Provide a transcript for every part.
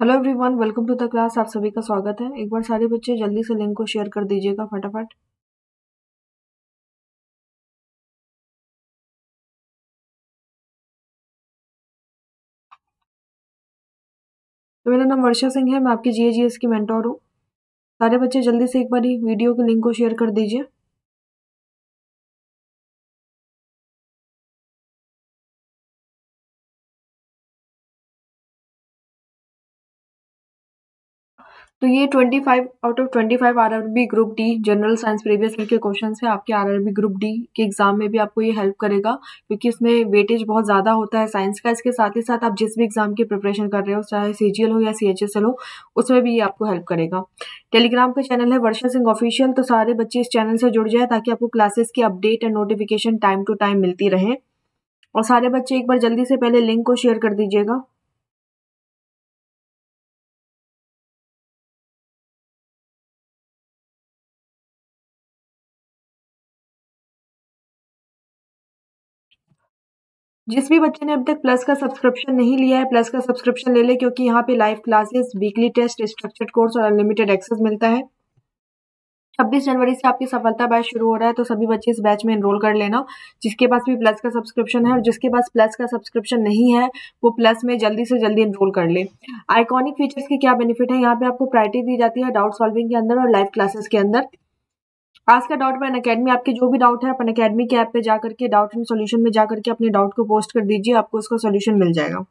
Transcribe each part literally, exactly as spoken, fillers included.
Hello everyone, welcome to the class. आप सभी का स्वागत है। एक बार सारे बच्चे जल्दी से लिंक को शेयर कर दीजिएगा फटाफट। तो मेरा नाम वर्षा सिंह है, मैं आपकी जीएजीएस की मेंटोर हूँ। सारे बच्चे जल्दी से एक बार वीडियो के लिंक को शेयर कर दीजिए। तो ये पच्चीस आउट ऑफ पच्चीस RRB group D general science previous year के क्वेश्चंस है। आपके आरआरबी ग्रुप डी के एग्जाम में भी आपको ये हेल्प करेगा, क्योंकि इसमें वेटेज बहुत ज्यादा होता है साइंस का। इसके साथ ही साथ आप जिस भी एग्जाम की प्रिपरेशन कर रहे हो, चाहे सीजीएल हो या सीएचएसएल हो, उसमें भी ये आपको हेल्प करेगा। टेलीग्राम का चैनल है वर्षा सिंह ऑफिशियल, तो सारे बच्चे इस चैनल से जुड़ जाए ताकि आपको क्लासेस की update and notification time to time मिलती रहे। और सारे बच्चे एक बार जल्दी से पहले लिंक को शेयर कर दीजिएगा। जिस भी बच्चे ने अब तक प्लस का सब्सक्रिप्शन नहीं लिया है, प्लस का सब्सक्रिप्शन ले ले, क्योंकि यहाँ पे live classes, weekly test, structured course और अनलिमिटेड एक्सेस मिलता है। छब्बीस जनवरी से आपकी सफलता बैच शुरू हो रहा है, तो सभी बच्चे इस बैच में एनरोल कर लेना, जिसके पास भी प्लस का सब्सक्रिप्शन है। और जिसके पास प्लस का सब्सक्रिप्शन नहीं है, वो प्लस में जल्दी से जल्दी एनरोल कर ले। आइकॉनिक फीचर्स के क्या बेनिफिट है, यहाँ पे आपको प्रायोरिटी दी जाती है डाउट सॉल्विंग के अंदर और लाइव क्लासेस के अंदर। आज का डाउट में अनअकैडमी, आपके जो भी डाउट है आप अनअकैडमी के ऐप पे जाकर के डाउट एंड सॉल्यूशन में जाकर के अपने डाउट को पोस्ट कर दीजिए, आपको उसका सॉल्यूशन मिल जाएगा।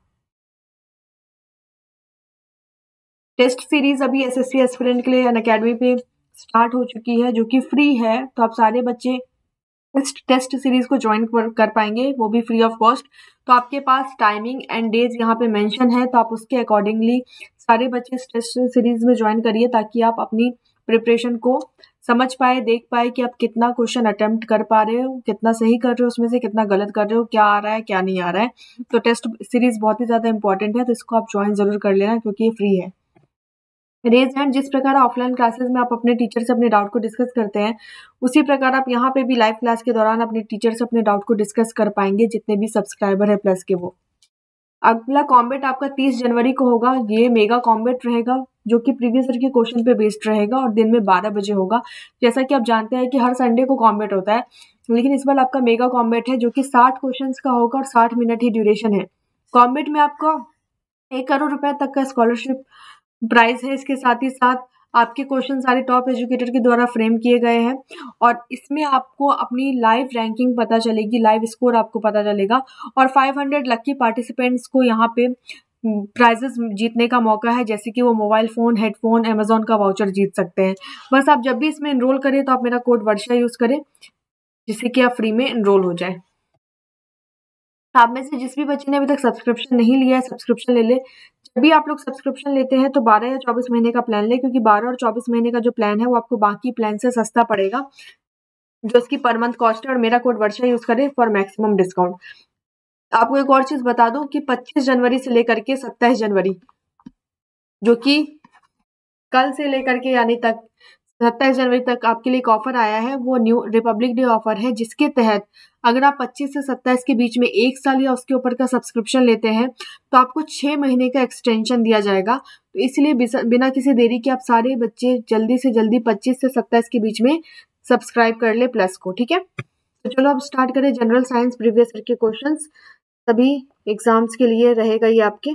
टेस्ट सीरीज अभी एसएससी एस्पिरेंट के लिए अनअकैडमी पे स्टार्ट हो चुकी है, जो कि फ्री है। तो आप सारे बच्चे इस टेस्ट सीरीज को ज्वाइन कर पाएंगे, वो भी फ्री ऑफ कॉस्ट। तो आपके पास टाइमिंग एंड डेज यहाँ पे मेंशन है, तो आप उसके अकॉर्डिंगली सारे बच्चे इस टेस्ट सीरीज में ज्वाइन करिए, ताकि आप अपनी प्रिपरेशन को समझ पाए, देख पाए कि आप कितना क्वेश्चन अटेम्प्ट कर पा रहे हो, कितना सही कर रहे हो, उसमें से कितना गलत कर रहे हो, क्या आ रहा है क्या नहीं आ रहा है। तो टेस्ट सीरीज बहुत ही ज्यादा इंपॉर्टेंट है, तो इसको आप ज्वाइन जरूर कर लेना, क्योंकि ये फ्री है। रेज हैंड, जिस प्रकार ऑफलाइन क्लासेस में आप अपने टीचर से अपने डाउट को डिस्कस करते हैं, उसी प्रकार आप यहाँ पे भी लाइव क्लास के दौरान अपने टीचर से अपने डाउट को डिस्कस कर पाएंगे, जितने भी सब्सक्राइबर है प्लस के वो। अगला कॉम्बेट आपका तीस जनवरी को होगा। ये मेगा कॉम्बेट रहेगा, जो कि प्रीवियस ईयर के क्वेश्चन पे बेस्ड रहेगा और दिन में बारह बजे होगा। जैसा कि आप जानते हैं कि हर संडे को कॉम्बेट होता है, लेकिन इस बार आपका मेगा कॉम्बेट है, जो कि साठ क्वेश्चन का होगा और साठ मिनट ही ड्यूरेशन है। कॉम्बेट में आपको एक करोड़ रुपए तक का स्कॉलरशिप प्राइस है। इसके साथ ही साथ आपके क्वेश्चन सारे टॉप एजुकेटर के द्वारा फ्रेम किए गए हैं, और इसमें आपको अपनी लाइव रैंकिंग पता चलेगी, लाइव स्कोर आपको पता चलेगा। और पाँच सौ लकी पार्टिसिपेंट्स को यहाँ पे प्राइजेस जीतने का मौका है, जैसे कि वो मोबाइल फोन, हेडफोन, अमेजोन का वाउचर जीत सकते हैं। बस आप जब भी इसमें एनरोल करें तो आप मेरा कोड वर्षा यूज करें, जिससे कि आप फ्री में एनरोल हो जाए। आप में से जिस भी बच्चे ने अभी तक सब्सक्रिप्शन नहीं लिया है, सब्सक्रिप्शन ले ले। जब भी आप लोग सब्सक्रिप्शन लेते हैं तो बारह या चौबीस महीने का प्लान ले, क्योंकि बारह और चौबीस महीने का जो प्लान है वो आपको बाकी प्लान से सस्ता पड़ेगा, जो इसकी पर मंथ कॉस्ट है। और मेरा कोड वर्षा यूज करें फॉर मैक्सिमम डिस्काउंट। आपको एक और चीज बता दूं कि पच्चीस जनवरी से लेकर के सत्ताईस जनवरी, जो कि कल से लेकर के यानी तक सत्ताईस जनवरी तक आपके लिए एक ऑफर आया है, वो न्यू रिपब्लिक डे ऑफर है, जिसके तहत अगर आप पच्चीस से सत्ताईस के बीच में एक साल या उसके ऊपर का सब्सक्रिप्शन लेते हैं, तो आपको छह महीने का एक्सटेंशन दिया जाएगा। तो इसलिए बिना किसी देरी के आप सारे बच्चे जल्दी से जल्दी पच्चीस से सत्ताईस के बीच में सब्सक्राइब कर ले प्लस को, ठीक है। तो चलो अब स्टार्ट करें जनरल साइंस प्रीवियस ईयर के क्वेश्चन। सभी एग्जाम्स के लिए रहेगा ये आपके।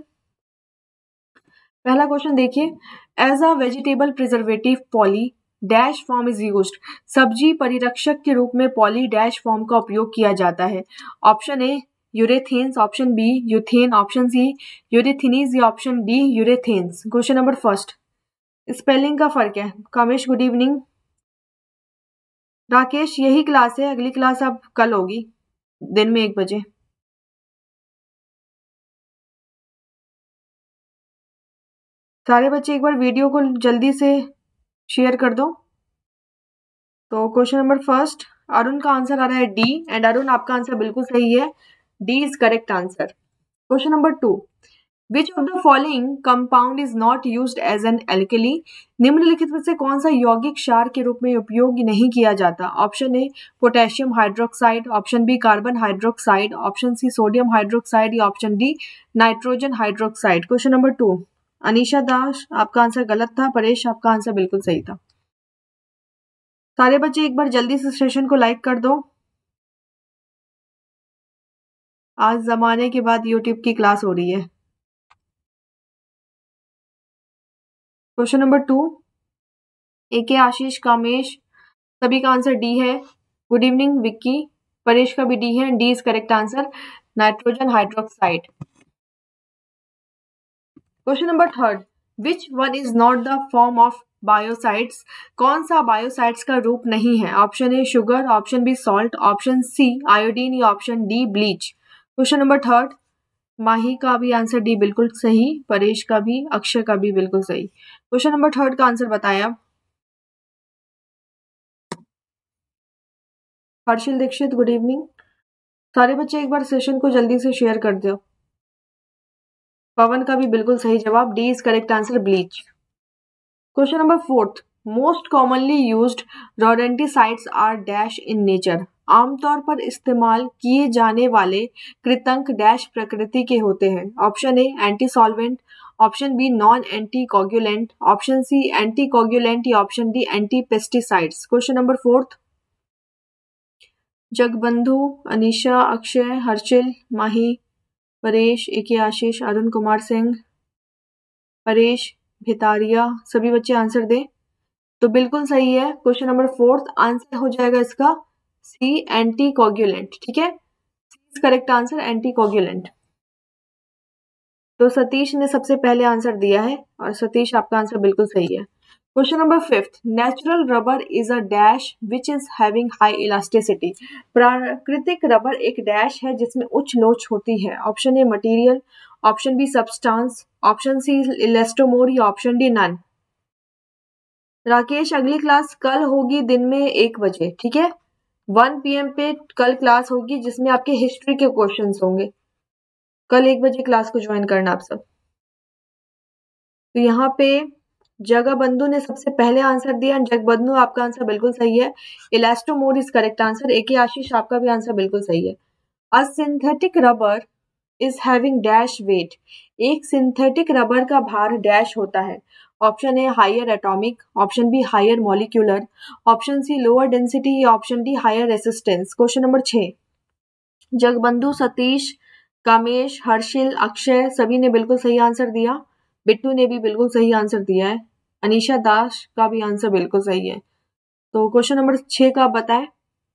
पहला क्वेश्चन देखिए, as a vegetable preservative poly dash form is used. सब्जी परिरक्षक के रूप में पॉली डैश फॉर्म का उपयोग किया जाता है। Option A urethanes, option B urethane, option C urethanes, या option D urethanes. Question number first, spelling का फर्क है। Kamesh good evening. राकेश यही क्लास है, अगली क्लास अब कल होगी दिन में एक बजे। सारे बच्चे एक बार वीडियो को जल्दी से शेयर कर दो। तो क्वेश्चन नंबर फर्स्ट, अरुण का आंसर आ रहा है डी, एंड अरुण आपका आंसर बिल्कुल सही है, D is correct answer. Question number two, which of the following compound is not used as an alkali. निम्नलिखित में से कौन सा यौगिक क्षार के रूप में उपयोग नहीं किया जाता। Option A potassium hydroxide, option B carbon hydroxide, option C sodium hydroxide, या option D nitrogen hydroxide. Question number two, Anisha Das आपका आंसर गलत था। परेश आपका आंसर बिल्कुल सही था। सारे बच्चे एक बार जल्दी से सेशन को लाइक कर दो। आज जमाने के बाद यूट्यूब की क्लास हो रही है। Question number to, A K आशीष कामेश सभी का आंसर डी है। गुड इवनिंग विक्की, परेश का भी डी है। D is correct answer, nitrogen hydroxide. Question number third, which one is not the form of biocides? कौन सा बायोसाइड्स का रूप नहीं है? Option A sugar, option B salt, option C iodine या option D bleach. Question number third, Mahi का भी answer D बिल्कुल सही, परेश का भी, अक्षय का भी बिल्कुल सही। क्वेश्चन नंबर थर्ड का आंसर बताया हर्षिल दीक्षित, गुड इवनिंग। सारे बच्चे एक बार सेशन को जल्दी से शेयर कर दो। पवन का भी बिल्कुल सही जवाब, D is correct answer, bleach. Question number fourth, most commonly used rodenticides are dash in nature? आमतौर पर इस्तेमाल किए जाने वाले कृंतक डैश प्रकृति के होते हैं? Option A anti solvent, option B non anticoagulant, option C anticoagulant या option D anti pesticides. Question number fourth, Jagbandhu, Anisha, Akshay, Harshil, Mahi, Paresh, A K Ashish, Arun Kumar Singh, Paresh, भितारिया, सभी बच्चे आंसर दें। तो बिल्कुल सही है। क्वेश्चन नंबर फोर्थ आंसर हो जाएगा इसका सी, एंटी कोगुलेंट। ठीक है, C correct answer, anticoagulant. तो सतीश ने सबसे पहले आंसर दिया है और सतीश आपका आंसर बिल्कुल सही है। Question number fifth, natural rubber is a dash which is having high elasticity? प्राकृतिक रबर एक डैश है जिसमें उच्च लोच होती है। Option A material, option B substance, option C elastomer या ऑप्शन डी नन। राकेश, अगली क्लास कल होगी दिन में एक बजे, ठीक है, वन पी एम पे कल क्लास होगी जिसमें आपके हिस्ट्री के क्वेश्चंस होंगे। कल एक बजे क्लास को ज्वाइन करना आप सब। तो यहाँ पे जगबंधु ने सबसे पहले आंसर दिया। जगबंधु आपका आंसर बिल्कुल सही है, elastomer is correct answer. A K Ashish आपका भी आंसर बिल्कुल सही है। A synthetic rubber is having dash weight? एक सिंथेटिक रबर का भार डैश होता है। Option A higher atomic, option B higher molecular, option C lower density या option D higher resistance. Question number छह, जगबंधु, सतीश, कामेश, हर्षिल, अक्षय सभी ने बिल्कुल सही आंसर दिया। बिट्टू ने भी बिल्कुल सही आंसर दिया है। अनीशा दास का भी आंसर बिल्कुल सही है। तो क्वेश्चन नंबर छह का आप बताएं।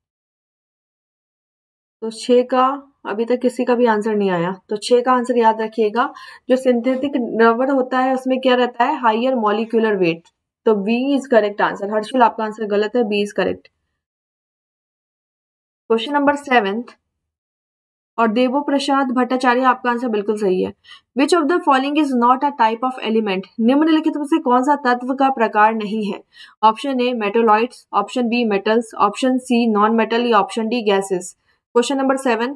तो छह का अभी तक किसी का भी आंसर नहीं आया, तो छह का आंसर याद रखिएगा। जो सिंथेटिक रबर होता है उसमें क्या रहता है, हायर मॉलिक्यूलर वेट। तो B is correct answer. Harshil आपका आंसर गलत है, B is correct. Question number seventh, और देवो प्रसाद भट्टाचार्य आपका आंसर बिल्कुल सही है। Which of the following is not a type of element? निम्नलिखित में से कौन सा तत्व का प्रकार नहीं है? Option A metalloids, option B metals, option C non metal या option D gases. Question number seven,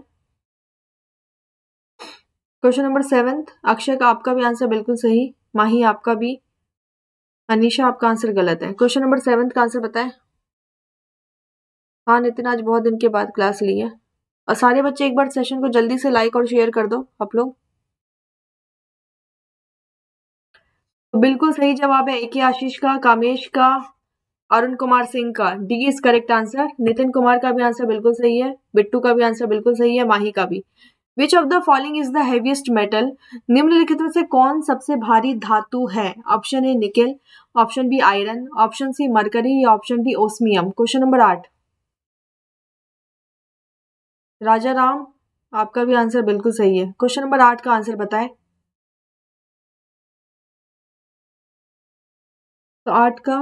question number seventh, Akshay का आपका भी आंसर बिल्कुल सही, माही आपका भी, अनीशा आपका आंसर गलत है। क्वेश्चन नंबर सेवेंथ का आंसर बताएं। हाँ नितिन, आज बहुत दिन के बाद क्लास ली है। और सारे बच्चे एक बार सेशन को जल्दी से लाइक और शेयर कर दो आप लोग। तो बिल्कुल सही जवाब है ए के आशीष का, कामेश का, अरुण कुमार सिंह का। D is correct answer. Nitin Kumar का भी आंसर बिल्कुल सही है, बिट्टू का भी आंसर बिल्कुल सही है, माही का भी। Which of the following is the heaviest metal? निम्नलिखित में से कौन सबसे भारी धातु है? Option A nickel, option B iron, option C mercury या option D osmium. Question number आठ, राजा राम आपका भी आंसर बिल्कुल सही है। क्वेश्चन नंबर आठ का आंसर बताएं। तो आठ का,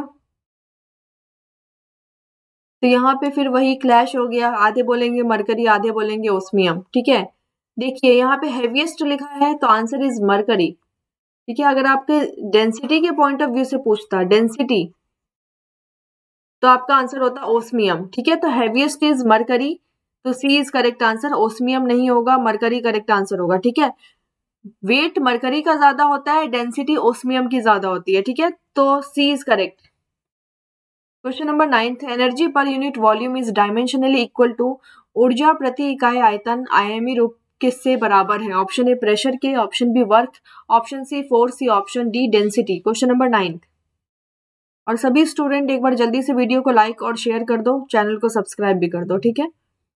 तो यहाँ पे फिर वही क्लैश हो गया, आधे बोलेंगे मरकरी आधे बोलेंगे ओस्मियम। ठीक है, देखिए यहाँ पे हेवीएस्ट लिखा है तो आंसर इज मरकरी। ठीक है, अगर आपके डेंसिटी के पॉइंट ऑफ व्यू से पूछता डेंसिटी तो आपका आंसर होता ओस्मियम। ठीक है, तो हेवीएस्ट इज मरकरी, तो C is correct answer. Osmium नहीं होगा, मरकरी करेक्ट आंसर होगा। ठीक है, वेट मरकरी का ज्यादा होता है, डेंसिटी ओस्मियम की ज्यादा होती है। ठीक है, तो C is correct. Question number ninth, energy per unit volume is dimensionally equal to? ऊर्जा प्रति इकाई आयतन आयामी रूप किससे बराबर है? ऑप्शन ए प्रेशर के, option B work, option C force, option D density. Question number nine. और सभी स्टूडेंट एक बार जल्दी से वीडियो को लाइक और शेयर कर दो, चैनल को सब्सक्राइब भी कर दो, ठीक है।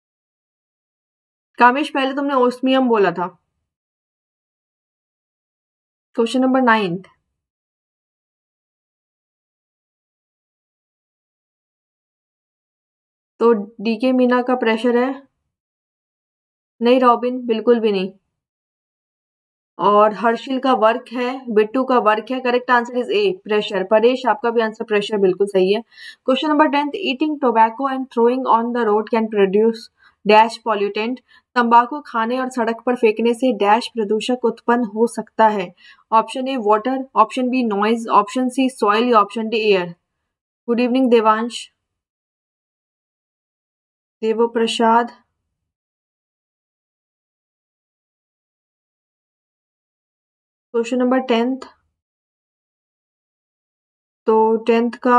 कामेश पहले तुमने ओस्मियम बोला था। Question number nine. तो डीके मीना का प्रेशर है, नहीं रॉबिन बिल्कुल भी नहीं। और हर्षिल का वर्क है, बिट्टू का वर्क है। Correct answer is A pressure. Paresh आपका भी आंसर प्रेशर बिल्कुल सही है। Question number tenth. Eating tobacco and throwing on the road can produce dash pollutant. तंबाकू खाने और सड़क पर फेंकने से डैश प्रदूषक उत्पन्न हो सकता है। Option A water, option B noise, option C soil, option D air. Good evening Devansh, Devo Prasad. Question number tenth. तो टेंथ का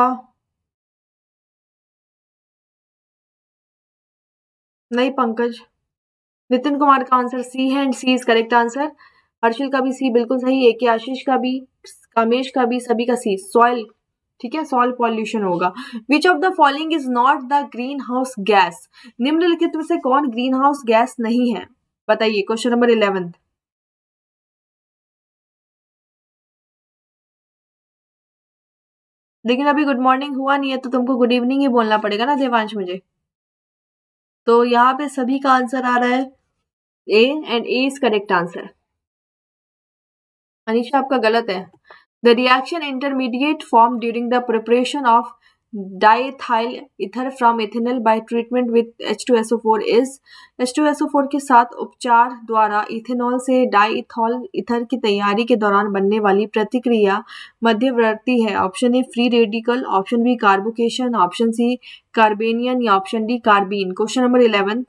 नहीं पंकज, नितिन कुमार का आंसर सी है and C is correct answer. Harshil का भी सी बिल्कुल सही, ए के आशीष का भी, कामेश का भी, सभी का सी। सॉइल, ठीक है, सॉइल पॉल्यूशन होगा। Which of the following is not the green house gas. निम्नलिखित में से कौन ग्रीन हाउस गैस नहीं है? बताइए। Question number eleventh. लेकिन अभी गुड मॉर्निंग हुआ नहीं है तो तुमको गुड इवनिंग ही बोलना पड़ेगा ना देवांश मुझे। तो यहाँ पे सभी का आंसर आ रहा है A and A is correct answer. Anisha आपका गलत है। The reaction intermediate formed during the preparation of diethyl ether from ethanol by treatment with H two S O four is H two S O four के साथ उपचार द्वारा ethanol से डाइथॉल ether की तैयारी के दौरान बनने वाली प्रतिक्रिया मध्यवर्ती है। Option A free radical, option B carbocation, option C carbanion या option D carbene. Question number eleventh.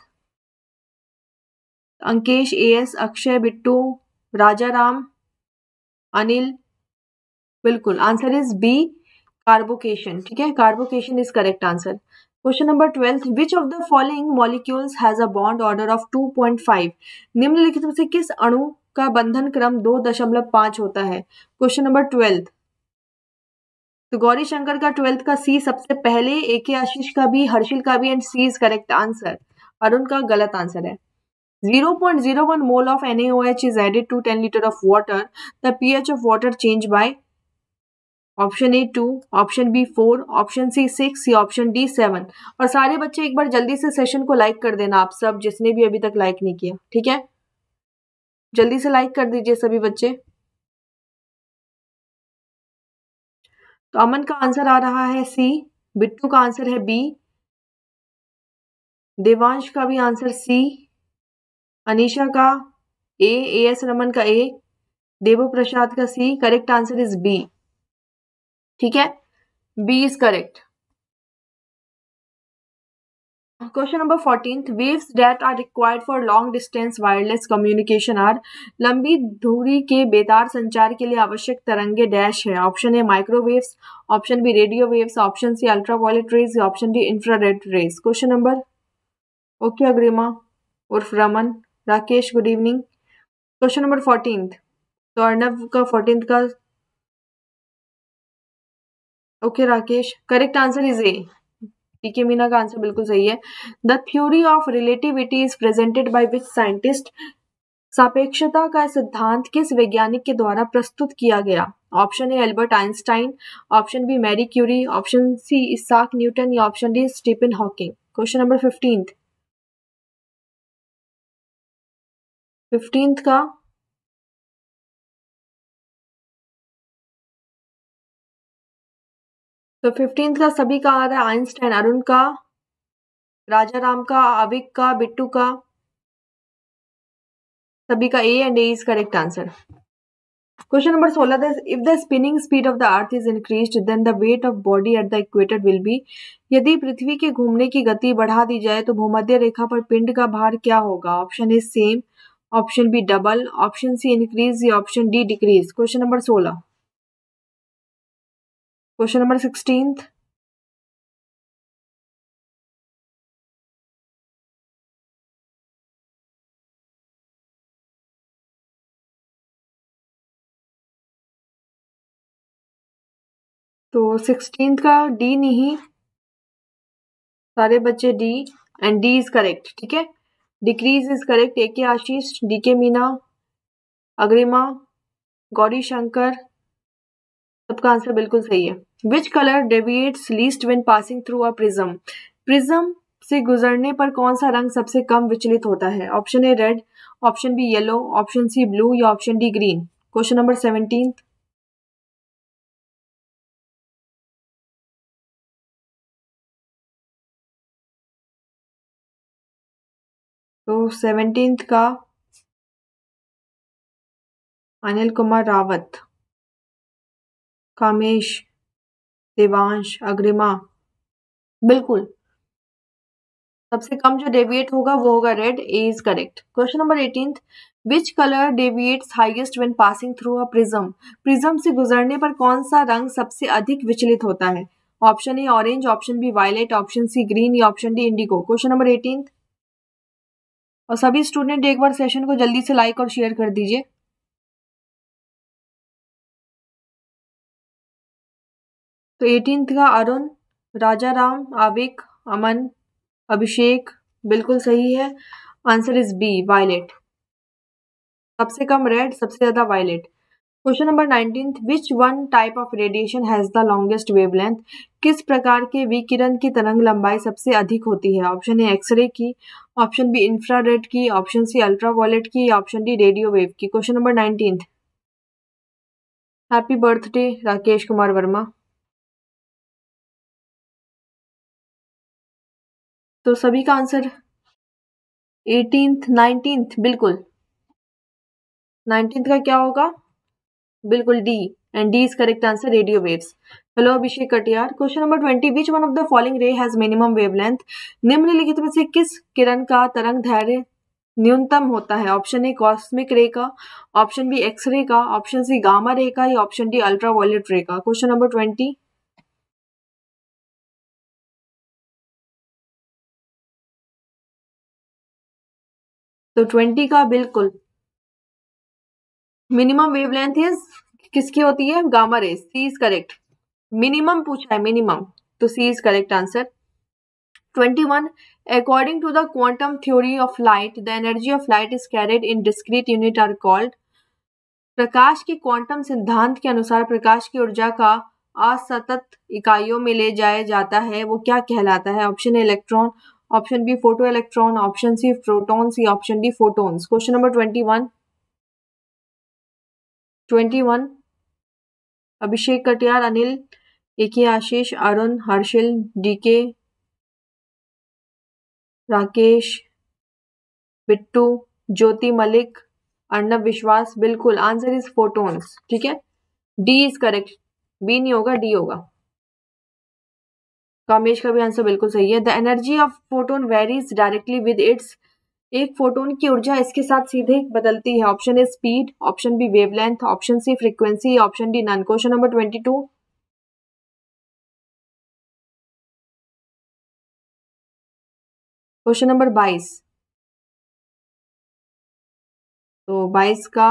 Ankesh, A S, Akshay, Bittu, Raja Ram, Anil, बिल्कुल आंसर इज बी कार्बोकेशन, ठीक है, carbocation is correct answer. Question number twelfth. Which of the following molecules has a bond order of two point five. निम्नलिखित में से किस अणु का बंधन क्रम दो दशमलव पांच होता है? Question number twelfth. तो गौरी शंकर का ट्वेल्थ का सी सबसे पहले, ए के आशीष का भी, हर्षिल का भी and C is correct answer. Arun का गलत आंसर है। zero point zero one mole of N a O H is added to ten liter of water. The pH of water change by option A two, option B four, option C six या option D seven. और सारे बच्चे एक बार जल्दी से session को like कर देना, आप सब जिसने भी अभी तक लाइक नहीं किया, ठीक है, जल्दी से लाइक कर दीजिए सभी बच्चे। तो अमन का आंसर आ रहा है सी, बिट्टू का आंसर है बी, देवांश का भी आंसर सी, अनीशा का ए, ए एस रमन का ए, देवो प्रसाद का C. Correct answer is B, ठीक है, B is correct. Question number fourteen. Waves that are required for long distance wireless communication are. लंबी दूरी के बेतार संचार के लिए आवश्यक तरंगे डैश है। Option A microwaves, option B radio waves, option C ultraviolet rays, option D infrared rays. Question number, okay Agrima उर्फ Raman, Rakesh good evening. Question number fourteen. तो अर्णव का फोर्टीन का, okay Rakesh, correct answer is A, TK Meena का answer बिल्कुल सही है। The theory of relativity is presented by which scientist. सापेक्षता का सिद्धांत किस वैज्ञानिक के द्वारा प्रस्तुत किया गया? Option A Albert Einstein, option B Marie Curie, option C Isaac Newton या option D Stephen Hawking. Question number fifteen. Fifteenth का तो फिफ्टींथ का सभी का आ रहा है आइंस्टाइन। अरुण का, राजा राम का, अविक का, बिट्टू का, सभी का A and A is correct answer. Question number सोलह। If the spinning speed of the earth is increased then the weight of body at the equator will be. यदि पृथ्वी के घूमने की गति बढ़ा दी जाए तो भूमध्य रेखा पर पिंड का भार क्या होगा? Option A same, option B double, option C increase या option D decrease. Question number सोलह। Question number sixteen. तो सिक्सटींथ का डी नहीं, सारे बच्चे D, and D is correct, ठीक है। Decrease is correct, A K Ashish, D K Meena, Agrima, Gauri Shankar, सबका आंसर बिल्कुल सही है। Which colour deviates least when passing through a prism? Prism से गुजरने पर कौन सा रंग सबसे कम विचलित होता है? Option A red, option B yellow, option C blue या option D green. Question number seventeen. तो सेवनटीन्थ का अनिल कुमार रावत, कामेश, देवांश, अग्रिमा, बिल्कुल सबसे कम जो डेविएट होगा वो होगा red, A is correct. Question number eighteenth. Which colour deviates highest when passing through a prism? Prism से गुजरने पर कौन सा रंग सबसे अधिक विचलित होता है? Option A orange, option B violet, option C green या option D indigo. Question number eighteenth. और सभी स्टूडेंट एक बार सेशन को जल्दी से लाइक और शेयर कर दीजिए। तो एटीन्थ का अरुण, राजा राम, आविक, अमन, अभिषेक, बिल्कुल सही है। आंसर इज बी वायलेट, सबसे कम रेड, सबसे ज्यादा violet. Question number nineteen. Which one type of radiation has the longest wavelength? किस प्रकार के विकिरण की तरंग लंबाई सबसे अधिक होती है? ऑप्शन ए एक्सरे की, ऑप्शन बी इंफ्रारेड की, ऑप्शन सी अल्ट्रावायलेट की, ऑप्शन डी रेडियो वेव की। Question number nineteen. Happy birthday Rakesh Kumar Verma. तो सभी का आंसर एटीन्थ, नाइनटीन्थ, बिल्कुल नाइनटीन्थ का क्या होगा? बिल्कुल D, and D is correct answer, radio waves. Hello Abhishek Katiyar. Question number twenty. Which one of the following ray has minimum wavelength? निम्नलिखित में से किस किरण का तरंग दैर्घ्य न्यूनतम होता है? ऑप्शन ए कॉस्मिक रे का, ऑप्शन बी एक्स रे का, ऑप्शन सी गामा रे का या ऑप्शन डी अल्ट्रावायलेट रे का। Question number twenty. तो ट्वेंटी का बिल्कुल मिनिमम वेवलेंथ इज किसकी होती है? Gamma rays, C is correct. Minimum पूछा है, मिनिमम, तो C is correct answer. twenty-one. According to the quantum theory of light, the energy of light is carried in discrete unit are called. प्रकाश के quantum सिद्धांत के अनुसार प्रकाश की ऊर्जा का असतत इकाइयों में ले जाया जाता है, वो क्या कहलाता है? Option A electron, option B photo electron, option C protons या option D photons. Question number twenty one. Twenty one. Abhishek Katiyar, Anil, A K Ashish, Arun, Harshil, DK, Rakesh, Bittu, Jyoti Malik, Arnav Vishwas, बिल्कुल आंसर इज फोटोन्स, ठीक है। डी इज करेक्ट, बी नहीं होगा, डी होगा। कामेश का भी आंसर बिल्कुल सही है। The energy of photon varies directly with its. एक फोटोन की ऊर्जा इसके साथ सीधे बदलती है। Option A speed, option B wavelength, option C frequency, option D none. Question number twenty two. Question number बाईस। तो बाईस का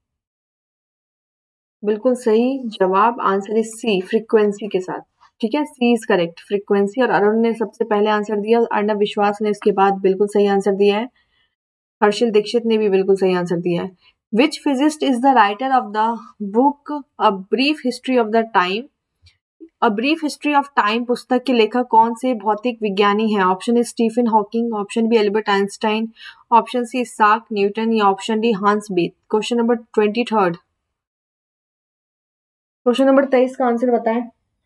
बिल्कुल सही जवाब आंसर इज सी, फ्रीक्वेंसी के साथ, ठीक है। C is correct, frequency. और अरुण ने सबसे पहले आंसर दिया, अर्णव विश्वास ने इसके बाद बिल्कुल सही आंसर दिया है, हर्षिल दीक्षित ने भी बिल्कुल सही आंसर दिया है। Which physicist is the writer of the book a brief history of the time? A brief history of time पुस्तक के लेखक कौन से भौतिक विज्ञानी हैं? Option A Stephen Hawking, option B Albert Einstein, option C Isaac Newton या option D Hans Bethe. Question number twenty third. Question number तेईस का आंसर बताएं।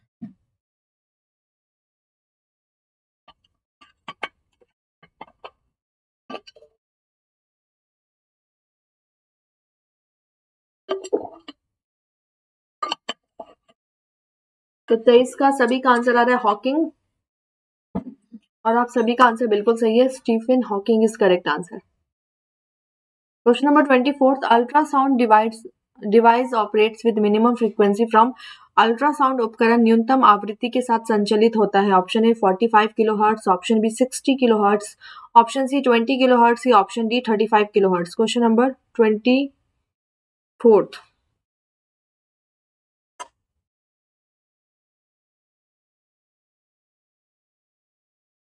तो तेईस का सभी का आंसर आ रहा है हॉकिंग, और आप सभी का आंसर बिल्कुल सही है, Stephen Hawking is correct answer. Question number twenty fourth. Ultrasound device device operates with minimum frequency from. Ultrasound उपकरण न्यूनतम आवृत्ति के साथ संचालित होता है। ऑप्शन ए पैंतालीस किलोहर्ट्ज, ऑप्शन बी साठ किलोहर्ट्ज, ऑप्शन सी बीस किलोहर्ट्ज या ऑप्शन डी पैंतीस kilohertz. Question number twenty fourth.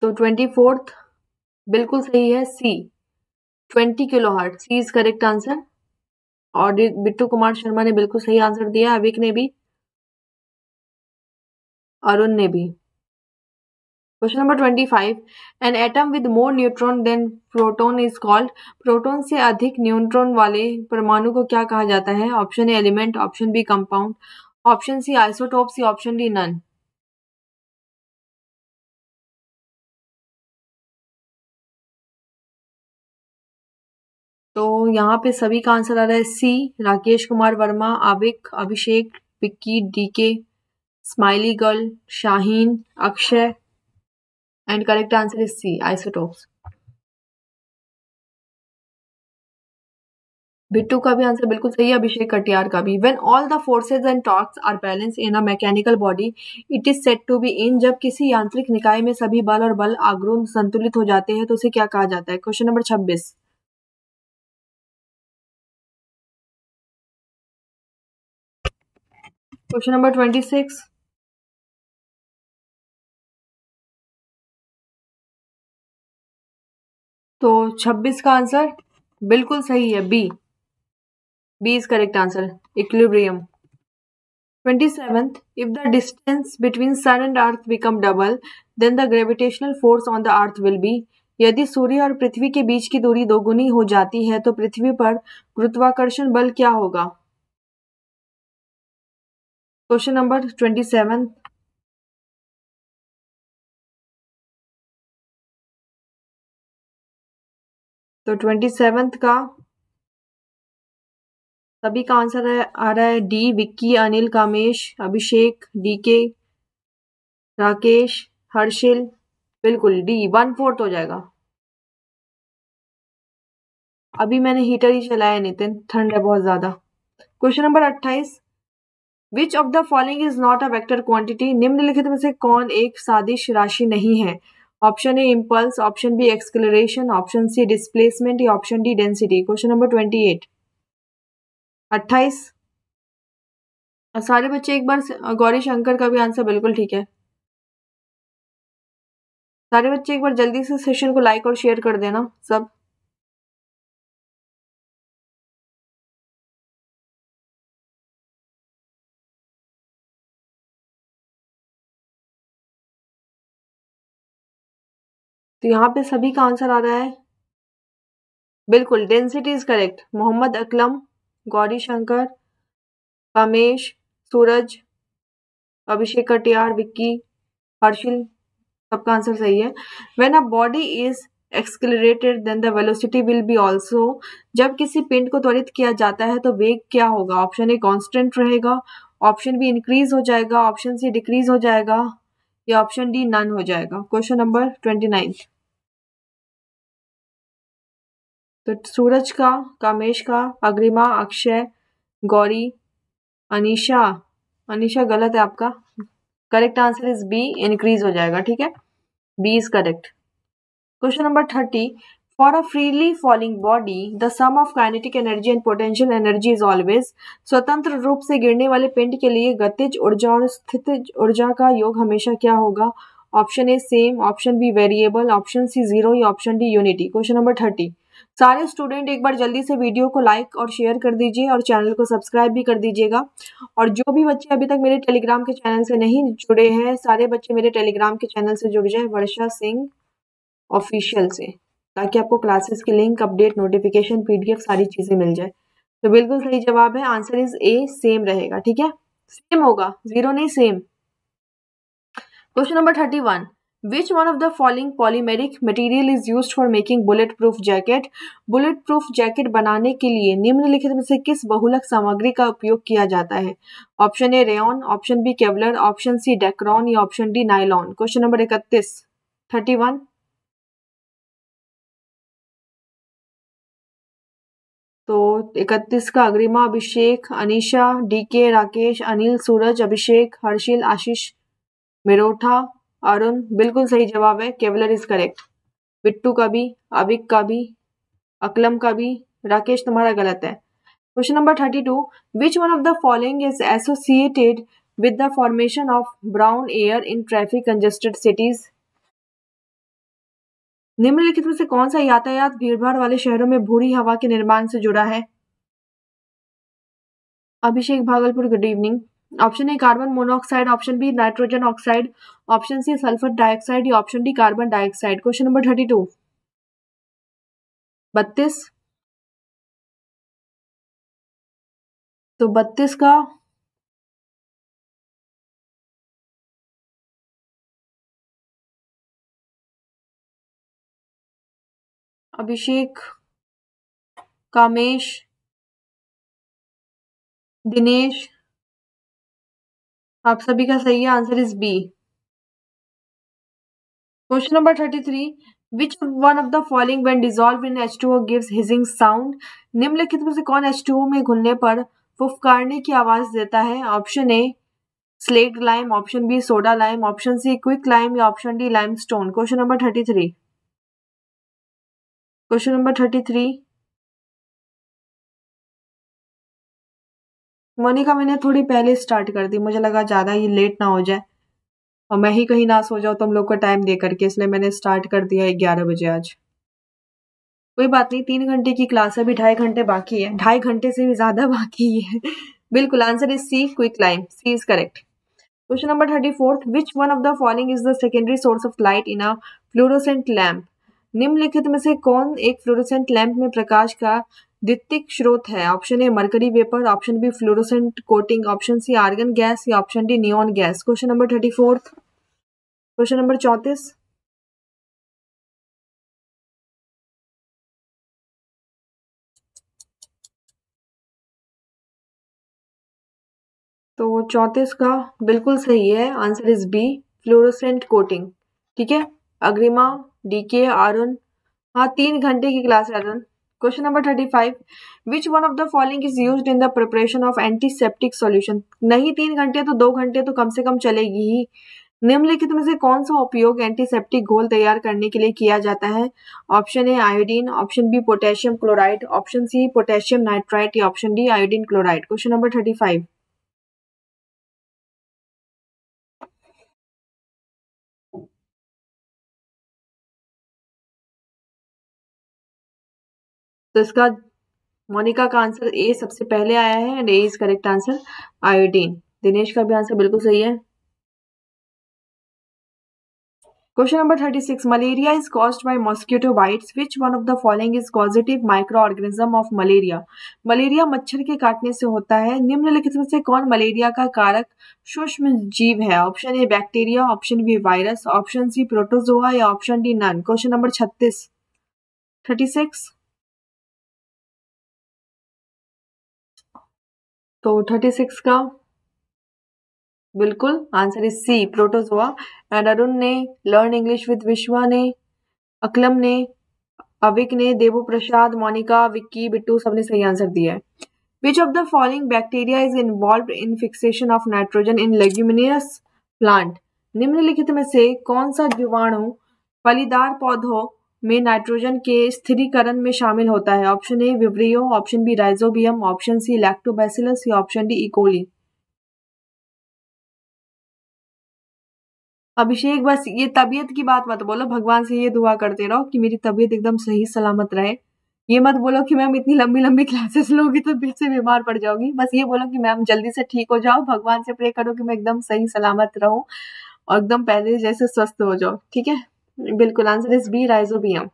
तो ट्वेंटी फोर्थ बिल्कुल सही है, C twenty kilo hertz, C is correct answer. और बिट्टू कुमार शर्मा ने बिल्कुल सही आंसर दिया, अविक ने भी, अरुण ने भी। Question number twenty five, an atom with more neutron than proton is called, proton से अधिक न्यूट्रॉन वाले परमाणु को क्या कहा जाता है? Option A element, option B compound, option C isotopes, option D none. तो यहाँ पे सभी का आंसर आ रहा है C, Rakesh Kumar Verma, Avik, Abhishek, Vicky, DK, smiley girl, Shaheen, Akshay, and correct answer is C, isotopes. Bittu का भी आंसर बिल्कुल सही है, अभिषेक कटियार का भी। When all the forces and torques are balance in a mechanical body it is said to be in, जब किसी यांत्रिक निकाय में सभी बल और बल आघूर्ण संतुलित हो जाते हैं तो उसे क्या कहा जाता है? क्वेश्चन नंबर छब्बीस। Question number twenty six. तो छब्बीस का आंसर बिल्कुल सही है, B, B is correct answer, equilibrium. Twenty seventh, if the distance between sun and earth become double then the gravitational force on the earth will be, यदि सूर्य और पृथ्वी के बीच की दूरी दोगुनी हो जाती है तो पृथ्वी पर गुरुत्वाकर्षण बल क्या होगा? Question number twenty seven. तो ट्वेंटी सेवेंथ का सभी का आंसर है, आ रहा है डी, विक्की, अनिल, कामेश, अभिषेक, डीके, राकेश, हर्षिल, बिल्कुल डी, वन फोर्थ हो जाएगा। अभी मैंने हीटर ही चलाया नितिन, ठंड है बहुत ज्यादा। क्वेश्चन नंबर अट्ठाईस, which of the following is not a vector quantity, निम्नलिखित में से कौन एक सादिश राशि नहीं है? Option A impulse, option B acceleration, option C displacement, या option D density. Question number twenty eight, अट्ठाईस। सारे बच्चे एक बार, गौरी शंकर का भी आंसर बिल्कुल ठीक है। सारे बच्चे एक बार जल्दी से सेशन को लाइक और शेयर कर देना सब। तो यहाँ पे सभी का आंसर आ रहा है बिल्कुल, density is correct. Mohammad Aklam, Gauri Shankar, Kamesh, Suraj, Abhishek Katiyar, Vicky, Harshil, सबका आंसर सही है। When a body is accelerated then the velocity will be also, जब किसी पिंड को त्वरित किया जाता है तो वेग क्या होगा? ऑप्शन ए कांस्टेंट रहेगा, ऑप्शन बी इंक्रीज हो जाएगा, ऑप्शन सी डिक्रीज हो जाएगा, या ऑप्शन डी नन हो जाएगा। Question number twenty nine. तो सूरज का, कामेश का, अग्रिमा, अक्षय, गौरी, अनीशा, अनीशा गलत है आपका, correct answer is B, increase हो जाएगा, ठीक है, B is correct. Question number thirty, for a freely falling body the sum of kinetic energy and potential energy is always, स्वतंत्र रूप से गिरने वाले पिंड के लिए गतिज ऊर्जा और स्थितिज ऊर्जा का योग हमेशा क्या होगा? Option A same, option B variable, option C zero, या option D unity. Question number thirty. सारे स्टूडेंट एक बार जल्दी से वीडियो को लाइक और शेयर कर दीजिए और चैनल को सब्सक्राइब भी कर दीजिएगा। और जो भी बच्चे अभी तक मेरे टेलीग्राम के चैनल से नहीं जुड़े हैं, सारे बच्चे मेरे टेलीग्राम के चैनल से जुड़ जाए, वर्षा सिंह ऑफिशियल से, ताकि आपको क्लासेस की लिंक, अपडेट, नोटिफिकेशन, पीडीएफ सारी चीजें मिल जाए। तो बिल्कुल सही जवाब है, आंसर इज ए, सेम रहेगा, ठीक है, सेम होगा, जीरो नहीं, same. Question number thirty one, which one of the following polymeric material is used for making bullet proof jacket, bullet proof jacket बनाने के लिए निम्नलिखित में से किस बहुलक सामग्री का उपयोग किया जाता है? Option A rayon, option B Kevlar, option C Dacron, या option D nylon. Question number इकतीस, थर्टी वन। तो इकतीस का अग्रिमा, अभिषेक, अनीशा, डीके, राकेश, अनिल, सूरज, अभिषेक, हर्षिल, आशीष, मिरोठा, अरुण, बिल्कुल सही जवाब है, केवलर इज करेक्ट। बिट्टू का भी, अविक का भी, अकलम का भी, राकेश तुम्हारा गलत है। Question number thirty two, which one of the following is associated with the formation of brown air in traffic congested cities? निम्नलिखित में से कौन सा यातायात भीड़भाड़ वाले शहरों में भूरी हवा के निर्माण से जुड़ा है? Abhishek Bhagalpur, good evening. Option A carbon monoxide, option B nitrogen oxide, option C sulphur dioxide या option D carbon dioxide. Question number thirty two. बत्तीस। तो बत्तीस का अभिषेक, कामेश, दिनेश, आप सभी का सही है। Answer is B. Question number thirty three. Which one of the following when dissolve in H two O gives hissing sound? निम्नलिखित में से कौन एच टू ओ में घुलने पर फुफकारने की आवाज देता है? Option A slate lime, option B soda lime, option C quick lime या option D limestone. Question number thirty three. Question number thirty three. Monika, मैंने थोड़ी पहले स्टार्ट कर दी, मुझे लगा ज्यादा ही लेट ना हो जाए और मैं ही कहीं ना सो जाऊँ तुम लोग को टाइम दे करके, इसलिए मैंने स्टार्ट कर दिया ग्यारह बजे आज। कोई बात नहीं, तीन घंटे की क्लास है, अभी ढाई घंटे बाकी है, ढाई घंटे से भी ज्यादा बाकी है। बिल्कुल, answer is C, quick lime. C is correct. Question number thirty fourth. Which one of the following is the secondary source of light in a fluorescent lamp? निम्नलिखित में से कौन एक फ्लोरोसेंट लैम्प में प्रकाश का द्वितीयक स्रोत है? Option A mercury vapour, option B fluorescent coating, option C argon gas या option D neon gas. Question number thirty fourth. Question number चौंतीस। तो चौंतीस का बिल्कुल सही है। Answer is B, fluorescent coating. ठीक है, अग्रिमा, डीके, आरुण। हाँ, तीन घंटे की क्लास है Arun. Question number thirty five. Which one of the following is used in the preparation of antiseptic solution? नहीं तीन घंटे तो दो घंटे तो कम से कम चलेगी ही। निम्नलिखित में से कौन सा उपयोग एंटीसेप्टिक घोल तैयार करने के लिए किया जाता है? Option A iodine, option B potassium chloride, option C potassium nitrite या option D iodine chloride. Question number thirty five. तो इसका मोनिका का आंसर ए सबसे पहले आया है and A is correct answer, iodine. Dinesh का भी आंसर बिल्कुल सही है। Question number thirty six. Malaria is caused by mosquito bites. Which one of the following is causative micro organism of malaria? Malaria मच्छर के काटने से होता है। निम्नलिखित में से कौन मलेरिया का कारक सूक्ष्म जीव है? Option A bacteria, option B virus, option C protozoa या option D none. Question number छत्तीस। Thirty six. तो थर्टी सिक्स का बिल्कुल answer is C, protozoa. And Arun ने, लर्न इंग्लिश विद विश्वा ने, अकलम ने, अविक ने, देवो प्रसाद, मोनिका, विक्की, बिट्टू सबने सही आंसर दिया है। Which of the following bacteria is involve in fixation of nitrogen in leguminous plant? निम्नलिखित में से कौन सा जीवाणु फलीदार पौधों में नाइट्रोजन के स्थिरीकरण में शामिल होता है? Option A vibrio, option B rhizobium, option C lactobacillus या ऑप्शन डी इकोली। अभिषेक, बस ये तबीयत की बात मत बोलो, भगवान से ये दुआ करते रहो कि मेरी तबीयत एकदम सही सलामत रहे। ये मत बोलो कि मैम इतनी लंबी लंबी क्लासेस लोगी तो फिर से बीमार पड़ जाओगी। बस ये बोलो कि मैम जल्दी से ठीक हो जाओ, भगवान से प्रे करो कि मैं एकदम सही सलामत रहूं और एकदम पहले जैसे स्वस्थ हो जाओ। ठीक है, बिल्कुल answer is B, rhizobium.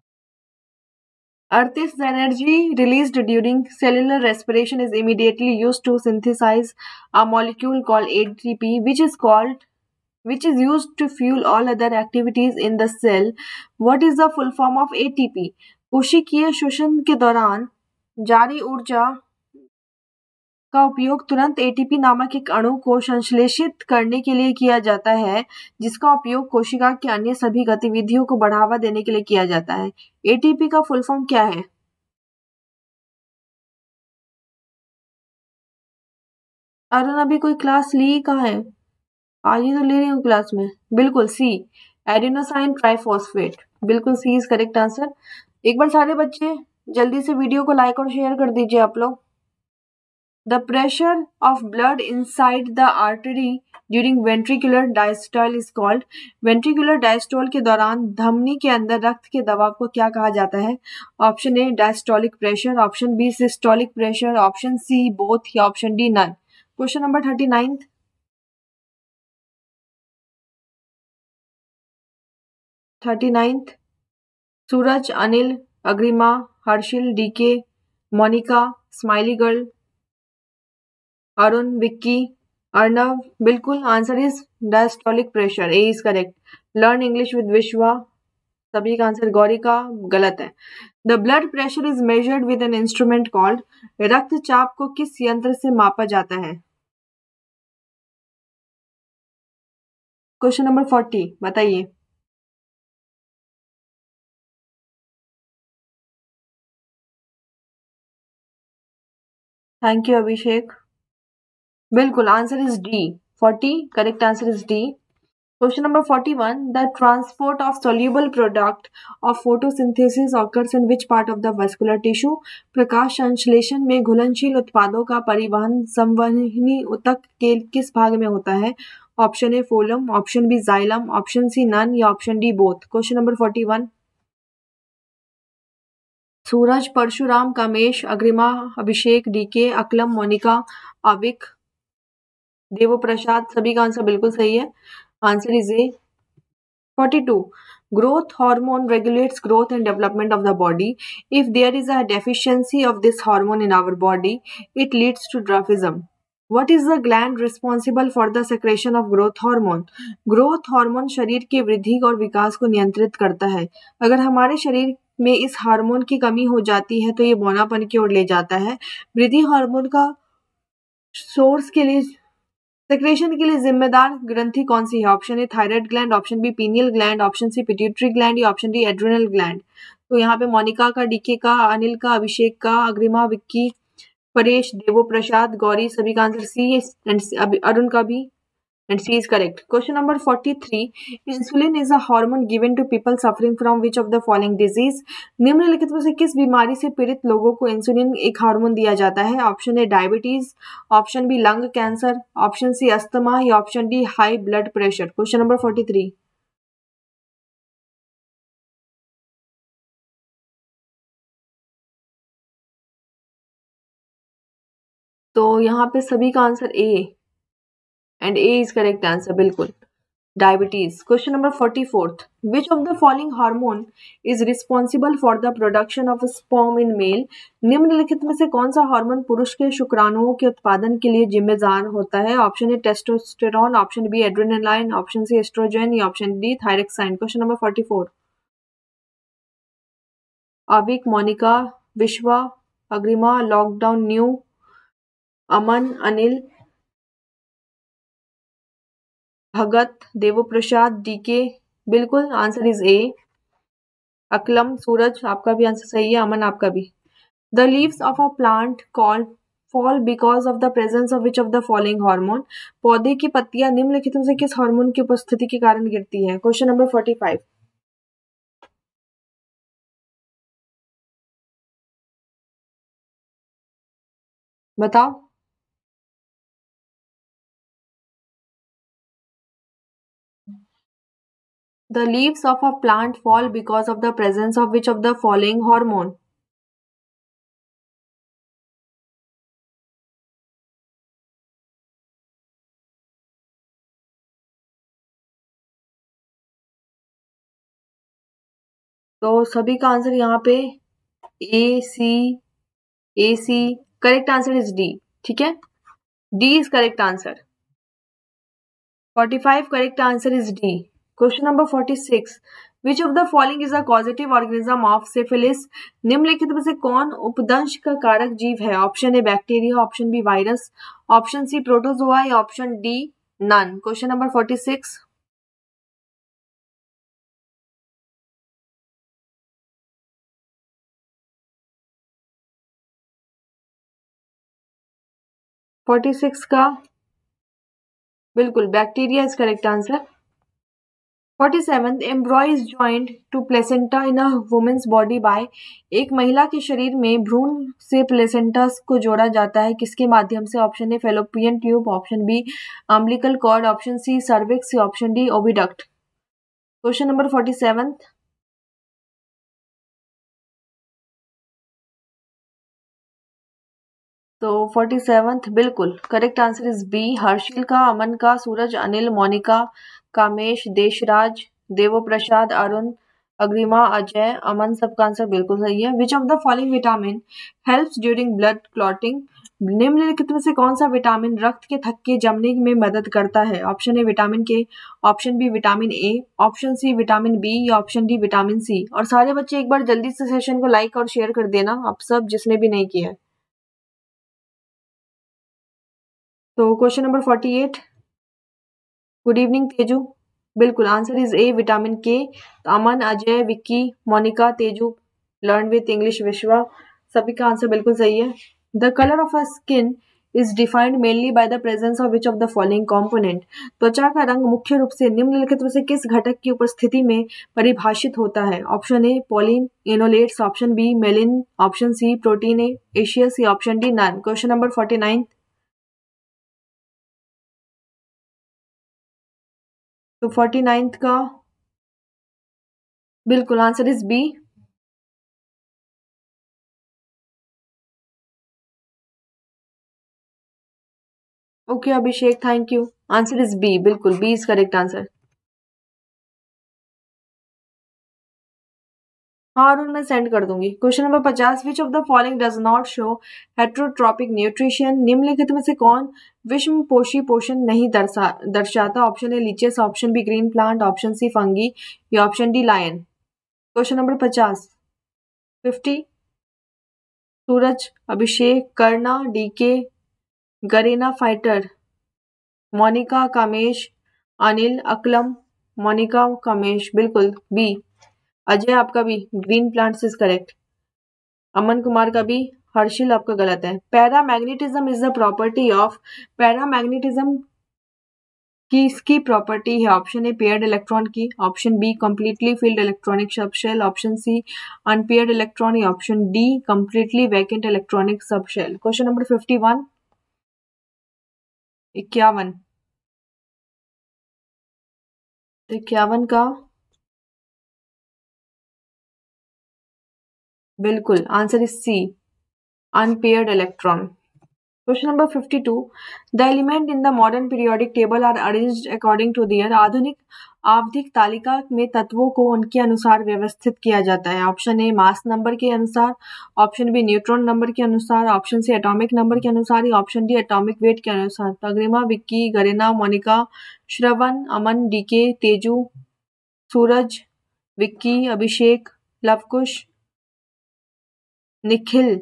Earth's energy released during cellular respiration is immediately used to synthesize a molecule called A T P, which is called which is used to fuel all other activities in the cell. What is the full form of A T P? कोशिकीय श्वसन के दौरान जारी ऊर्जा का उपयोग तुरंत A T P नामक एक अणु को संश्लेषित करने के लिए किया जाता है, जिसका उपयोग कोशिका की अन्य सभी गतिविधियों को बढ़ावा देने के लिए किया जाता है। A T P का फुल फॉर्म क्या है? अरुण, अभी कोई क्लास ली कहाँ है? आज ही तो ले रही हूँ क्लास में। बिल्कुल सी, एडिनोसाइन ट्राइफॉस्फेट। बिल्कुल सी इज करेक्ट आंसर। एक बार सारे बच्चे जल्दी से वीडियो को लाइक और शेयर कर दीजिए आप लोग। The pressure of blood inside the artery during ventricular diastole is called. Ventricular diastole के दौरान धमनी के अंदर रक्त के दबाव को क्या कहा जाता है? Option A diastolic pressure, option B systolic pressure, option C both या option D none. Question number thirty ninth thirty ninth Suraj, Anil, Agrima, Harshil, DK, Monika, smiley girl, Arun, Vicky, Arnav. बिल्कुल answer is diastolic pressure, A is correct. Learn English with Vishwa, सभी का answer Gaurika गलत है। The blood pressure is measured with an instrument called. रक्तचाप को किस यंत्र से मापा जाता है? क्वेश्चन नंबर फोर्टी बताइए। Thank you Abhishek. बिल्कुल answer is D, forty correct answer is D. Question number forty one, the transport of soluble product of photosynthesis occurs in which part of the vascular tissue. प्रकाश संश्लेषण में घुलनशील उत्पादों का परिवहन संवहनी ऊतक के किस भाग में होता है? Option A phloem, option B xylem, option C none या option D both. Question number forty one. Suraj, Parshuram, Kamesh, Agrima, Abhishek, DK, Akalam, Monika, Avik, Devo Prasad, सभी का आंसर बिल्कुल सही है। Answer is A. Forty two, growth hormone regulates growth and development of the body. If there is a deficiency of this hormone in our body, it leads to dwarfism. What is the gland responsible for the secretion of growth hormone? growth hormone शरीर की वृद्धि और विकास को नियंत्रित करता है। अगर हमारे शरीर में इस हार्मोन की कमी हो जाती है तो ये बौनापन की ओर ले जाता है। वृद्धि हार्मोन का सोर्स के लिए सेक्रेशन के लिए जिम्मेदार ग्रंथि कौन सी है? Option A thyroid gland, option B pineal gland, option C pituitary gland या ऑप्शन डी एड्रिनल ग्लैंड। तो यहाँ पे मोनिका का, डीके का, अनिल का, अभिषेक का, अग्रिमा, विक्की, परेश, देवो प्रसाद, गौरी, सभी का आंसर सी एंड अरुण का भी and C is correct. Question number forty-three. Insulin is a hormone given to people suffering from which of the following disease? निम्नलिखित में से किस बीमारी से पीड़ित लोगों को इंसुलिन एक हार्मोन दिया जाता है? Option A diabetes, option B lung cancer, option C asthma या option D high blood pressure. Question number forty three. तो यहाँ पे सभी का answer A and A is correct answer, बिल्कुल diabetes. Question number forty fourth, which of the following hormone is responsible for the production of sperm in male? निम्नलिखित में से कौन सा हार्मोन पुरुष के शुक्राणुओं के उत्पादन के लिए जिम्मेदार होता है? Option A testosterone, option B adrenaline, option C oestrogen या option D thyroxine. Question number forty four. Avik, Monika, Vishwa, Agrima, lockdown, new, Aman, Anil, Bhagat, Devo Prasad, DK. बिल्कुल answer is A. Akalam, Suraj, आपका भी आंसर सही है, अमन आपका भी। The leaves of a plant called fall because of the presence of which of the following hormone? पौधे की पत्तियां निम्नलिखित में से किस हार्मोन की उपस्थिति के कारण गिरती है? Question number forty five. बताओ। The leaves of a plant fall because of the presence of which of the following hormone? तो सभी का आंसर यहाँ पे A C A C correct answer is D. ठीक है, D is correct answer. Forty five correct answer is D. Question number forty six, which of the following is a causative organism of syphilis? निम्नलिखित में से कौन उपदंश का कारक जीव है? Option A bacteria, option B virus, option C protozoa या option D none. Question number forty six. Forty six का बिल्कुल bacteria is correct answer. Forty seven embryo is joint to placenta in a women's body by. एक महिला के शरीर में भ्रूण से प्लेसेंटा को जोड़ा जाता है किसके माध्यम से? Option A fallopian tube, option B umbilical cord, option C cervix, option D oviduct. Question number forty seven. तो फोर्टी सेवंथ बिल्कुल correct answer is B Harshil का, अमन का, सूरज, अनिल, मोनिका, कामेश, देशराज, देवो प्रसाद, अरुण, अग्रिमा, अजय, अमन, सबका आंसर बिल्कुल सही है। Which of the following vitamin helps during blood clotting? निम्नलिखित में से कौन सा विटामिन रक्त के थक्के जमने में मदद करता है? Option A vitamin K, option B vitamin A, option C vitamin B या ऑप्शन डी विटामिन सी। और सारे बच्चे एक बार जल्दी से सेशन को लाइक और शेयर कर देना, आप सब जिसने भी नहीं किया है। तो question number forty eight. Good evening Teju. बिल्कुल answer is A vitamin K. तो Aman, Ajay, Vicky, Monika, Teju learn with English Vishwa, सभी का आंसर बिल्कुल सही है। The colour of a skin is defined mainly by the presence of which of the following component? त्वचा का रंग मुख्य रूप से निम्नलिखित में से किस घटक की उपस्थिति में परिभाषित होता है? Option A pollen enolates, option B myelin, option C proteinaceous, option D none. Question number forty nine. तो फोर्टी नाइन्थ का बिल्कुल answer is B. Okay Abhishek, thank you. Answer is B, बिल्कुल बी इज करेक्ट आंसर। हाँ अरुण मैं send कर दूंगी। Question number पचास। Which of the following does not show heterotrophic nutrition? निम्नलिखित में से कौन विषम पोषी पोषण नहीं दर्शा दर्शाता? Option A leeches, option B green plant, option C fungi या option D lion. Question number पचास। Fifty. Suraj, Abhishek, Karna, DK, Garena fighter, Monika, Kamesh, Anil, Akalam, Monika, Kamesh, बिल्कुल बी। अजय आपका भी green plants is correct. Aman Kumar का भी। हर्षिल आपका गलत है। Paramagnetism is the property of. Paramagnetism की इसकी प्रॉपर्टी है ऑप्शन ए पेयर्ड इलेक्ट्रॉन की, option B completely field electronic subshell, option C unpaired electron, option D completely vacant electronic subshell. Question number fifty one. इक्यावन। इक्यावन का बिल्कुल answer is C unpaired electron. Question number fifty two. The element in the modern periodic table are arranged according to their. आधुनिक आवधिक तालिका में तत्वों को उनके अनुसार व्यवस्थित किया जाता है। ऑप्शन ए मास नंबर के अनुसार, ऑप्शन बी न्यूट्रॉन नंबर के अनुसार, ऑप्शन सी एटॉमिक नंबर के अनुसार, या ऑप्शन डी एटॉमिक वेट के अनुसार। Tagrima, Vicky, Garena, Monika, Shravan, Aman, DK, Teju, Suraj, Vicky, Abhishek, Lavkush, Nikhil.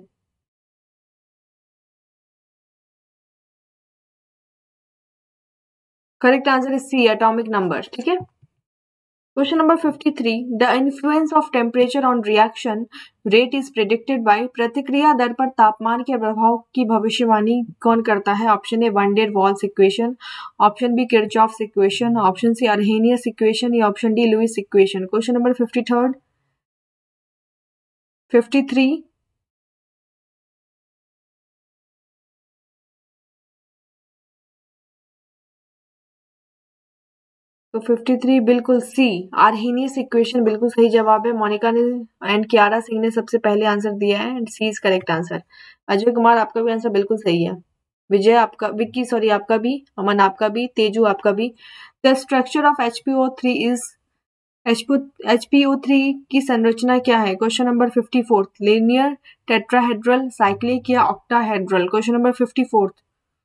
Correct answer is C atomic number. ठीक है। Question number fifty three. The influence of temperature on reaction rate is predicted by. प्रतिक्रिया दर पर तापमान के प्रभाव की भविष्यवाणी कौन करता है? Option A van der Waals equation, option B Kirchhoff's equation, option C Arrhenius equation, या option D Lewis equation. Question number fifty third. Fifty three. तो फिफ्टी थ्री बिल्कुल सी आर्हेनियस इक्वेशन बिल्कुल सही जवाब है। मोनिका ने एंड कियारा सिंह ने सबसे पहले आंसर दिया है and C is correct answer. Ajay Kumar आपका भी आंसर बिल्कुल सही है। विजय आपका, विक्की सॉरी आपका भी, अमन आपका भी, तेजू आपका भी। The structure of H P O three is. H P O three की संरचना क्या है? Question number fifty fourth. Linear, tetrahedral, cyclic या octahedral. Question number fifty fourth.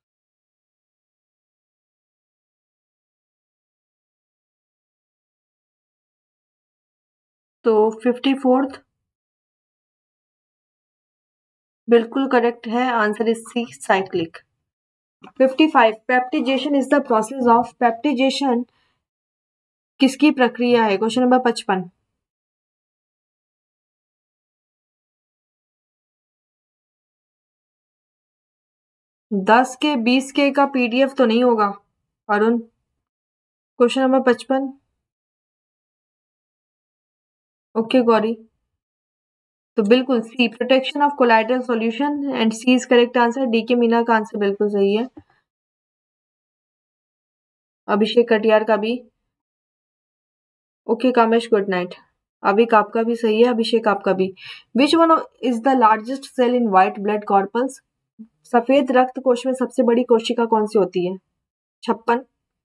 तो फिफ्टी फोर्थ बिल्कुल करेक्ट है। Answer is C cyclic. Fifty five. Peptization is the process of. Peptization किसकी प्रक्रिया है? क्वेश्चन नंबर पचपन। दस के बीस के का पीडीएफ तो नहीं होगा अरुण? क्वेश्चन नंबर पचपन। ओके गौरी, तो बिल्कुल C protection of colloidal solution and C is correct answer. D K Meena का आंसर बिल्कुल सही है। अभिषेक कटियार का भी okay. Kamesh good night. Abhik आपका भी सही है, अभिषेक आपका भी। Which one is the largest cell in white blood corpuscles? सफेद रक्त कोश में सबसे बड़ी कोशिका कौन सी होती है? छप्पन,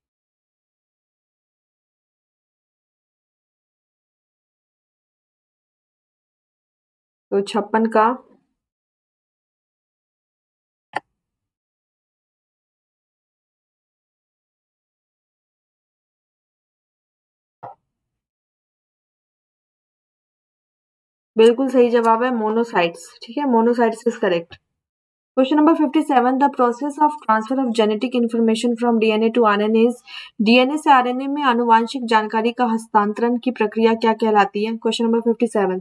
तो छप्पन का बिल्कुल सही जवाब है मोनोसाइट्स। ठीक है, monocytes is correct. Question number fifty seven, the process of transfer of genetic information from DNA to RNA is? DNA से आरएनए में आनुवांशिक जानकारी का हस्तांतरण की प्रक्रिया क्या कहलाती है? Question number fifty seven.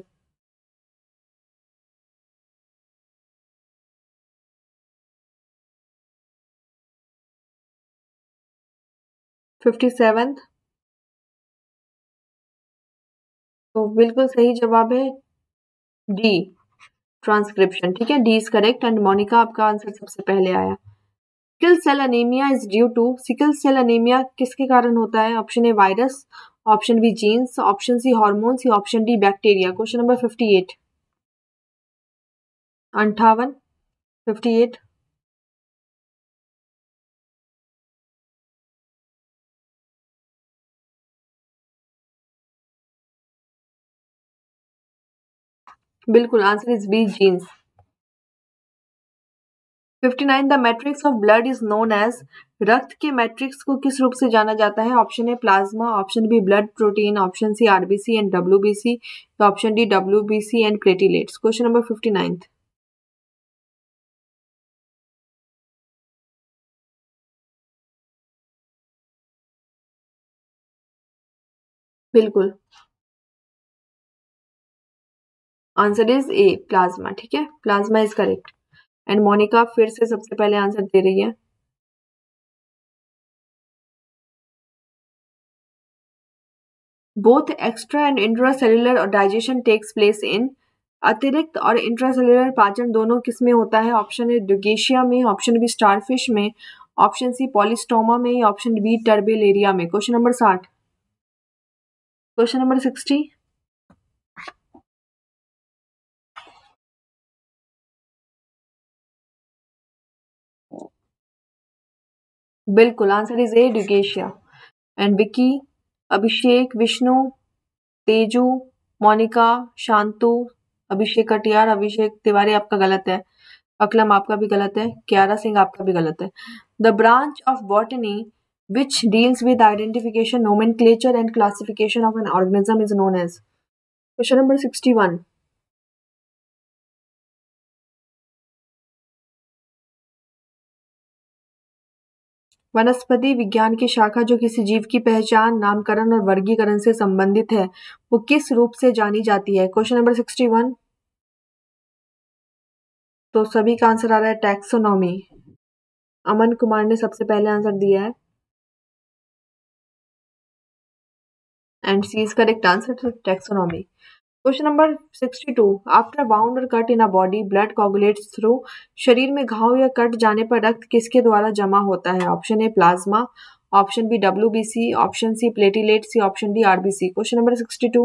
Fifty seven, तो बिल्कुल सही जवाब है डी, ट्रांसक्रिप्शन। ठीक है, D is correct and Monika आपका आंसर सबसे पहले आया। Sickle cell anaemia is due to? Sickle cell anaemia किसके कारण होता है? Option A virus, option B genes, option C hormones या option D bacteria. Question number fifty eight. अंठावन, फिफ्टी एट, बिल्कुल answer is B, genes. Fifty nine, the matrix of blood is known as? रक्त के matrix को किस रूप से जाना जाता है? Option A plasma, option B blood protein, option C RBC and WBC, option D WBC and platelets. Question number fifty nine. बिल्कुल आंसर इज ए, प्लाज्मा। ठीक है, plasma is correct and Monika फिर से सबसे पहले आंसर दे रही है। Both extra and intracellular digestion takes place in? अतिरिक्त और इंट्रासेल्युलर पाचन दोनों किस में होता है? ऑप्शन ए ड्यूगेशिया में, ऑप्शन बी स्टारफिश में, ऑप्शन सी पॉलिस्टोमा में या ऑप्शन बी टर्बेलेरिया में। क्वेश्चन नंबर साठ। Question number sixty. बिल्कुल answer is A, Dugesia and Vicky, Abhishek, Vishnu, Teju, Monika, Shantu, Abhishek Katiyar, Abhishek Tiwari आपका गलत है, अकलम आपका भी गलत है, क्यारा सिंह आपका भी गलत है। The branch of botany which deals with identification, nomenclature and classification of an organism is known as? Question number sixty-one. वनस्पति विज्ञान की शाखा जो किसी जीव की पहचान, नामकरण और वर्गीकरण से संबंधित है वो किस रूप से जानी जाती है? Question number sixty one. तो सभी का आंसर आ रहा है टैक्सोनॉमी। अमन कुमार ने सबसे पहले आंसर दिया है and C is correct answer to taxonomy. Question number sixty two, after wound और cut in a body blood coagulates through? शरीर में घाव या कट जाने पर रक्त किसके द्वारा जमा होता है? Option A plasma, option B WBC, option C platelets या option D RBC. Question number sixty two.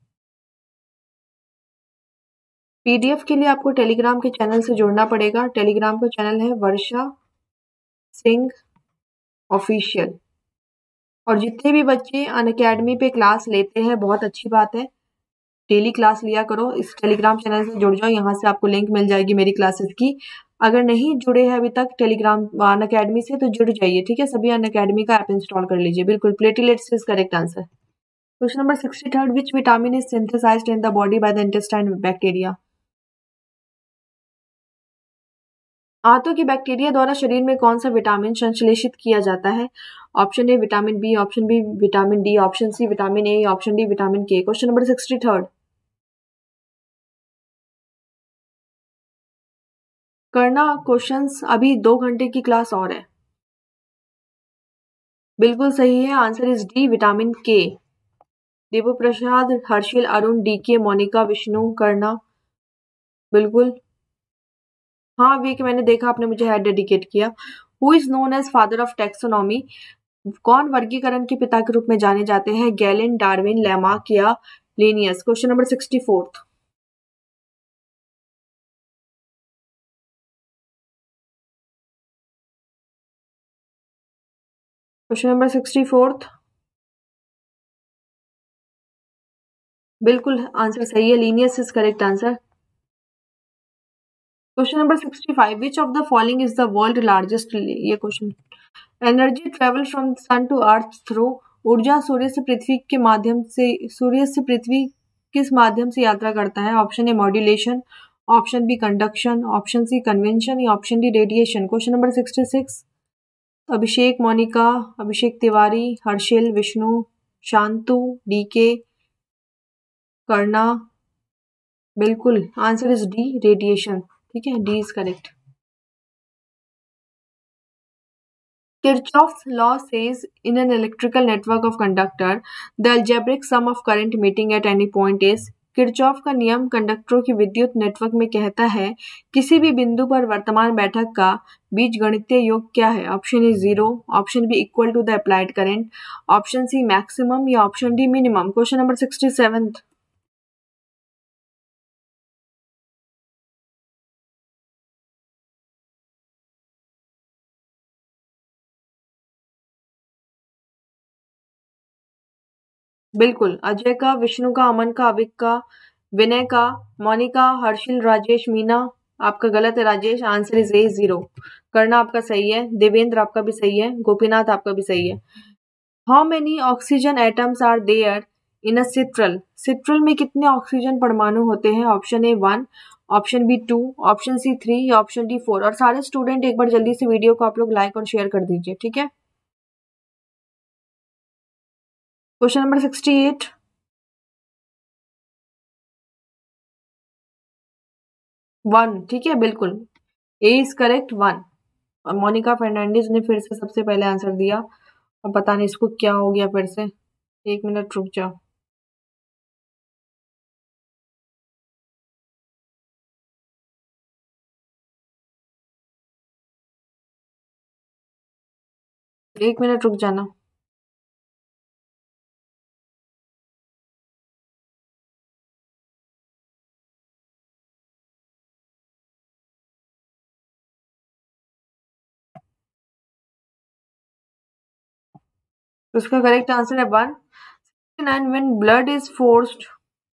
PDF के लिए आपको टेलीग्राम के चैनल से जुड़ना पड़ेगा। टेलीग्राम का चैनल है वर्षा सिंह ऑफिशियल। और जितने भी बच्चे अनअकैडमी पे क्लास लेते हैं बहुत अच्छी बात है, डेली क्लास लिया करो। इस टेलीग्राम चैनल से जुड़ जाओ, यहाँ से आपको लिंक मिल जाएगी मेरी क्लासेस की। अगर नहीं जुड़े हैं अभी तक टेलीग्राम अनअकैडमी से तो जुड़ जाइए। ठीक है, सभी अनअकैडमी का ऐप इंस्टॉल कर लीजिए। बिल्कुल platelets is correct answer. Question number sixty third, which vitamin is synthesized in the body by the intestine bacteria? आंतों की बैक्टीरिया द्वारा शरीर में कौन सा विटामिन संश्लेषित किया जाता है? Option A vitamin B, option B vitamin D, option C vitamin A, option D vitamin K. Question number sixty third. करना क्वेश्चंस, अभी दो घंटे की क्लास और है। बिल्कुल सही है, answer is D vitamin K. Devo Prasad, Harshil, Arun, DK, Monika, Vishnu, करना। बिल्कुल हाँ, वीक मैंने देखा, आपने मुझे हेड डेडिकेट किया। Who is known as father of taxonomy? कौन वर्गीकरण के पिता के रूप में जाने जाते हैं? गैलिन, डार्विन, लैमार्क या Linnaeus? Question number sixty fourth. Question number sixty fourth. बिल्कुल आंसर सही है, Linnaeus is correct answer. Question number sixty five. Which of the following is the world largest? ये question. Energy travel from sun to earth through. ऊर्जा सूर्य से पृथ्वी के माध्यम से सूर्य से पृथ्वी किस माध्यम से यात्रा करता है? Option A modulation, option B conduction, option C convention या option D radiation? Question number sixty six. Abhishek, Monika, Abhishek Tiwari, Harshil, Vishnu, Shantu, DK, करना। बिल्कुल आंसर इज डी, रेडिएशन। ठीक है, D is correct. Kirchhoff's law says in an electrical network of conductor, the algebraic sum of current meeting at any point is। Kirchhoff का नियम कंडक्टरों की विद्युत network में कहता है किसी भी बिंदु पर वर्तमान बैठक का बीजगणितीय योग क्या है? Option A zero, option B equal to the applied current, option C maximum या option D minimum? Question number sixty seventh. बिल्कुल अजय का, विष्णु का, अमन का, अविक का, विनय का, मोनिका, हर्षिल, राजेश, मीना। आपका गलत है Rajesh, answer is A zero. करना आपका सही है, देवेंद्र आपका भी सही है, गोपीनाथ आपका भी सही है। How many oxygen atoms are there in a citral? Citral में कितने ऑक्सीजन परमाणु होते हैं? Option A one, option B two, option C three या ऑप्शन डी फोर? और सारे स्टूडेंट एक बार जल्दी से वीडियो को आप लोग लाइक और शेयर कर दीजिए, ठीक है। Question number sixty eight. One, ठीक है, बिल्कुल ए इज करेक्ट, वन। और मोनिका फर्नांडिस ने फिर से सबसे पहले आंसर दिया। अब पता नहीं इसको क्या हो गया फिर से। एक मिनट रुक जाओ। एक मिनट रुक जाना। तो इसका करेक्ट आंसर है one. Nine, when blood is forced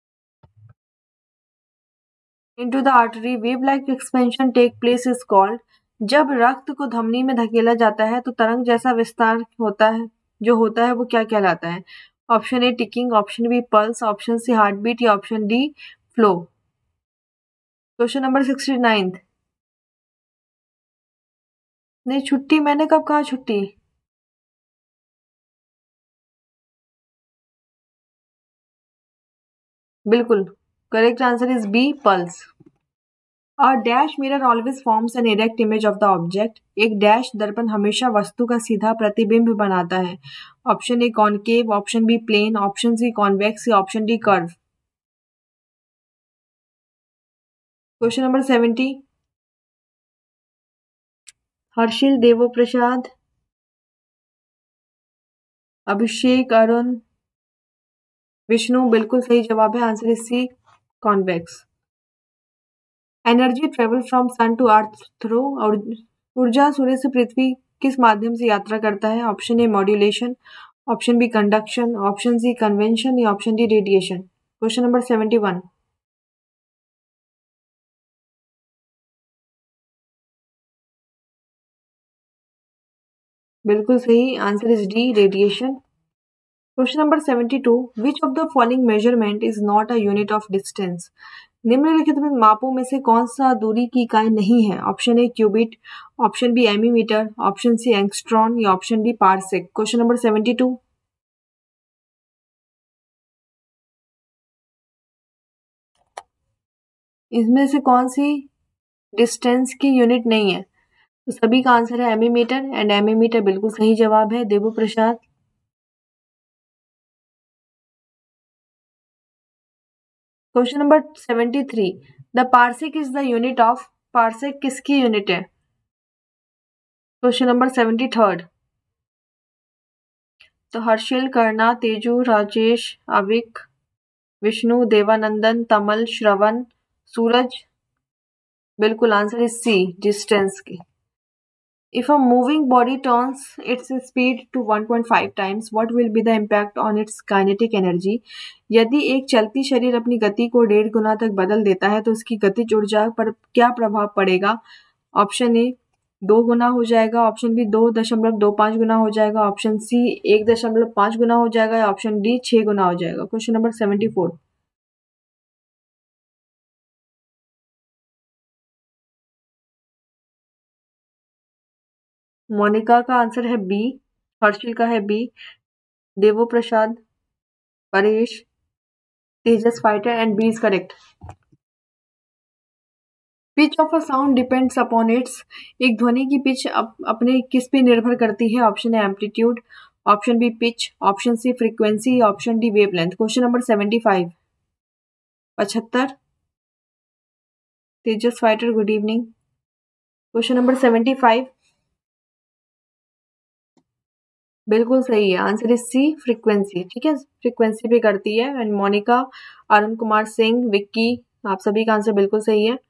into the artery, wave-like expansion take place is called। जब रक्त को धमनी में धकेला जाता है तो तरंग जैसा विस्तार होता है, जो होता है वो क्या कहलाता है? Option A ticking, option B pulse, option C heart beat या option D flow? Question number sixty ninth. नहीं छुट्टी, मैंने कब कहा छुट्टी? बिल्कुल correct answer is B, pulse. A dash mirror always forms an erect image of the object। एक dash दर्पण हमेशा वस्तु का सीधा प्रतिबिंब बनाता है। Option A concave, option B plane, option C convex या option D curve? Question number seventy. Harshil, Devo Prasad, Abhishek, Arun, Vishnu. बिल्कुल सही जवाब है, answer is C, convex. Energy travel from sun to earth through. और ऊर्जा सूर्य से पृथ्वी किस माध्यम से यात्रा करता है? Option A modulation, option B conduction, option C convention या option D radiation? Question number seventy one. बिल्कुल सही, answer is D, radiation. Question number seventy two. Which of the following measurement is not a unit of distance? निम्नलिखित में मापों में से कौन सा दूरी की इकाई नहीं है? Option A cubit, option B ammeter, option C angstrom या option D parsec? Question number seventy two. इसमें से कौन सी डिस्टेंस की यूनिट नहीं है? तो सभी का आंसर है एमीमीटर, एंड एमीमीटर बिल्कुल सही जवाब है, Devo Prasad. Question number seventy three, the parsec is the unit of, parsec किसकी यूनिट है? क्वेश्चन नंबर सेवेंटी थर्ड, तो हर्षिल, कर्णा, तेजू, राजेश, अविक, विष्णु, देवानंदन, तमल, श्रवण, सूरज। बिल्कुल आंसर इज सी, डिस्टेंस की। If a moving body turns its speed to one point five times, what will be the impact on its kinetic energy? यदि एक चलती शरीर अपनी गति को डेढ़ गुना तक बदल देता है तो उसकी गतिज ऊर्जा पर क्या प्रभाव पड़ेगा? ऑप्शन ए दो गुना हो जाएगा, ऑप्शन बी दो दशमलव दो पाँच गुना हो जाएगा, ऑप्शन सी एक दशमलव पाँच गुना हो जाएगा, ऑप्शन डी छह गुना हो जाएगा। Question number seventy four, Monika का आंसर है बी, हर्षिल का है B, Devo Prasad, Paresh, Tejas fighter and B is correct. Pitch of a sound depends upon its, एक ध्वनि की पिच अप, अपने किस पे निर्भर करती है? Option A amplitude, option B pitch, option C frequency, option D wavelength. Question number seventy five, पचहत्तर, Tejas fighter good evening. Question number seventy five, बिल्कुल सही है, आंसर इज सी फ्रीक्वेंसी। ठीक है, फ्रीक्वेंसी पे करती है। एंड मोनिका, अरुण कुमार सिंह, विक्की, आप सभी का आंसर बिल्कुल सही है।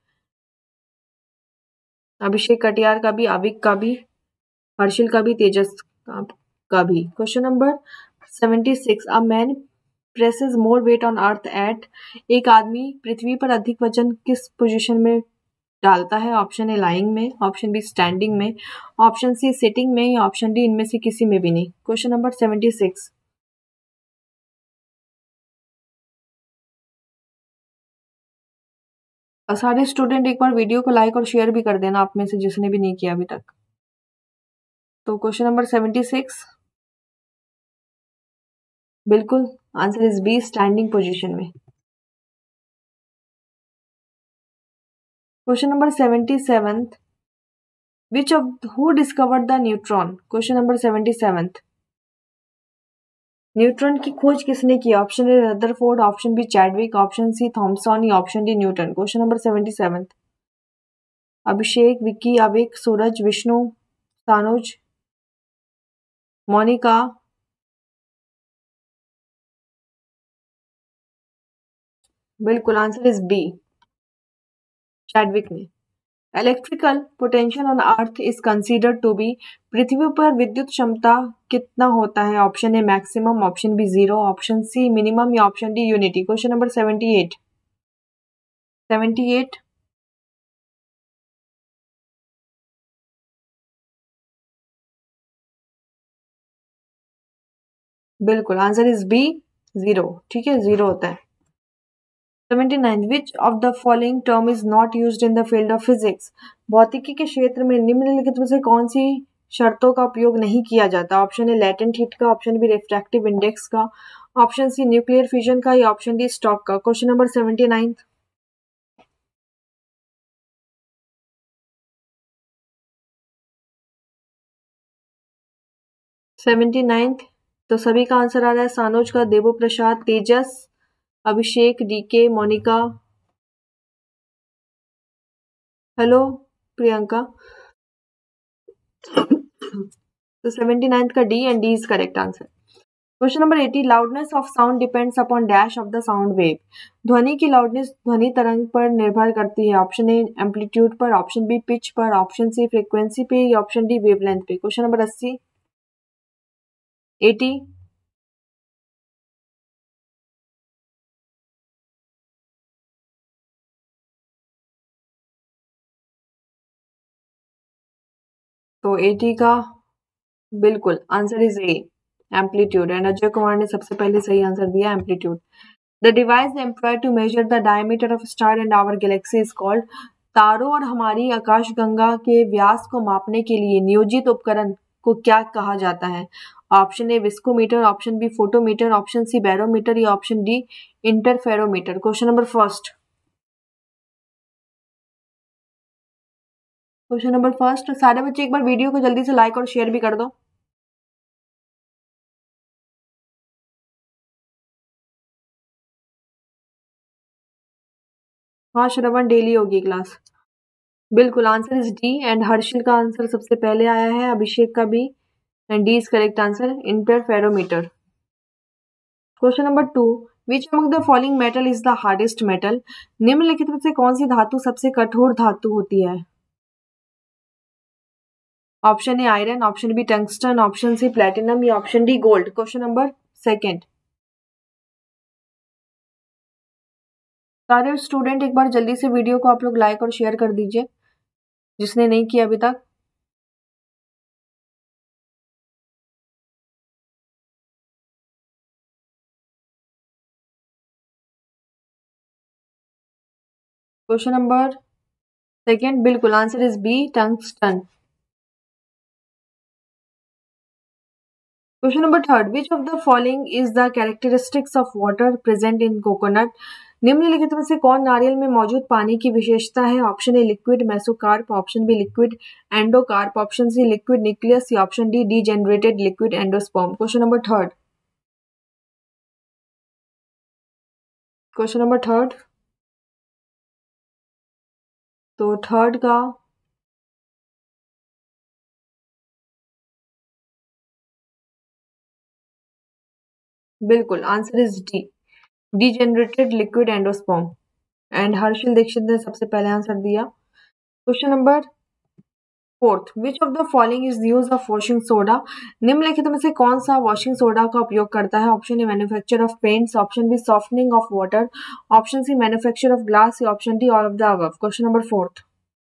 अभिषेक कटियार का भी, अविक का भी, हर्षिल का भी, तेजस का भी। Question number seventy six, a man presses more weight on earth at, एक आदमी पृथ्वी पर अधिक वजन किस पोजीशन में डालता है? ऑप्शन ए लाइंग में, ऑप्शन बी स्टैंडिंग में, ऑप्शन सी सिटिंग में, या ऑप्शन डी इनमें से किसी में भी नहीं। क्वेश्चन नंबर सेवेंटी सिक्स, सारे स्टूडेंट एक बार वीडियो को लाइक और शेयर भी कर देना, आप में से जिसने भी नहीं किया अभी तक। तो क्वेश्चन नंबर सेवेंटी सिक्स, बिल्कुल answer is B standing position में। Question number seventy seven, which of who discovered the neutron? Question number seventy seven, neutron की खोज किसने की? Option A Rutherford, option B Chadwick, option C Thomson, या option D Newton. Question number seventy seven, Abhishek, Vicky, Avik, Suraj, Vishnu, Sanuj, Monika. बिल्कुल answer is B, Chadwick ने। Electrical potential on earth is considered to be, पृथ्वी पर विद्युत क्षमता कितना होता है? Option A maximum, option B zero, option C minimum, या option D unity. Question number seventy eight, seventy eight, बिल्कुल आंसर इज बी जीरो। ठीक है, जीरो होता है। Seventy nine, which of the following term is not used in the field of physics, भौतिकी के क्षेत्र में निम्नलिखित में से कौन सी शर्तों का उपयोग नहीं किया जाता? ऑप्शन ए लेटेंट हीट का, ऑप्शन बी रिफ्रैक्टिव इंडेक्स का, ऑप्शन सी न्यूक्लियर फ्यूजन का, या ऑप्शन डी स्टॉक का। Question number seventy nine, seventy ninth, तो सभी का आंसर आ रहा है सानोज का, देवो प्रसाद, तेजस, अभिषेक, डीके, मोनिका, हेलो प्रियंका। तो सेवेंटी नाइन्थ का D, and D is correct answer. Question number eighty, loudness of sound depends upon dash of the sound wave, ध्वनि की लाउडनेस ध्वनि तरंग पर निर्भर करती है? ऑप्शन ए एम्पलीट्यूड पर, ऑप्शन बी पिच पर, ऑप्शन सी फ्रीक्वेंसी पे, या ऑप्शन डी वेवलेंथ पे। क्वेश्चन नंबर अस्सी, एटी, तो एटी का बिल्कुल answer is A amplitude, and Ajay Kumar ने सबसे पहले सही आंसर दिया amplitude. The device employed to measure the diameter of star and our galaxy is called, तारों और हमारी आकाशगंगा के व्यास को मापने के लिए नियोजित उपकरण को क्या कहा जाता है? Option A viscometer, option B photometer, option C barometer, या option D interferometer. Question number first, question number first, सारे बच्चे एक बार वीडियो को जल्दी से लाइक और शेयर भी कर दो। हाँ श्रवण, डेली होगी क्लास। बिल्कुल, answer is D. And Harshil का आंसर सबसे पहले आया है, अभिषेक का भी, and D is correct answer, interferometer. Question number two, which among the following metal is the hardest metal? निम्नलिखित में से कौन सी धातु सबसे कठोर धातु होती है? Option A iron, option B tungsten, option C platinum या option D gold. Question number second. सारे स्टूडेंट एक बार जल्दी से वीडियो को आप लोग लाइक और शेयर कर दीजिए, जिसने नहीं किया अभी तक। क्वेश्चन नंबर सेकेंड, बिल्कुल answer is B, tungsten. Question number third, which of the following is the characteristics of water present in coconut? निम्नलिखित में से कौन नारियल में मौजूद पानी की विशेषता है? Option A liquid mesocarp, option B liquid endocarp, option C liquid nucleus या option D degenerated liquid endosperm. Question number third. Question number third, तो थर्ड का बिल्कुल answer is D, degenerated liquid endosperm. And Harshil Dixit ने सबसे पहले answer दिया। Question number fourth, which of the following is use of washing soda? निम्नलिखित में से कौन सा वॉशिंग सोडा का उपयोग करता है? Option A manufacture of paints, option B softening of water, option C manufacture of glass या option D all of the above. Question number fourth.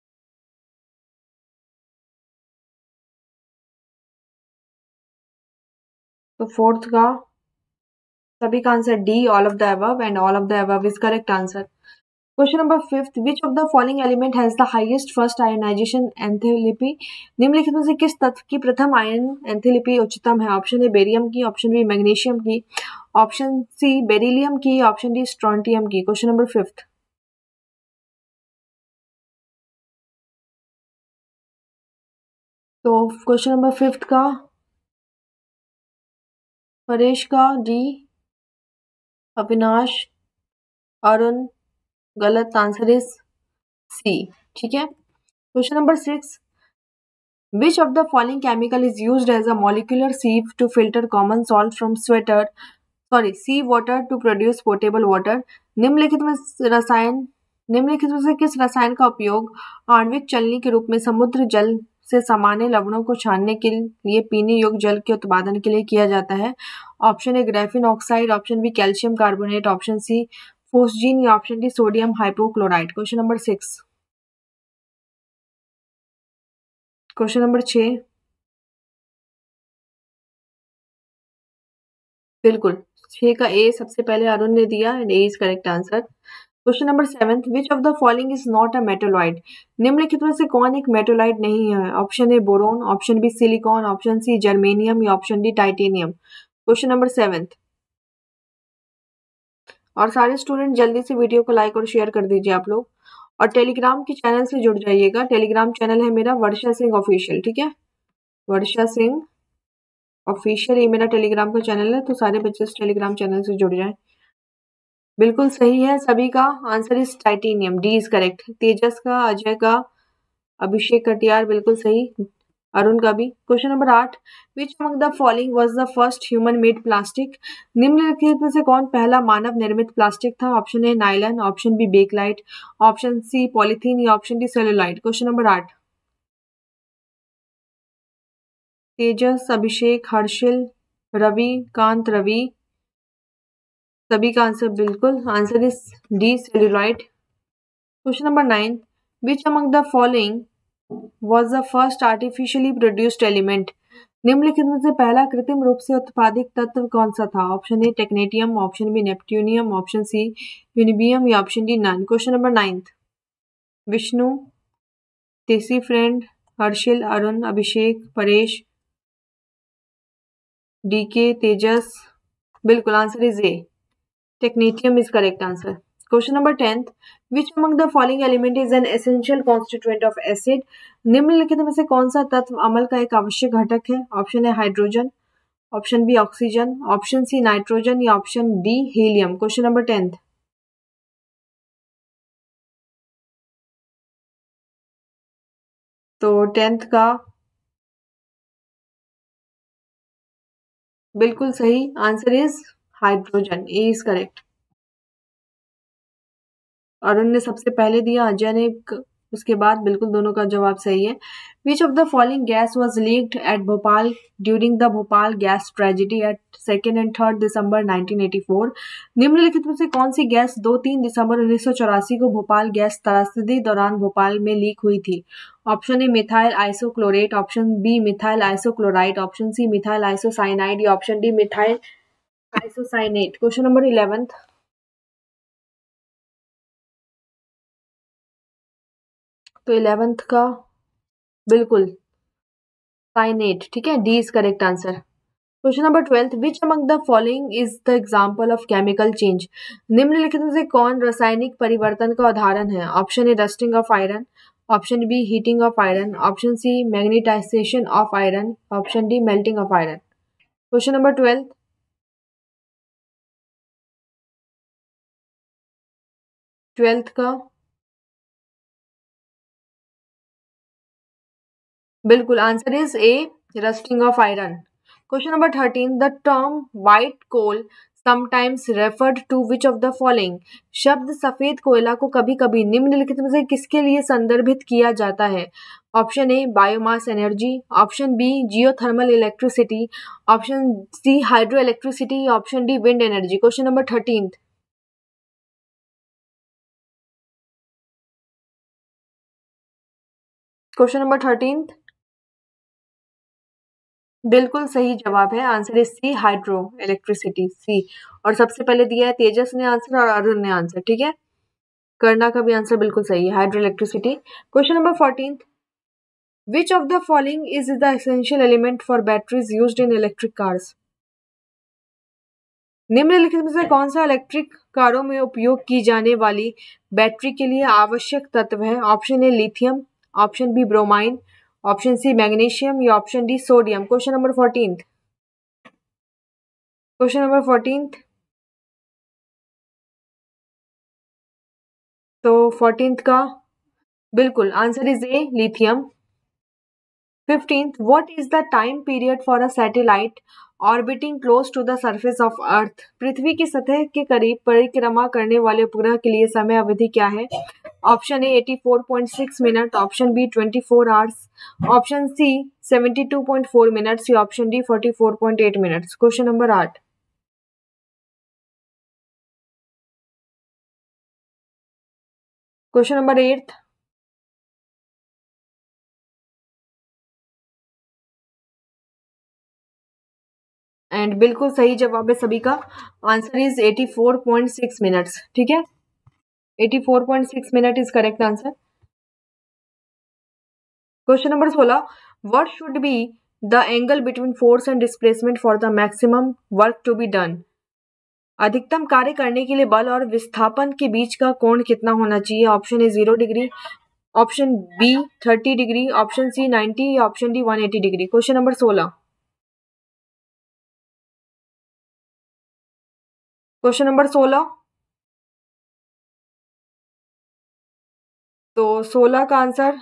तो फोर्थ का सभी का answer D, all of the above, and all of the above is correct answer. Question number fifth, which of the following element has the highest first ionization enthalpy? निम्नलिखित में से किस तत्व की प्रथम आयन एंथैल्पी उच्चतम है? ऑप्शन ए बेरियम की, ऑप्शन बी मैग्नीशियम की, ऑप्शन सी बेरिलियम की, ऑप्शन डी स्ट्रोंटियम की। Question number fifth. तो क्वेश्चन नंबर फिफ्थ का परेश का डी, अविनाश, अरुण, गलत आंसर इज सी। ठीक है। Question number six, which of the following chemical is used as a molecular sieve to filter common salt from sweater sorry sea water to produce portable water? निम्नलिखित में रसायन निम्नलिखित में से किस रसायन का उपयोग आणविक चलनी के रूप में समुद्र जल से सामान्य लवणों को छानने के लिए पीने योग्य जल के उत्पादन के लिए किया जाता है? Option A graphene oxide, option B calcium carbonate, option C phosgene या option D sodium hypochloride. Question number six. Question number छह, बिल्कुल छह का ए सबसे पहले अरुण ने दिया, and A is correct answer. Question number seventh, which of the following is not a metalloid? निम्नलिखित में से कौन एक मेटोलॉइड नहीं है? Option A boron, option B silicon, option C germanium या option D titanium. Question number seventh. और सारे स्टूडेंट जल्दी से वीडियो को लाइक और शेयर कर दीजिए आप लोग, और टेलीग्राम के चैनल से जुड़ जाइएगा। टेलीग्राम चैनल है मेरा वर्षा सिंह ऑफिशियल। ठीक है, वर्षा सिंह ऑफिशियल ये मेरा टेलीग्राम का चैनल है, तो सारे बच्चे इस टेलीग्राम चैनल से जुड़ जाएं। बिल्कुल सही है सभी का answer is titanium, D is correct. Tejas का, अजय का, अभिषेक कटियार बिल्कुल सही, अरुण का भी। क्वेश्चन नंबर आठ, which among the following was the first human made plastic? निम्नलिखित में से कौन पहला मानव निर्मित प्लास्टिक था? Option A nylon, option B bakelite, option C polythene या option D cellulite. Question number आठ। तेजस, अभिषेक, हर्षिल, रवि, कांत, रवि, सभी का आंसर बिल्कुल answer is D cellulite. Question number nine, which among the following was the first artificially produced element? निम्नलिखित में से पहला कृत्रिम रूप से उत्पादित तत्व कौन सा था? Option A technetium, option B neptunium, option C unbibium या option D none. Question number ninth, Vishnu, Tessy friend, Harshil, Arun, Abhishek, Paresh, DK, Tejas, बिल्कुल answer is A, technetium is correct answer. Question number tenth, which among the following element is an essential constituent of acid? निम्नलिखित में से कौन सा तत्व अम्ल का एक आवश्यक घटक है? Option A hydrogen, option B oxygen, option C nitrogen या option D helium. Question number tenth. तो टेंथ का बिल्कुल सही answer is hydrogen, A is correct. Arun ने सबसे पहले दिया, अजय ने क- उसके बाद, बिल्कुल दोनों का जवाब सही है। Which of the following gas was leaked at Bhopal during the Bhopal gas tragedy at second and third December nineteen eighty four? निम्नलिखित में से कौन सी गैस दो तीन दिसंबर उन्नीस सौ चौरासी को भोपाल गैस त्रासदी दौरान भोपाल में लीक हुई थी? Option A methyl isochlorate, option B methyl isochloride, option C methyl isocyanide या option D methyl isocyanate. Question number eleventh. तो इलेवेंथ का बिल्कुल साइनेट, ठीक है, D is correct answer. Question number twelfth. Which among the following is the example of chemical change? निम्नलिखित में से कौन रासायनिक परिवर्तन का उदाहरण है? Option A rusting of iron, option B heating of iron, option C magnetisation of iron, option D melting of iron. Question number twelfth. Twelfth का बिल्कुल answer is A rusting of iron. Question number thirteen. The term white coal sometimes referred to which of the following? शब्द सफेद कोयला को कभी कभी निम्नलिखित में से किसके लिए संदर्भित किया जाता है? Option A biomass energy, option B geothermal electricity, option C hydro electricity, option D wind energy. Question number thirteen. Question number thirteen बिल्कुल सही जवाब है, answer is C hydro electricity, C. और सबसे पहले दिया है तेजस ने आंसर और अरुण ने आंसर, ठीक है। करना का भी आंसर बिल्कुल सही है, hydro electricity. Question number fourteen. Which of the following is the essential element for batteries used in electric cars? निम्नलिखित में से कौन सा इलेक्ट्रिक कारों में उपयोग की जाने वाली बैटरी के लिए आवश्यक तत्व है? Option A lithium, option B bromine, option C magnesium या option D sodium. Question number fourteen. Question number fourteen. तो फोर्टीन का बिल्कुल answer is A lithium. Fifteenth. What is the time period for a satellite orbiting close to the surface of earth? पृथ्वी की सतह के करीब परिक्रमा करने वाले उपग्रह के लिए समय अवधि क्या है? Option A eighty four point six minute, option B twenty four hours, option C seventy two point four minutes या option D forty four point eight minutes. Question number आठ। Question number eight. एंड बिल्कुल सही जवाब है सभी का, answer is eighty four point six minutes, ठीक है। Eighty four point six minute is correct answer. Question number सोलह। What should be the angle between force and displacement for the maximum work to be done? अधिकतम कार्य करने के लिए बल और विस्थापन के बीच का कोण कितना होना चाहिए? Option A zero degree, option B thirty degree, option C ninety या option D one eighty degree. Question number सोलह। क्वेश्चन नंबर सोलह। तो सोलह का आंसर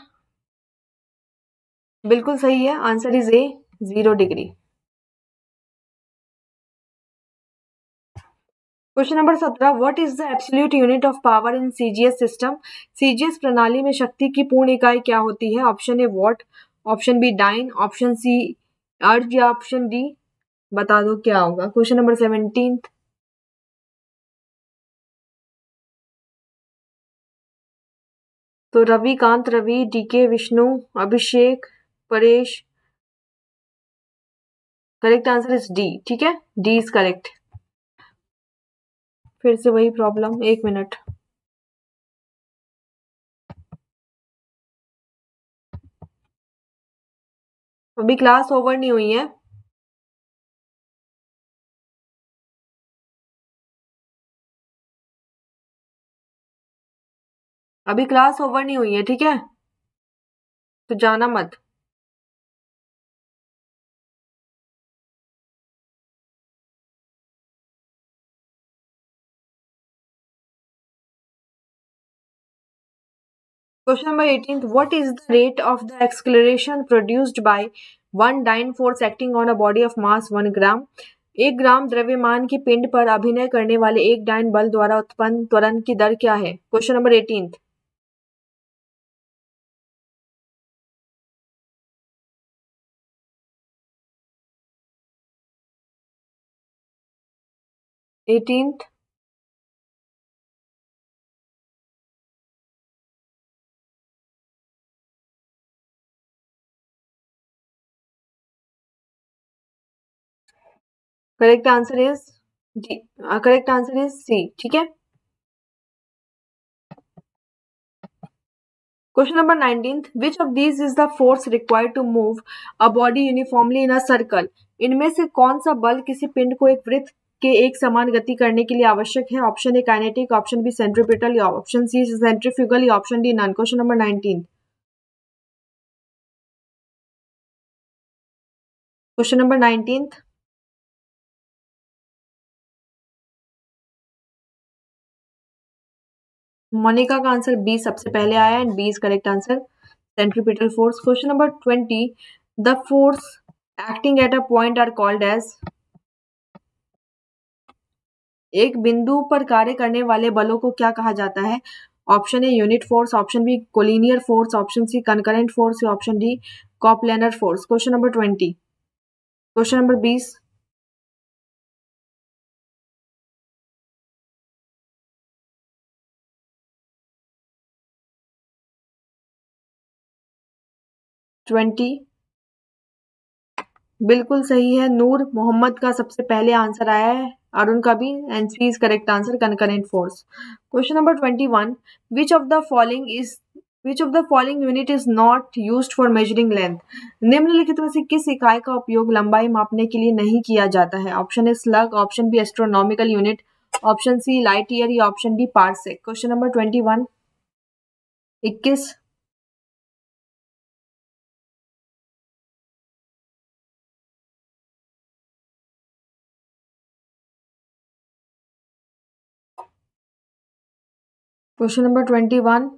बिल्कुल सही है, answer is A zero degree. Question number सत्रह। What is the absolute unit of power in CGS system? CGS प्रणाली में शक्ति की पूर्ण इकाई क्या होती है? Option A watt, option B dyne, option सी अर्ज या ऑप्शन डी बता दो क्या होगा। Question number seventeen. तो Ravikant, Ravi, DK, Vishnu, Abhishek, Paresh, correct answer is D, ठीक है, डी इज करेक्ट। फिर से वही प्रॉब्लम, एक मिनट। अभी क्लास ओवर नहीं हुई है। अभी क्लास ओवर नहीं हुई है, ठीक है, तो जाना मत। Question number eighteenth. What is the rate of the acceleration produced by one dyne force acting on a body of mass one gram? एक ग्राम द्रव्यमान की पिंड पर अभिनय करने वाले एक डायन बल द्वारा उत्पन्न त्वरण की दर क्या है? Question number eighteenth. Eighteenth. Correct answer is D. Correct answer is C. ठीक है. Question number nineteenth. Which of these is the force required to move a body uniformly in a circle? इनमें से कौन सा बल किसी पिंड को एक वृत्त के एक समान गति करने के लिए आवश्यक है? Option A kinetic, option B centripetal, या ऑप्शन सी सेंट्रीफ्यूगल, या option D none. Question number nineteen. Question number nineteen. Monika का आंसर बी सबसे पहले आया and B is correct answer, centripetal force. Question number twenty. The force acting at a point are called edge. एक बिंदु पर कार्य करने वाले बलों को क्या कहा जाता है? Option A unit force, option B collinear force, option C concurrent force, या option D coplanar force. Question number twenty. Question number बीस. ट्वेंटी बिल्कुल सही है. नूर मोहम्मद का सबसे पहले आंसर आया है, अरुण का भी, and C is correct answer, concurrent force. Question number twenty one. Which of the following is which of the following unit is not used for measuring length? निम्नलिखित में से किस इकाई का उपयोग लंबाई मापने के लिए नहीं किया जाता है? Option A slug, option B astronomical unit, option C light year, या option D parsec. Question number twenty one. इक्कीस. Question number twenty one.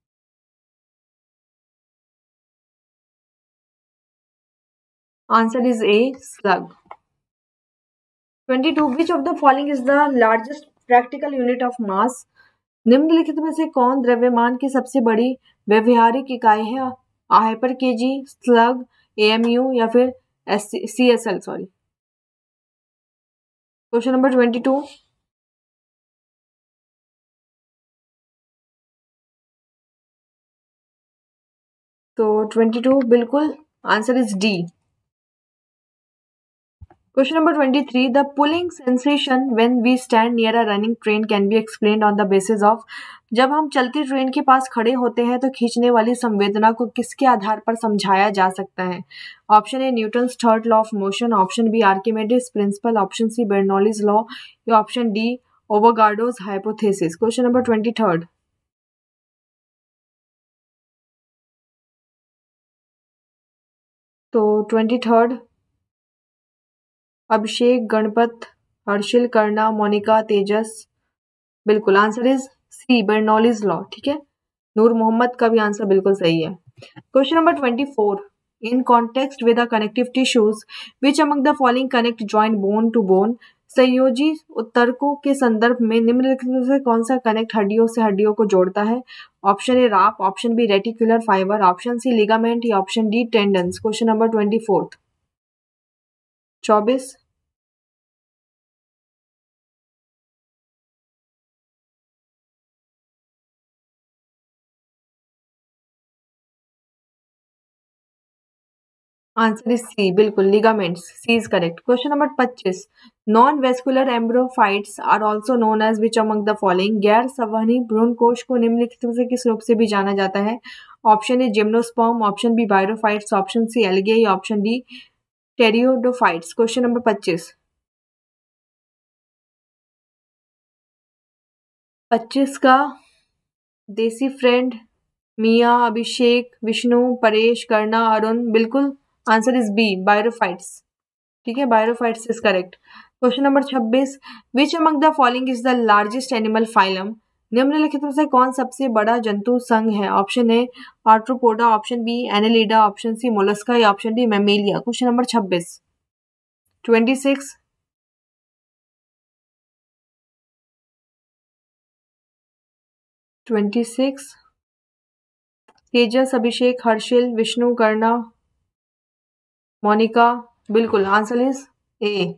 Answer is A slug. Twenty two. Which of the following is the largest practical unit of mass? निम्नलिखित में से कौन द्रव्यमान की सबसे बड़ी व्यवहारिक इकाई है? हाइपर केजी, स्लग, एएमयू, या फिर CSL. Sorry. Question number twenty two. तो ट्वेंटी टू बिल्कुल answer is D. Question number twenty-three. The pulling sensation when we stand near a running train can be explained on the basis of. जब हम चलती train के पास खड़े होते हैं तो खींचने वाली संवेदना को किसके आधार पर समझाया जा सकता है? Option A Newton's third law of motion, option B Archimedes principle, option C Bernoulli's law, या option D Avogadro's hypothesis. Question number twenty third. तो ट्वेंटी थर्ड. अभिषेक, गणपत, हर्षिल, कर्णा, मोनिका, तेजस. बिल्कुल answer is C Bernoulli's law. ठीक है. नूर मोहम्मद का भी आंसर बिल्कुल सही है. Question number twenty four. In context with the connective tissues which among the following connect joint bone to bone? संयोजी उत्तरकों के संदर्भ में निम्नलिखित में से कौन सा कनेक्ट हड्डियों से हड्डियों को जोड़ता है? Option A rap, option B reticular fibre, option C ligament, या option D tendons. Question number twenty fourth. चौबीस. Answer is C. बिल्कुल ligaments. C is correct. Question number पच्चीस. Non vascular embryophytes are also known as which among the following? गैर संवहनी भ्रूण कोश को निम्नलिखित में से किस रूप से भी जाना जाता है? Option A gymnosperm, option B bryophytes, option C algae, या option D pteridophytes. Question number पच्चीस. पच्चीस का देसी फ्रेंड, मिया, अभिषेक, विष्णु, परेश, कर्णा, अरुण. बिल्कुल आंसर इज बी बायोफाइट्स. ठीक है. Bryophytes is correct. Question number छब्बीस. Which among the following is the largest animal phylum? निम्नलिखित में से कौन सबसे बड़ा जंतु संघ है? Option A arthropoda, option B annelida, option C Mollusca या option D mammalia. Question number छब्बीस twenty six twenty six Tejas, Abhishek, Harshil, Vishnu, Karna, Monika. बिल्कुल आंसर इज ए।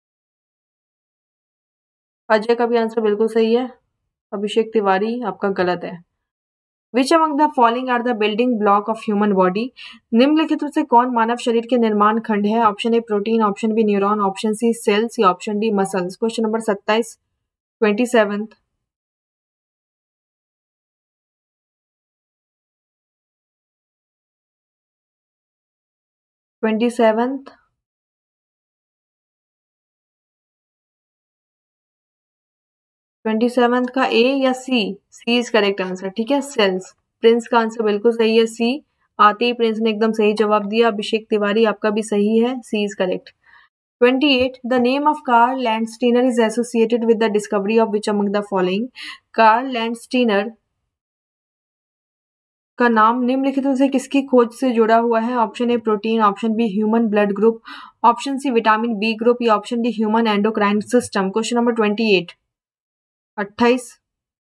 अजय का भी आंसर बिल्कुल सही है। अभिषेक तिवारी आपका गलत है। Which among the following are the building block of human body? निम्नलिखित में से कौन मानव शरीर के निर्माण खंड है? Option A protein, option B neuron, option C cells या option D muscles. Question number सत्ताईस twenty seven twenty seventh twenty seventh का ए या C? C is correct answer. ठीक है, सेल्स। प्रिंस का आंसर बिल्कुल सही है, सी। आते ही प्रिंस ने एकदम सही जवाब दिया। अभिषेक तिवारी आपका भी सही है, C is correct. Twenty eight the name of Karl Landsteiner is associated with the discovery of which among the following? Karl Landsteiner का नाम निम्नलिखित में से किसकी खोज से जुड़ा हुआ है? Option A protein, option B human blood group, option C vitamin B group या option D human endocrine system. Question number twenty eight अट्ठाईस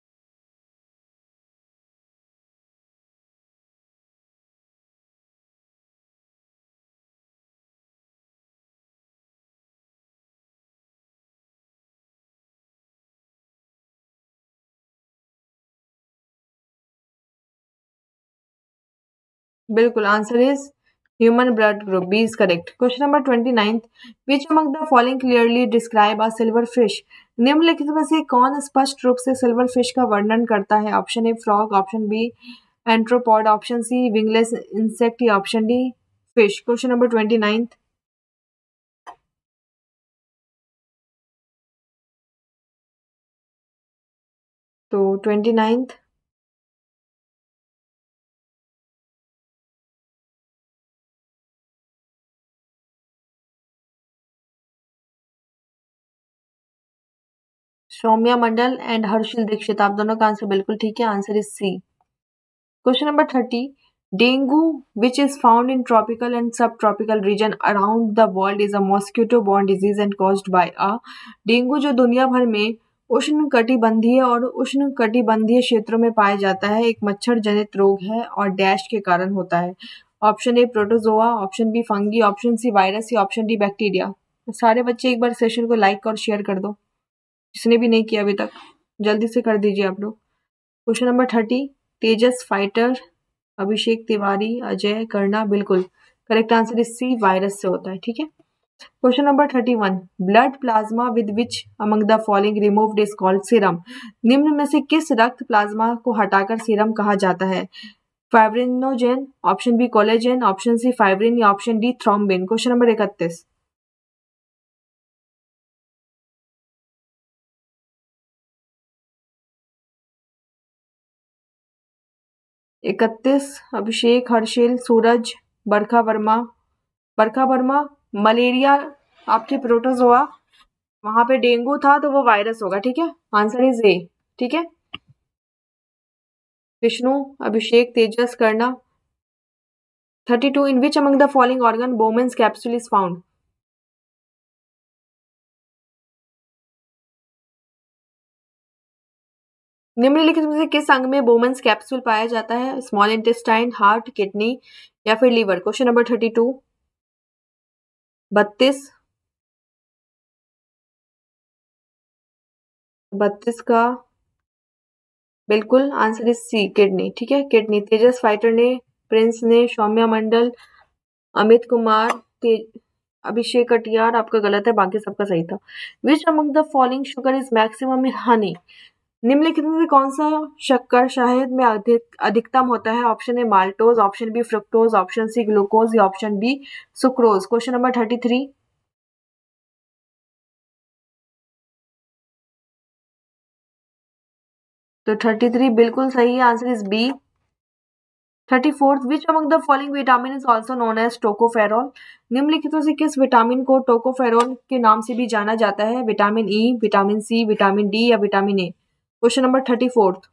बिल्कुल answer is human blood group, B is correct. Question number twenty ninth which among the following clearly describe a silver fish? निम्नलिखित में से कौन स्पष्ट रूप से सिल्वर फिश का वर्णन करता है? Option A frog, option B arthropod, option C wingless insect या option D fish. Question number twenty ninth तो twenty ninth Saumya Mandal and Harshil Dikshit, आप दोनों का आंसर बिल्कुल ठीक है, answer is C. Question number thirty dengue which is found in tropical and sub tropical region around the world is a mosquito borne disease and caused by a? Dengue जो दुनिया भर में उष्ण कटिबंधीय और उष्ण कटिबंधीय क्षेत्रों में पाया जाता है, एक मच्छर जनित रोग है और डैश के कारण होता है। Option A protozoa, option B fungi, option C virus या ऑप्शन डी बैक्टीरिया। सारे बच्चे एक बार सेशन को लाइक और शेयर कर दो, जिसने भी नहीं किया अभी तक जल्दी से कर दीजिए आप लोग। Question number thirty Tejas, fighter, Abhishek Tiwari, Ajay, Karna. बिल्कुल correct answer is C, virus से होता है। ठीक है, question number thirty one blood plasma with which among the following removed is called serum? निम्न में से किस रक्त प्लाज्मा को हटाकर सीरम कहा जाता है? Fibrinogen, option B collagen, option C fibrin या option D thrombin. Question number इकतीस इकतीस अभिषेक, हर्षिल, सूरज, बरखा वर्मा। बरखा वर्मा मलेरिया आपके प्रोटोजोआ, वहां पे डेंगू था तो वो वायरस होगा। ठीक है, आंसर इज ए। ठीक है, Vishnu, Abhishek, Tejas, Karna. Thirty two in which among the following organ Bowman's capsule is found? निम्नलिखित में से किस अंग में बोमेन्स कैप्सूल पाया जाता है? स्मॉल इंटेस्टाइन, हार्ट, किडनी या फिर liver. Question number thirty two बत्तीस बत्तीस का बिल्कुल आंसर इज सी, किडनी। ठीक है, किडनी। तेजस फाइटर ने, प्रिंस ने, सौम्या मंडल, अमित कुमार, तेज अभिषेक कटियार आपका गलत है, बाकी सबका सही था। Which among the following sugar is maximum in honey? निम्नलिखित में से कौन सा शक्कर शहद में अधिक अधिकतम होता है? Option A maltose, option B fructose, option C glucose या option D sucrose. Question number thirty three तो थर्टी थ्री बिल्कुल सही है, answer is B. Thirty fourth which among the following vitamin is also known as tocopherol? निम्नलिखितों से किस vitamin को tocopherol के नाम से भी जाना जाता है? Vitamin E, vitamin C, vitamin D या vitamin A. Question number thirty fourth,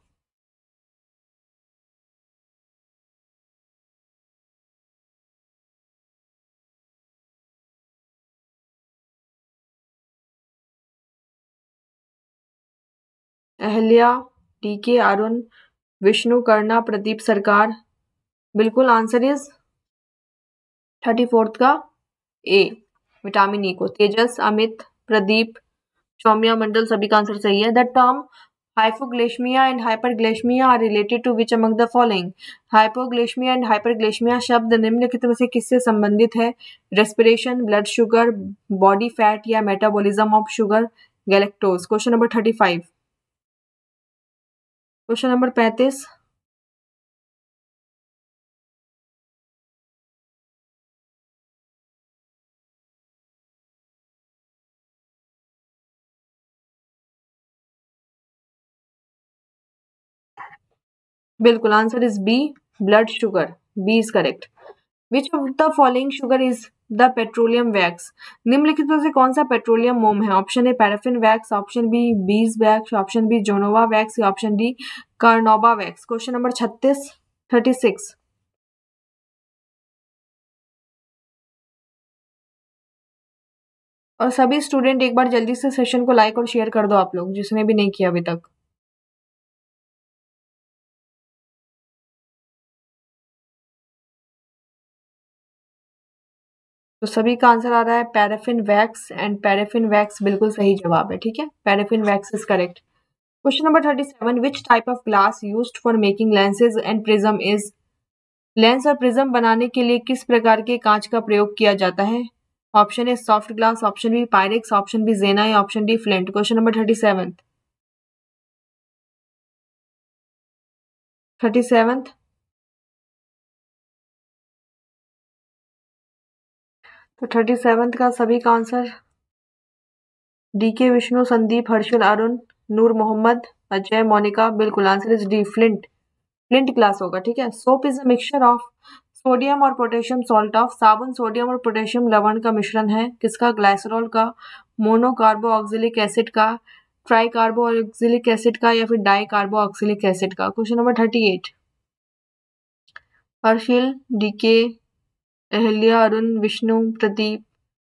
Ahalya, D K, Arun, Vishnu, कर्णा, प्रदीप सरकार। बिल्कुल आंसर इज थर्टी फोर्थ का ए, विटामिन ई को। तेजस, अमित, प्रदीप, सौम्या मंडल, सभी का आंसर सही है। The term hypoglycaemia and hyperglycaemia are related to which among the following? Hypoglycaemia and hyperglycaemia शब्द निम्नलिखित में से किससे संबंधित है? Respiration, blood sugar, body fat या metabolism of sugar, galactose. Question number thirty five. Question number पैंतीस, बिल्कुल answer is B, blood sugar. B is correct. Which of the following sugar is the petroleum wax? निम्नलिखित में से कौन सा petroleum मोम है? ऑप्शन ए paraffin wax, option B beeswax, option B jojoba wax या option D carnauba wax. Question number छत्तीस, thirty six. और सभी स्टूडेंट एक बार जल्दी से सेशन को लाइक और शेयर कर दो, आप लोग जिसने भी नहीं किया अभी तक। तो सभी का आंसर आ रहा है paraffin wax, and paraffin wax बिल्कुल सही जवाब है। ठीक है, paraffin wax is correct. Question number thirty seven, which type of glass used for making lenses and prism is? Lens और प्रिज्म बनाने के लिए किस प्रकार के कांच का प्रयोग किया जाता है? Option A soft glass, option B pyrex, option B Jena या option D flint. Question number thirty seven, thirty seventh. तो थर्टी सेवंथ का सभी का आंसर डी के, विष्णु, संदीप, हर्षल, अरुण, नूर मोहम्मद, अजय, मोनिका। बिल्कुल answer is D, flint. Flint glass होगा। ठीक है। Soap is a mixture of sodium और पोटेशियम सॉल्ट ऑफ। साबुन सोडियम और पोटेशियम लवण का मिश्रण है। किसका? ग्लाइसरॉल का, मोनोकार्बो ऑक्सिलिक एसिड का, ट्राई कार्बो ऑक्सिलिक एसिड का या फिर डाई कार्बो ऑक्सिलिक एसिड का। Question number thirty eight, Harshil, DK, Ahalya, Arun, Vishnu, Pradeep.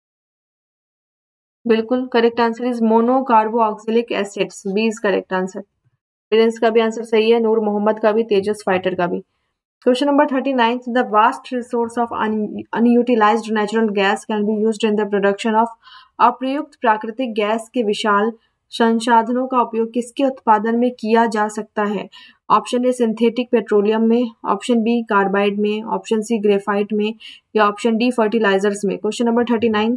बिल्कुल correct answer is monocarboxylic acids. B is correct answer. Prince का भी आंसर सही है, नूर मोहम्मद का भी, तेजस फाइटर का भी। Question number thirty nine, the vast resource of unutilised natural gas can be used in the production of. अप्रयुक्त प्राकृतिक गैस के विशाल संसाधनों का उपयोग किसके उत्पादन में किया जा सकता है? ऑप्शन ए सिंथेटिक पेट्रोलियम में, ऑप्शन बी कार्बाइड में, ऑप्शन सी ग्रेफाइट में या ऑप्शन डी फर्टिलाइजर्स में। Question number thirty nine,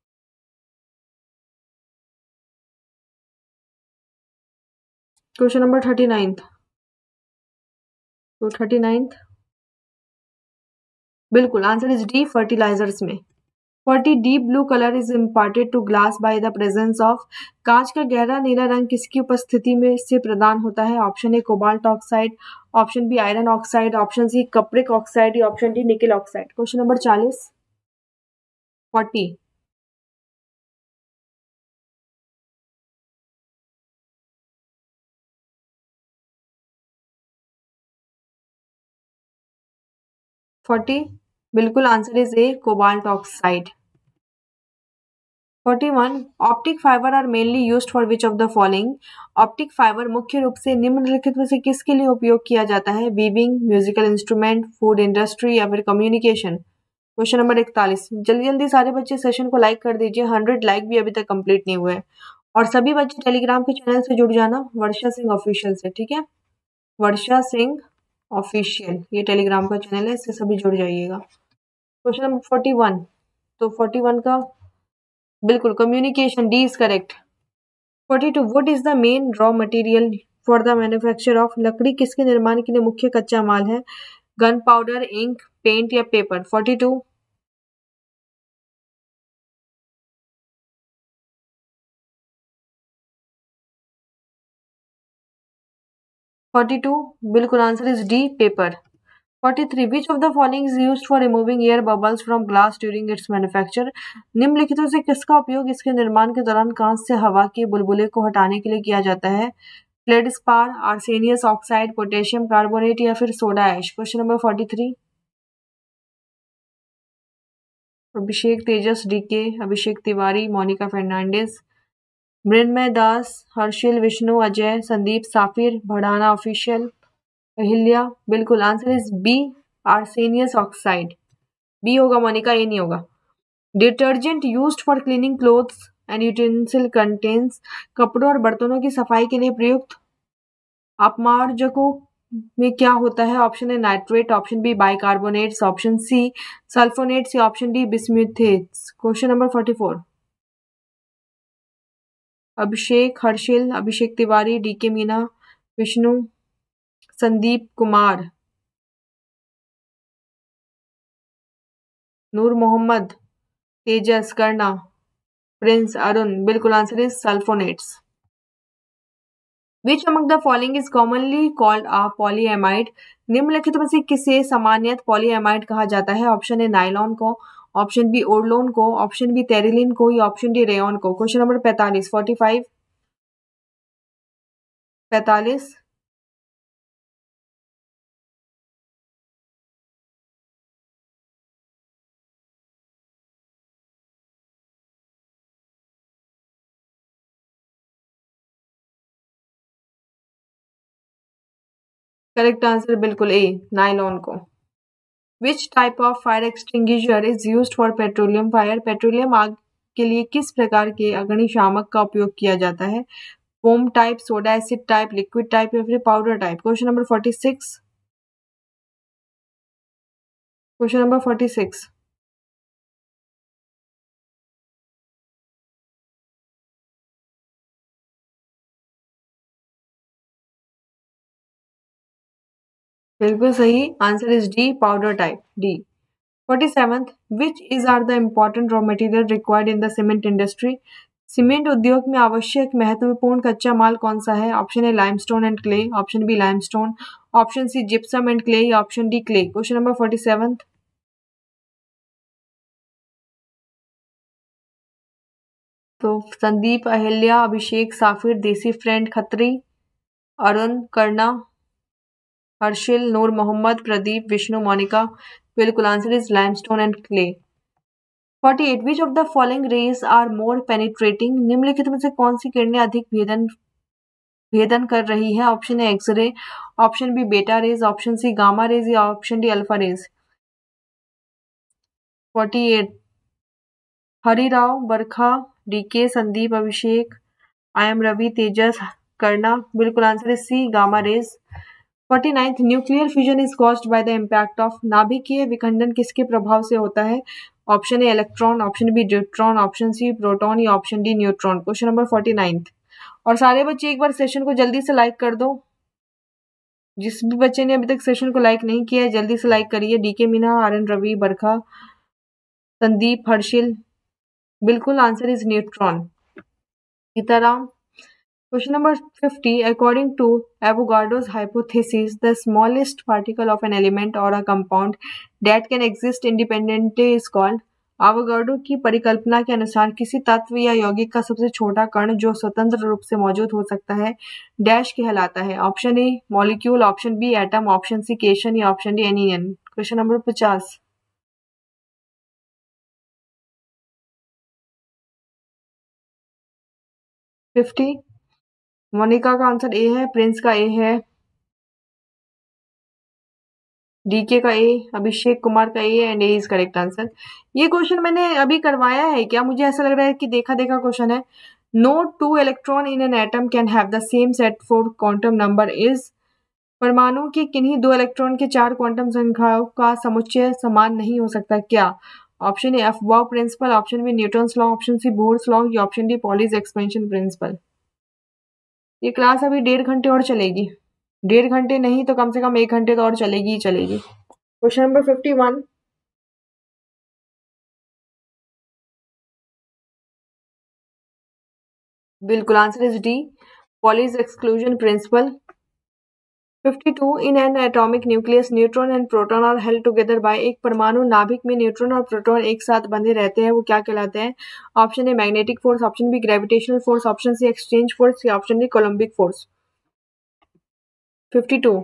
question number thirty ninth. तो थर्टी नाइन्थ, बिल्कुल आंसर इज डी, फर्टिलाइजर्स में। Forty deep blue colour is imparted to glass by the presence of. कांच का गहरा नीला रंग किसकी उपस्थिति में से प्रदान होता है? Option A cobalt oxide, option B iron oxide, option C cupric oxide या option D nickel oxide. Question number चालीस, फोर्टी, फोर्टी, बिल्कुल answer is A cobalt oxide. Forty one, optic fibre are mainly used for which of the following? Optic fibre मुख्य रूप से निम्नलिखित में से किसके लिए उपयोग किया जाता है? Weaving, musical instrument, food industry या फिर कम्युनिकेशन। क्वेश्चन नंबर इकतालीस, जल्दी जल्दी सारे बच्चे सेशन को लाइक कर दीजिए, हंड्रेड लाइक भी अभी तक कंप्लीट नहीं हुए। और सभी बच्चे टेलीग्राम के चैनल से जुड़ जाना, वर्षा सिंह ऑफिशियल से। ठीक है, वर्षा सिंह ऑफिशियल ये टेलीग्राम का चैनल है, इससे सभी जुड़ जाइएगा। क्वेश्चन नंबर फोर्टी वन, तो फोर्टी वन का बिल्कुल communication, D is correct. Forty two, wood is the main raw material for the manufacture of. लकड़ी किसके निर्माण के लिए मुख्य कच्चा माल है? गन पाउडर, इंक, पेंट या paper. Forty two, forty two, बिल्कुल answer is D, paper. Forty three, which of the following is used for removing air bubbles from glass during its manufacture? निम्नलिखितों से किसका उपयोग इसके निर्माण के दौरान कांच से हवा के बुलबुले को हटाने के लिए किया जाता है? Feldspar, arsenious oxide, potassium carbonate या फिर soda ash. Question number forty three. Abhishek Tejas DK, Abhishek Tiwari, Monika Fernandes, Mrinmoy Das, Harshil Vishnu, Ajay, Sandeep Safir, Bhadana official, Ahilya. बिल्कुल answer is B, arsenious oxide. B होगा मोनिका, ए नहीं होगा। Detergent used for cleaning clothes and utensil contains, कपड़ों और बर्तनों की सफाई के लिए प्रयुक्त अपमार्जकों में क्या होता है? Option A nitrate, option B bicarbonates, option C sulphonates या option D bismuthates. Question number forty four. Abhishek, Harshil, Abhishek Tiwari, DK Meena, Vishnu, Sandeep Kumar, Noor Mohammad, Tejas, Karna, Prince, Arun. बिल्कुल answer is sulphonates. Which among the following is commonly called a polyamide? निम्नलिखित में से किसे सामान्यत पॉलीएमाइड कहा जाता है? ऑप्शन ए नाइलॉन को, ऑप्शन बी ओरलोन को, ऑप्शन बी टेरिलिन को या ऑप्शन डी रेयन को। क्वेश्चन नंबर पैंतालीस, फोर्टी फाइव, पैंतालीस। करेक्ट आंसर बिल्कुल ए, नाइलॉन को। Which type of fire extinguisher is used for petroleum fire? Petroleum आग के लिए किस प्रकार के अग्निशामक का उपयोग किया जाता है? Foam type, soda acid type, liquid type या फिर powder type. Question number forty six. Question number forty six. बिल्कुल सही answer is D, powder type, D. Forty seventh, which is are the important raw material required in the cement industry? Cement उद्योग में आवश्यक महत्वपूर्ण कच्चा माल कौन सा है? Option A limestone and clay, option B limestone, option C gypsum and clay या option D clay. Question number forty seventh. तो संदीप, अहिल्या, अभिषेक, साफिर, देसी फ्रेंड, खत्री, अरुण, कर्णा, हर्षिल, नूर मोहम्मद, प्रदीप, विष्णु, मोनिका। बिल्कुल answer is limestone and clay. Forty eight, which of the following rays are more penetrating? निम्नलिखित में से कौन सी किरणें अधिक भेदन भेदन कर रही है? Option A X-ray, option B beta rays, option C gamma rays या option D alpha rays. Forty eight, Harirao, Barkha, DK, Sandeep, Abhishek, I M Ravi, Tejas, Karna. बिल्कुल answer is C, gamma rays. Forty ninth, nuclear fusion is caused by the impact of? नाभिकीय विखंडन किसके प्रभाव से होता है? Option A electron, option B neutron, option C proton या option D neutron. Question number forty ninth. और सारे बच्चे एक बार सेशन को जल्दी से लाइक कर दो। जिस भी बच्चे ने अभी तक सेशन को लाइक नहीं किया है जल्दी से लाइक करिए। DK Meena, R N Ravi, Barkha, Sandeep, Harshil. बिल्कुल answer is neutron. Sitaram. Question number fifty. According to Avogadro's hypothesis, the smallest particle of an element or a compound that can exist independently is called? Avogadro की परिकल्पना के अनुसार किसी तत्व या यौगिक का सबसे छोटा कण जो स्वतंत्र रूप से मौजूद हो सकता है डैश कहलाता है? Option A molecule, option B atom, option C cation या option D anion. Question number पचास। फिफ्टी। मोनिका का आंसर ए है, प्रिंस का ए है, डीके का ए, अभिषेक कुमार का A and A is correct answer. ये क्वेश्चन मैंने अभी करवाया है क्या? मुझे ऐसा लग रहा है कि देखा देखा क्वेश्चन है। No two electron in an atom can have the same set four quantum number is? परमाणु के किन्हीं दो इलेक्ट्रॉन के चार क्वांटम संख्याओं का समुच्चय समान नहीं हो सकता क्या? Option A aufbau principle, option B Newton's law, option C Bohr's law या option D Pauli's expansion principle. ये क्लास अभी डेढ़ घंटे और चलेगी। डेढ़ घंटे नहीं तो कम से कम एक घंटे तो और चलेगी ही चलेगी। Question number fifty one. बिल्कुल answer is D, Pauli's exclusion principle. Fifty two, in an atomic nucleus neutron and proton are held together by? एक परमाणु नाभिक में न्यूट्रॉन और प्रोटॉन एक साथ बंधे रहते हैं, वो क्या कहलाते हैं? Option A magnetic force, option B gravitational force, option C exchange force या option D Coulombic force. Fifty two.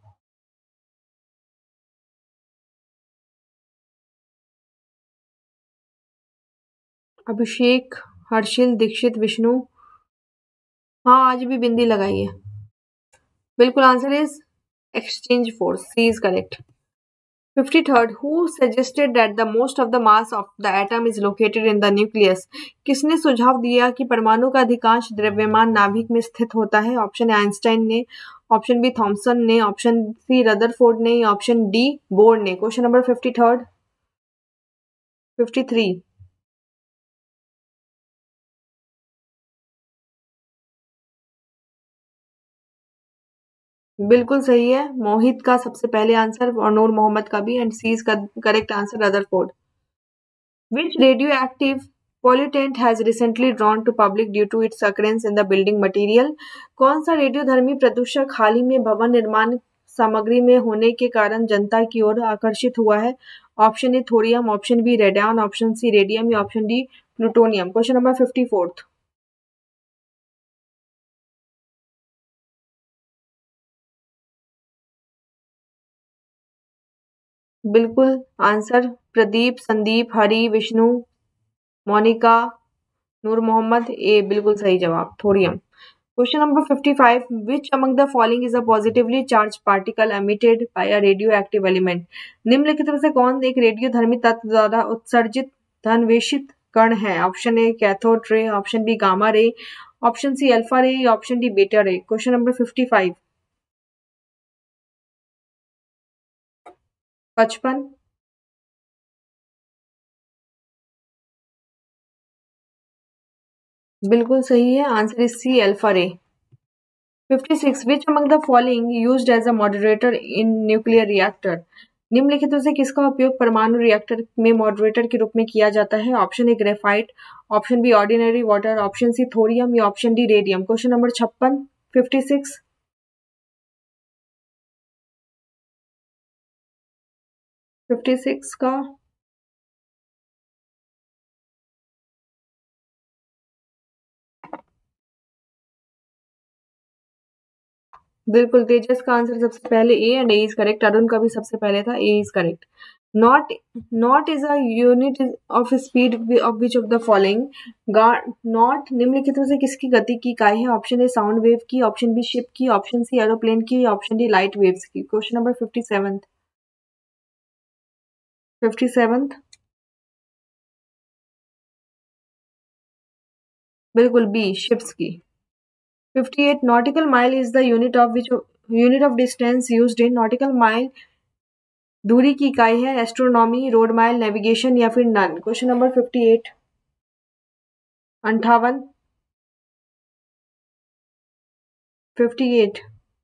Abhishek, Harshil, Dixit, Vishnu. हाँ, आज भी बिंदी लगाई है। बिल्कुल answer is exchange force, C is correct. Fifty third, who suggested that the most of the mass of the atom is located in the nucleus? किसने सुझाव दिया कि परमाणु का अधिकांश द्रव्यमान नाभिक में स्थित होता है? ऑप्शन ए आइंस्टाइन ने, ऑप्शन बी थॉमसन ने, ऑप्शन सी रदरफोर्ड ने, ऑप्शन डी बोर ने। Question number fifty third. Fifty three. बिल्कुल सही है, मोहित का सबसे पहले आंसर और नूर मोहम्मद का भी, and C is correct answer Rutherford. Which radioactive pollutant has recently drawn to public due to its occurrence in the building material? कौन सा रेडियोधर्मी प्रदूषक हाल ही में भवन निर्माण सामग्री में होने के कारण जनता की ओर आकर्षित हुआ है? Option A thorium, option B radon, option C radium या option D plutonium. Question number fifty fourth. बिल्कुल आंसर प्रदीप, संदीप, हरि, विष्णु, मोनिका, नूर मोहम्मद। ए बिल्कुल सही जवाब, thorium. Question number fifty-five. Which among the following is a positively charged particle emitted by a radioactive element? निम्नलिखित में से कौन एक रेडियोधर्मी तत्व द्वारा उत्सर्जित धनवेशित कण है? Option A cathode ray, option B gamma ray, option C alpha ray, option D beta ray. Question number fifty five. पचपन। बिल्कुल सही है, answer is C alpha ray. Fifty six. Which among the following used as a moderator in nuclear reactor? निम्नलिखित में से किसका उपयोग परमाणु रिएक्टर में मॉडरेटर के रूप में किया जाता है? Option A graphite, option B ordinary water, option C thorium या option D radium. Question number छप्पन। Fifty six. फिफ्टी सिक्स का बिल्कुल तेजस का आंसर सबसे पहले A, and A is correct. Arun का भी सबसे पहले था, A is correct. Knot knot is a unit of speed of which of the following? Knot निम्नलिखित में से किसकी गति की इकाई है? ऑप्शन ए साउंड वेव की, ऑप्शन बी शिप की, ऑप्शन सी एरोप्लेन की, ऑप्शन डी लाइट वेव्स की। Question number fifty seven. Fifty seven. बिल्कुल बी शिप्स की। Fifty eight. Nautical mile is the unit of which unit of distance used in? Nautical mile दूरी की इकाई है astronomy, road mile, navigation या फिर none. Question number fifty eight. अंठावन। Fifty eight.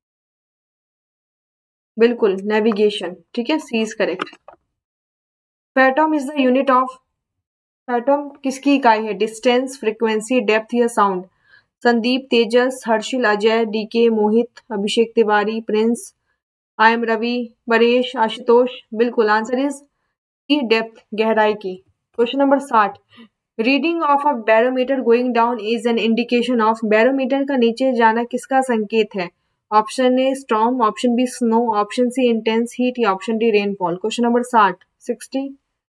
बिल्कुल नेविगेशन, ठीक है, C is correct. Fathom is the unit of fathom किसकी इकाई है? डिस्टेंस, फ्रीक्वेंसी, डेप्थ या sound? Sandeep, Tejas, Harshil, Ajay, DK, Mohit, Abhishek Tiwari, Prince, I M Ravi, Paresh, Ashutosh. बिल्कुल आंसर इज सी डेप्थ, गहराई की। क्वेश्चन नंबर साठ। Reading of a barometer going down is an indication of? Barometer का नीचे जाना किसका संकेत है? Option A storm, option B snow, option C intense heat या option D rainfall. Question number साठ। Sixty.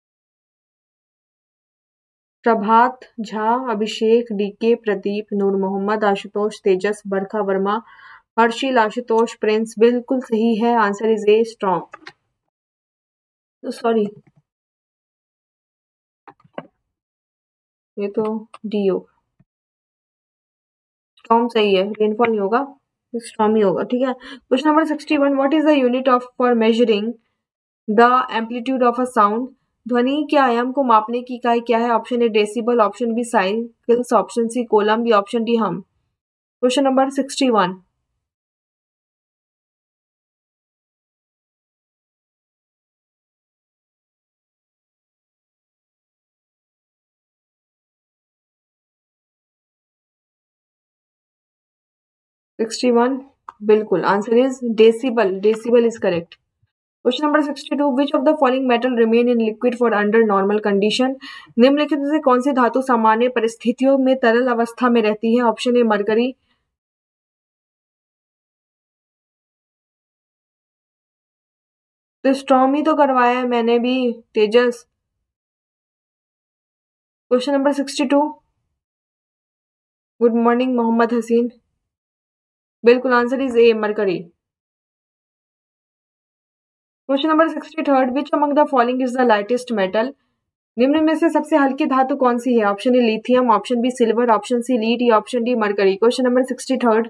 Prabhat Jha, Abhishek, DK, Pradeep, Noor Mohammad, Ashutosh, Tejas, Barkha Verma, Harshil, Ashutosh, Prince. बिल्कुल सही है, answer is A storm. Sorry, ये तो डी हो, स्टॉर्म सही है, रेनफॉल नहीं होगा, स्टॉर्म ही होगा, ठीक है। Question number sixty one. What is the unit of for measuring the amplitude of a sound? ध्वनि के आयाम को मापने की इकाई क्या है? Option A decibel, option B cycles, option C coulomb या option D hum. Question number sixty one. Sixty one. बिल्कुल answer is decibel, decibel is correct. Question number sixty two. Which of the following metal remain in liquid for under normal condition? निम्नलिखित में से कौन सी धातु सामान्य परिस्थितियों में तरल अवस्था में रहती है? ऑप्शन ए मरकरी, तो स्ट्रॉम ही तो करवाया है मैंने भी Tejas. Question number sixty two. Good morning Mohammad Haseen. बिल्कुल answer is A mercury. Question number sixty third. Which among the following is the lightest metal? निम्न में से सबसे हल्की धातु कौन सी है? Option A lithium, option B silver, option C lead या option D mercury. Question number sixty third.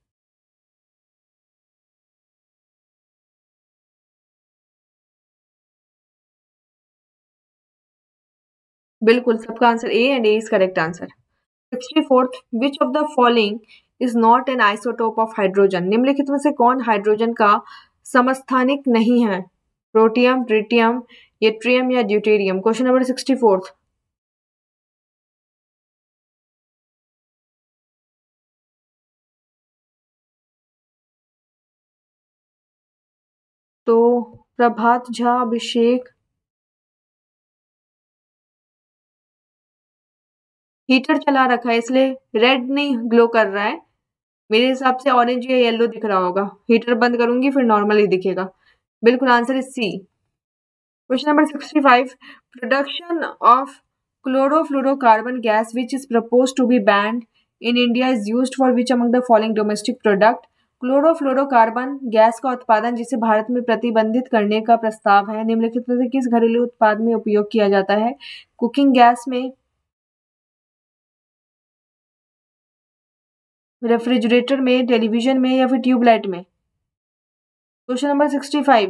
बिल्कुल सबका answer A and A is correct answer. Sixty fourth. Which of the following is not an isotope of hydrogen? निम्नलिखित में से कौन hydrogen का समस्थानिक नहीं है? प्रोटियम, ट्रिटियम, यट्रियम या deuterium. Question number sixty fourth. तो प्रभात झा, अभिषेक। हीटर चला रखा है इसलिए रेड नहीं ग्लो कर रहा है, मेरे हिसाब से ऑरेंज या येलो दिख रहा होगा। हीटर बंद करूंगी फिर नॉर्मली दिखेगा। बिल्कुल answer is C. Question number sixty five. Production of chlorofluorocarbon gas which is propose to be banned in India is used for which among the following domestic product? Chlorofluorocarbon gas का उत्पादन जिसे भारत में प्रतिबंधित करने का प्रस्ताव है, निम्नलिखित में से किस घरेलू उत्पाद में उपयोग किया जाता है? कुकिंग गैस में, रेफ्रिजरेटर में, टेलीविजन में या फिर ट्यूबलाइट में? Question number sixty five.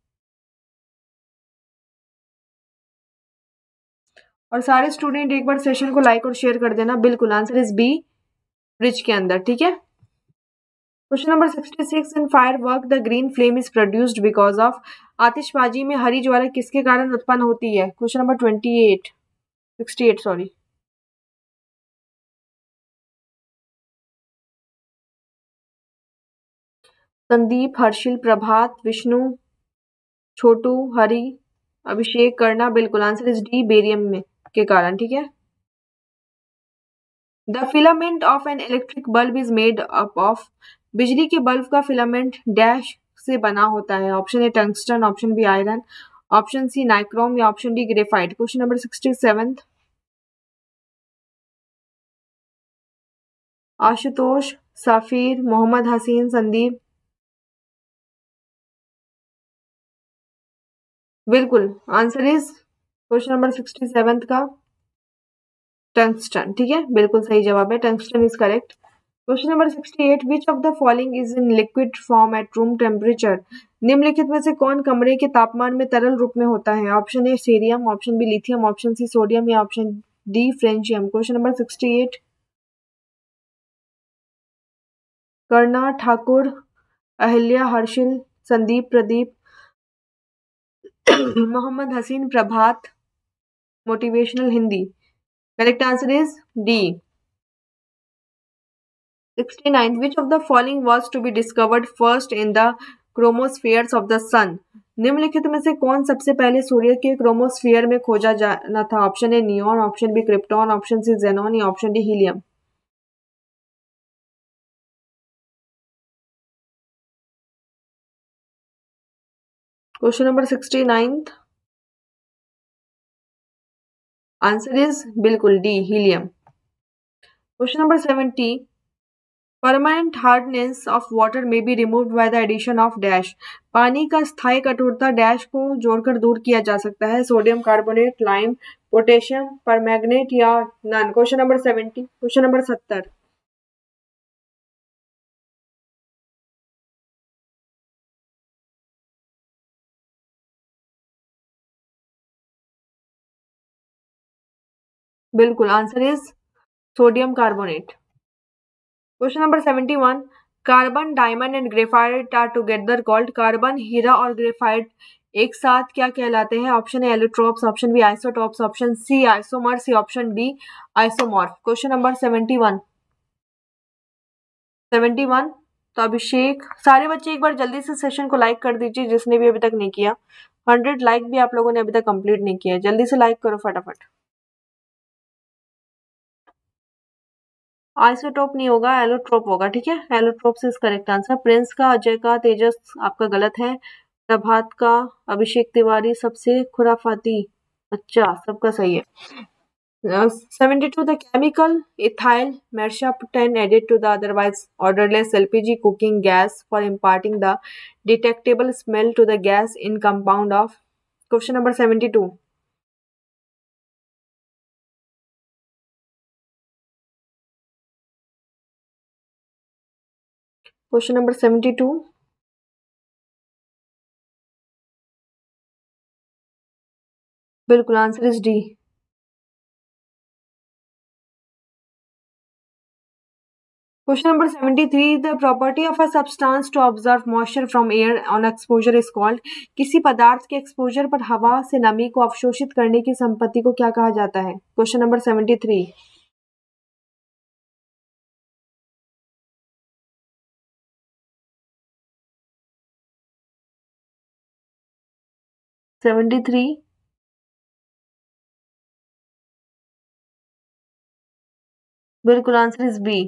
और सारे स्टूडेंट एक बार सेशन को लाइक और शेयर कर देना। बिल्कुल आंसर इज बी, फ्रिज के अंदर। ठीक है। Question number sixty six. In firework the green flame is produced because of? आतिशबाजी में हरी ज्वाला किसके कारण उत्पन्न होती है? Question number twenty eight sixty eight sorry. Sandeep, Harshil, Prabhat, Vishnu, Chhotu, Hari, Abhishek, Karna. बिल्कुल आंसर इज डी, बेरियम में के कारण। ठीक है। The filament of an electric bulb is made up of? बिजली के बल्ब का फिलामेंट डैश से बना होता है? Option A tungsten, option B iron, option C nichrome या option D graphite. Question number sixty seven. Ashutosh, Safir, Mohammad Haseen, Sandeep. बिल्कुल answer is question number sixty seven का टंगस्टन। ठीक है, बिल्कुल सही जवाब है, tungsten is correct. Question number sixty eight. Which of the following is in liquid form at room temperature? निम्नलिखित में से कौन कमरे के तापमान में तरल रूप में होता है? Option A cerium, option B lithium, option C sodium या option D francium. Question number sixty eight. Karna, Thakur, Ahilya, Harshil, Sandeep, Pradeep, Mohammad Haseen, Prabhat, motivational, Hindi. Correct answer is D. Sixty nine. Which of the following was to be discovered first in the chromospheres of the sun? निम्नलिखित में से कौन सबसे पहले सूर्य के chromosphere में खोजा जाना था? Option A neon, option B krypton, option C xenon या option D helium. Question number sixty nine. Answer is बिल्कुल D, helium. Question number seventy. Permanent hardness of water में be removed by the addition of dash? पानी का स्थायी कठोरता dash को जोड़कर दूर किया जा सकता है? Sodium carbonate, lime, potassium permanganate या none. Question number seventy. Question number सत्तर। बिल्कुल answer is sodium carbonate. Question number seventy one. Carbon, diamond and graphite are together called? Carbon, हीरा और ग्रेफाइट एक साथ क्या कहलाते हैं? Option A allotropes, option B isotopes, option C isomers या option D isomorph. Question number seventy one. Seventy one. तो अभिषेक, सारे बच्चे एक बार जल्दी से सेशन को लाइक कर दीजिए जिसने भी अभी तक नहीं किया। हंड्रेड लाइक भी आप लोगों ने अभी तक कंप्लीट नहीं किया है, जल्दी से लाइक करो फटाफट। आइसोटोप नहीं होगा, एलोट्रोप होगा। ठीक है, एलोट्रोप से करेक्ट आंसर। प्रिंस का, अजय का, तेजस आपका गलत है। प्रभात का, अभिषेक तिवारी सबसे खुराफाती। अच्छा, सबका सही है। Uh, seventy-two. The chemical ethyl mercaptan added to the otherwise odorless L P G cooking gas for imparting the detectable smell to the gas in compound of. Question number seventy-two. Question number seventy-two. बिल्कुल, answer is D. Question number seventy-three. The property of a substance to observe moisture from air on exposure is called. किसी पदार्थ के exposure पर हवा से नमी को अवशोषित करने की संपत्ति को क्या कहा जाता है? Question number seventy-three. seventy-three. बिल्कुल, answer is B.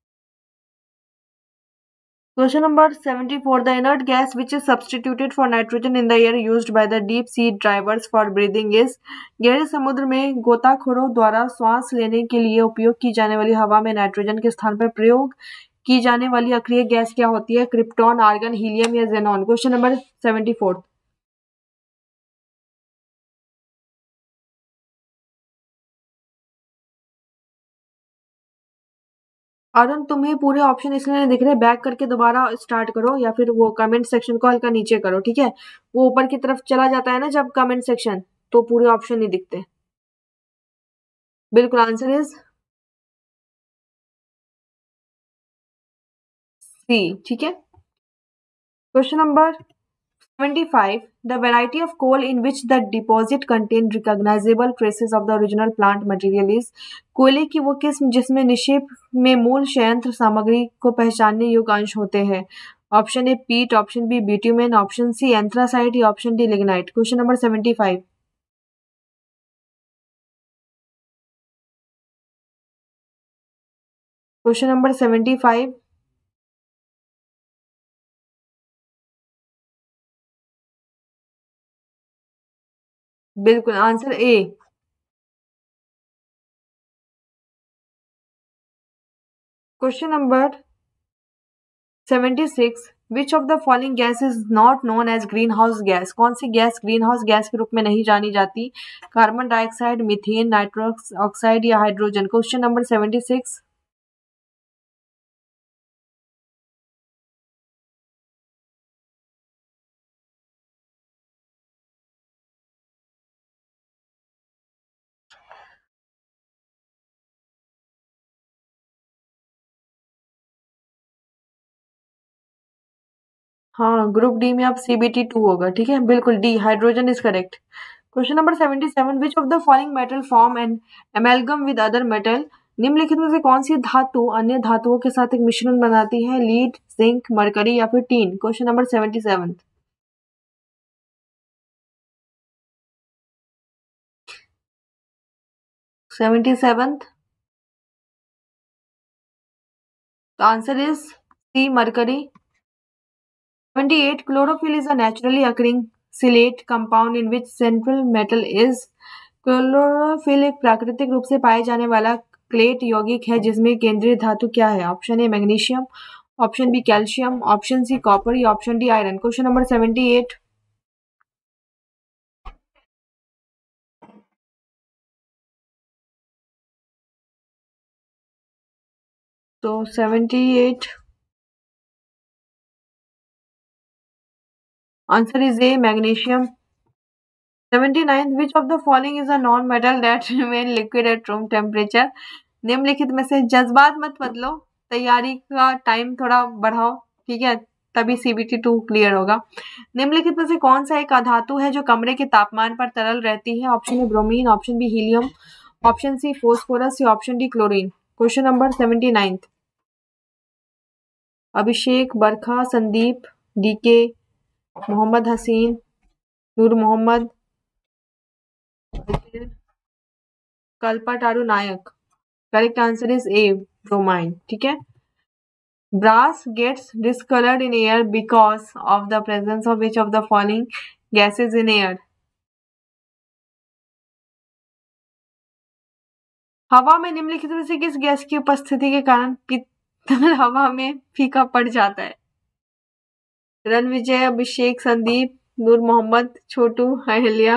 Question number seventy-four. The inert gas which is substituted for nitrogen in the air used by the deep sea divers for breathing is. गहरे समुद्र में गोताखोरों द्वारा श्वास लेने के लिए उपयोग की जाने वाली हवा में नाइट्रोजन के स्थान पर प्रयोग की जाने वाली अक्रिय गैस क्या होती है? क्रिप्टॉन, आर्गन, हीलियम या xenon? Question number seventy four. Arun, तुम्हें पूरे ऑप्शन इसलिए नहीं दिख रहे, बैक करके दोबारा स्टार्ट करो या फिर वो कमेंट सेक्शन को हल्का नीचे करो, ठीक है? वो ऊपर की तरफ चला जाता है ना जब कमेंट सेक्शन, तो पूरे ऑप्शन नहीं दिखते। बिल्कुल, आंसर इज सी, ठीक है। Question number seventy-five. The variety of coal in which the deposit contain recognizable traces of the original plant material is. कोयले की वो किस्म जिसमें निक्षेप में मूल संयंत्र सामग्री को पहचानने योग्य अंश होते हैं। Option A peat, option B bitumen, option C anthracite या option D lignite. Question number seventy five. Question number seventy five. बिल्कुल, answer A. Question number seventy six. Which of the following gas is not known as green house gas? कौन सी gas green house gas के रूप में नहीं जानी जाती? Carbon dioxide, methane, nitrous oxide या hydrogen? Question number seventy six. हाँ, ग्रुप डी में अब सीबीटी टू होगा, ठीक है? बिल्कुल, D hydrogen is correct. Question number seventy seven. Which of the following metal form an amalgam with other metal? निम्नलिखित में से कौन सी धातु अन्य धातुओं के साथ एक मिश्रण बनाती है? लीड, जिंक, मरकरी या फिर tin? Question number seventy seven. Seventy seven. The answer is C, mercury. seventy-eight. Chlorophyll is a naturally occurring silate compound in which central metal is. Chlorophyll एक प्राकृतिक रूप से पाए जाने वाला क्लेट यौगिक है जिसमें केंद्रीय धातु क्या है? Option A magnesium, option B calcium, option C copper या option D iron? Question number seventy eight. तो seventy eight. Answer is A magnesium. seventy-nine. Which of the following is a non-metal that remain liquid at room temperature? निम्नलिखित में से जज्बात मत बदलो, तैयारी का टाइम थोड़ा बढ़ाओ, ठीक है? तभी सीबीटी टू क्लियर होगा। निम्नलिखित में से कौन सा एक अधातु है जो कमरे के तापमान पर तरल रहती है? Option A bromine, option B helium, option C phosphorus या option D chlorine? Question number seventy nine. Abhishek, Barkha, Sandeep, DK, Mohammad Haseen, Noor Mohammad, Kalpataru Nayak. Correct answer is A bromine, ठीक है? Brass gets discolored in air because of the presence of which of the following gases in air? हवा में निम्नलिखित में से किस gas की उपस्थिति के कारण पीतल हवा में फीका पड़ जाता है? रणविजय, अभिषेक, संदीप, नूर मोहम्मद, छोटू, अहिल्या।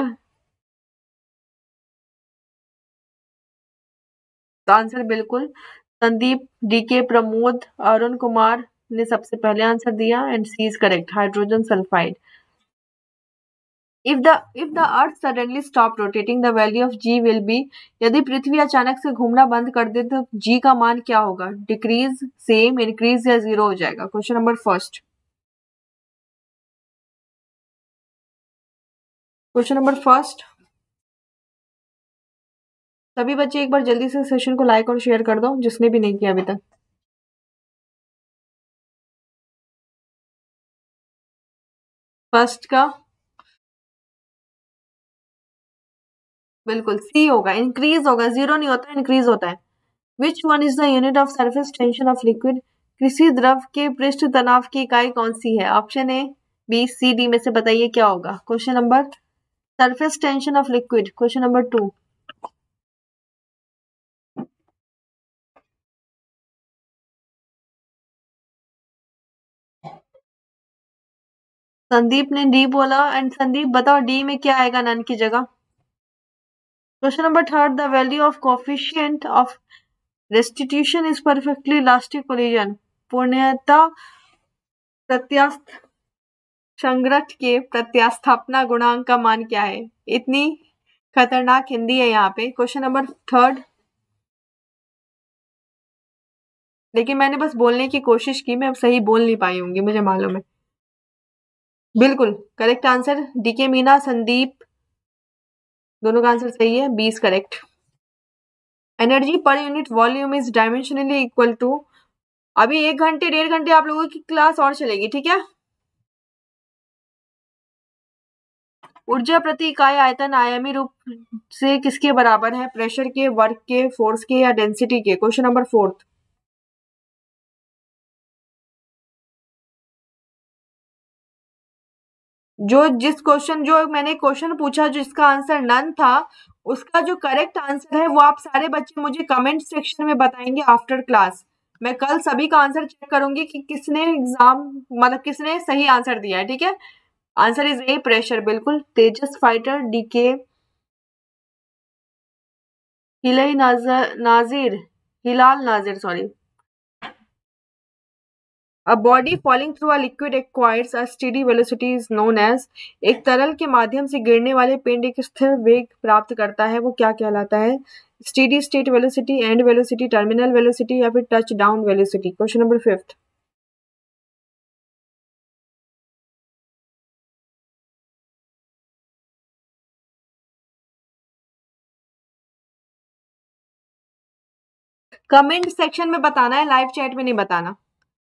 तो आंसर बिल्कुल संदीप, डीके, प्रमोद, अरुण कुमार ने सबसे पहले आंसर दिया and C is correct, hydrogen sulphide. If the if the Earth suddenly stop rotating, the value of G will be, यदि पृथ्वी अचानक से घूमना बंद कर दे तो G का मान क्या होगा? डिक्रीज, सेम, इंक्रीज या जीरो हो जाएगा? Question number first question number first सभी बच्चे एक बार जल्दी से सेशन को लाइक और शेयर कर दो जिसने भी नहीं किया अभी तक। फर्स्ट का बिल्कुल सी होगा, इंक्रीज होगा, जीरो नहीं होता, इंक्रीज होता है। Which one is the unit of surface tension of liquid? किसी द्रव के पृष्ठ तनाव की इकाई कौन सी है? Option A, B, C, D में से बताइए क्या होगा? Question number surface tension of liquid. Question number two Sandeep ने डी बोला एंड संदीप बताओ डी में क्या आएगा नन की जगह? Question number third, the value of coefficient of restitution is perfectly elastic collision. पूर्णतः प्रत्यास्थ संघट्ट के प्रत्यास्थापना गुणांक का मान क्या है? इतनी खतरनाक हिंदी है यहाँ पे। क्वेश्चन नंबर थर्ड, लेकिन मैंने बस बोलने की कोशिश की, मैं अब सही बोल नहीं पाई होंगी, मुझे मालूम है। बिल्कुल correct answer, DK Meena, Sandeep, दोनों का आंसर सही है, B is correct. Energy per unit volume is dimensionally equal to. अभी एक घंटे डेढ़ घंटे आप लोगों की क्लास और चलेगी, ठीक है? ऊर्जा प्रति इकाई आयतन आयामी रूप से किसके बराबर है? प्रेशर के, वर्क के, फोर्स के या डेंसिटी के? क्वेश्चन नंबर फोर्थ जो जिस क्वेश्चन जो मैंने क्वेश्चन पूछा जिसका आंसर नन था, उसका जो करेक्ट आंसर है वो आप सारे बच्चे मुझे कमेंट सेक्शन में बताएंगे आफ्टर क्लास। मैं कल सभी का आंसर चेक करूंगी कि किसने एग्जाम मतलब किसने सही आंसर दिया है, ठीक है? Answer is A, pressure. बिल्कुल, तेजस फाइटर, डीके, हिलाई Nazar Nazir Hilal Nazir sorry. A body falling through a liquid acquires a steady velocity is known as। एक तरल के माध्यम से गिरने वाले पिंड एक स्थिर वेग प्राप्त करता है, वो क्या कहलाता है? Steady state velocity, end velocity, terminal velocity या फिर touchdown velocity? Question number fifth comment section में बताना है, लाइव चैट में नहीं बताना।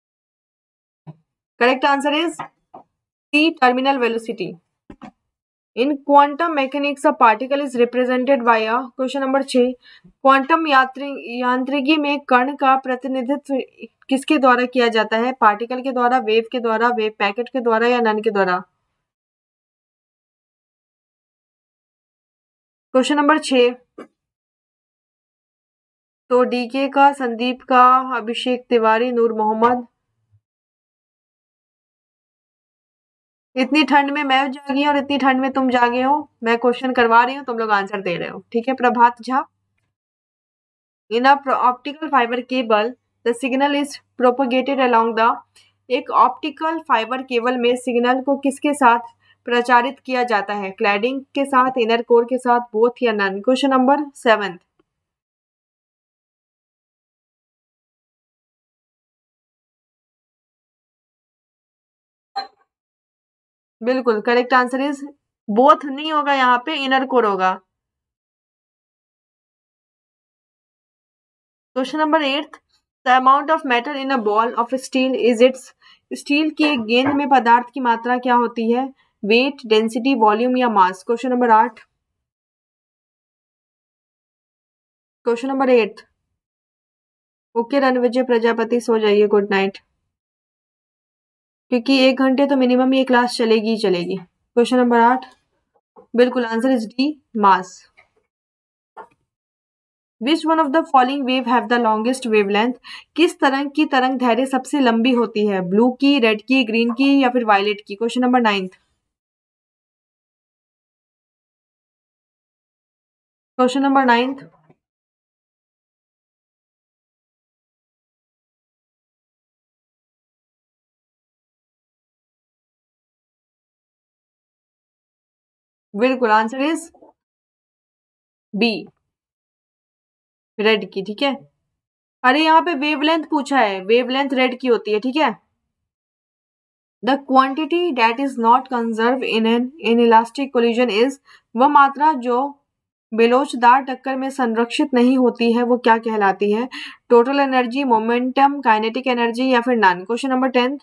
Correct answer is C, terminal velocity. In quantum mechanics a particle is represented by a. Question number छह, quantum यांत्रिकी में कण का प्रतिनिधित्व किसके द्वारा किया जाता है? पार्टिकल के द्वारा, वेव के द्वारा, वेव पैकेट के द्वारा या नन के द्वारा? क्वेश्चन नंबर छह तो डीके का, संदीप का, अभिषेक तिवारी, नूर मोहम्मद। इतनी ठंड में मैं जागी और इतनी ठंड में तुम जागे हो, मैं क्वेश्चन करवा रही हूँ, तुम लोग आंसर दे रहे हो, ठीक है? Prabhat Jha, in a optical fibre cable the signal is propagated along the. एक ऑप्टिकल फाइबर केबल में सिग्नल को किसके साथ प्रचारित किया जाता है? क्लैडिंग के साथ, इनर कोर के साथ, बोथ या नन? क्वेश्चन नंबर सेवन बिल्कुल करेक्ट आंसर इज बोथ नहीं होगा, यहाँ पे इनर कोर होगा। Question number eight, the amount of metal in a ball of steel is its. Steel की एक गेंद में पदार्थ की मात्रा क्या होती है? वेट, डेंसिटी, वॉल्यूम या मास? क्वेश्चन नंबर आठ question number eight okay Ranvijay Prajapati, सो जाइए, गुड नाइट। क्योंकि एक घंटे तो मिनिमम ये क्लास चलेगी ही चलेगी। क्वेश्चन नंबर आठ, बिल्कुल answer is D, mass. Which one of the following wave have the longest wavelength? किस तरंग की तरंग दैर्ध्य सबसे लंबी होती है? ब्लू की, रेड की, ग्रीन की या फिर वायलेट की? Question number ninth. Question number ninth, बिल्कुल आंसर इज बी, रेड की। ठीक है, अरे यहाँ पे वेवलेंथ पूछा है, वेवलेंथ रेड की होती है। ठीक है, the quantity that is not conserve in an inelastic collision is, वह मात्रा जो बेलोचदार टक्कर में संरक्षित नहीं होती है वो क्या कहलाती है? Total energy, momentum, kinetic energy या फिर none? Question number tenth.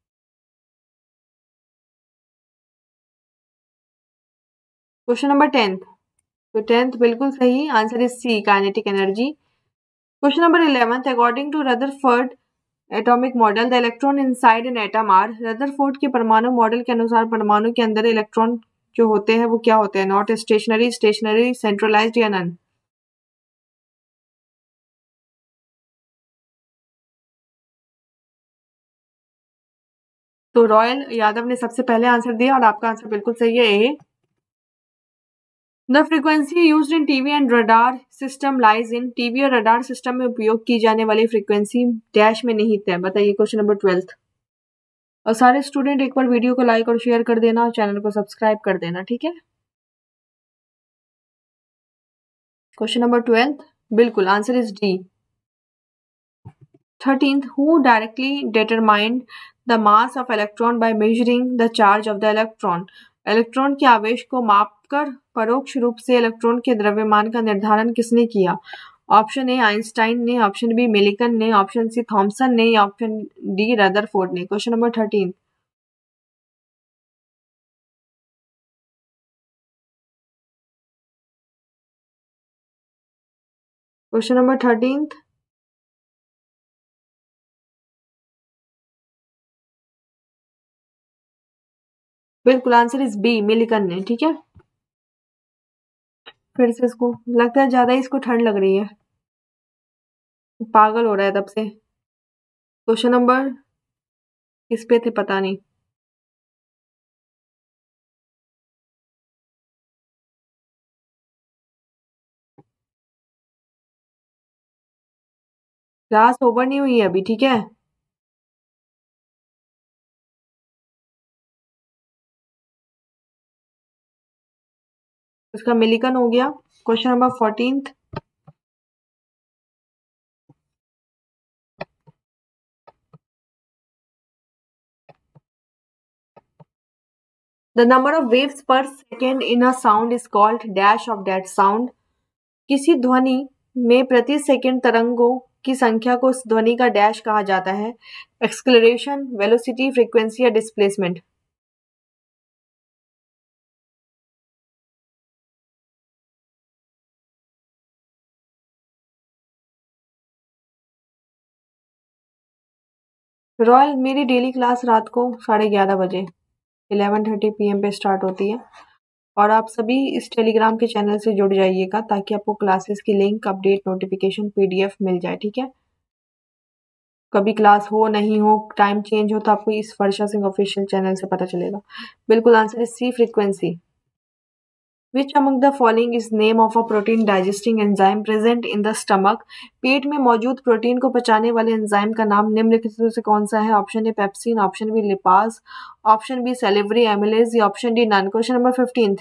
Question number tenth, तो टेंथ बिल्कुल सही, answer is C, kinetic energy. Question number eleventh, according to Rutherford atomic model the electron inside an atom are, Rutherford के परमाणु model के अनुसार परमाणु के अंदर इलेक्ट्रॉन जो होते हैं वो क्या होते हैं? नॉट स्टेशनरी, स्टेशनरी, सेंट्रलाइज्ड या नन? तो रॉयल यादव ने सबसे पहले आंसर दिया और आपका आंसर बिल्कुल सही है, A. The frequency used in TV and radar system lies in, TV और रडार सिस्टम में उपयोग की जाने वाली फ्रीक्वेंसी डैश में निहित है, बताइए। Question number twelfth. और सारे स्टूडेंट एक बार वीडियो को लाइक और शेयर कर देना और चैनल को सब्सक्राइब कर देना, ठीक है। क्वेश्चन नंबर ट्वेल्थ, बिल्कुल answer is D. Thirteenth, who directly determined the mass of electron by measuring the charge of the electron, electron के आवेश को मापकर परोक्ष रूप से इलेक्ट्रॉन के द्रव्यमान का निर्धारण किसने किया? ऑप्शन ए आइंस्टाइन ने, ऑप्शन बी मिलिकन ने, ऑप्शन सी थॉमसन ने या ऑप्शन डी रदरफोर्ड ने? Question number thirteen. Question number thirteen, बिल्कुल आंसर इज बी, मिलिकन ने। ठीक है, फिर से इसको लगता है ज्यादा ही इसको ठंड लग रही है, पागल हो रहा है तब से। क्वेश्चन नंबर किस पे थे पता नहीं। क्लास ओवर नहीं हुई है अभी, ठीक है। उसका मिलिकन हो गया। Question number fourteen, the number of waves per second in a sound is called dash of that sound, किसी ध्वनि में प्रति सेकंड तरंगों की संख्या को उस ध्वनि का डैश कहा जाता है? एक्सक्लेरेशन, वेलोसिटी, फ्रीक्वेंसी या डिस्प्लेसमेंट? रॉयल, मेरी डेली क्लास रात को साढ़े ग्यारह बजे इलेवन थर्टी पी एम पे स्टार्ट होती है और आप सभी इस टेलीग्राम के चैनल से जुड़ जाइएगा ताकि आपको क्लासेस की लिंक, अपडेट, नोटिफिकेशन, पीडीएफ मिल जाए, ठीक है। कभी क्लास हो नहीं हो, टाइम चेंज हो तो आपको इस वर्षा सिंह ऑफिशियल चैनल से पता चलेगा। बिल्कुल answer is C, frequency. Which among the following is name of a protein digesting enzyme present in the stomach, पेट में मौजूद प्रोटीन को पचाने वाले एंजाइम का नाम निम्नलिखित में से कौन सा है? Option A pepsin, option B lipase, option B salivary amylase या option D none? Question number fifteen.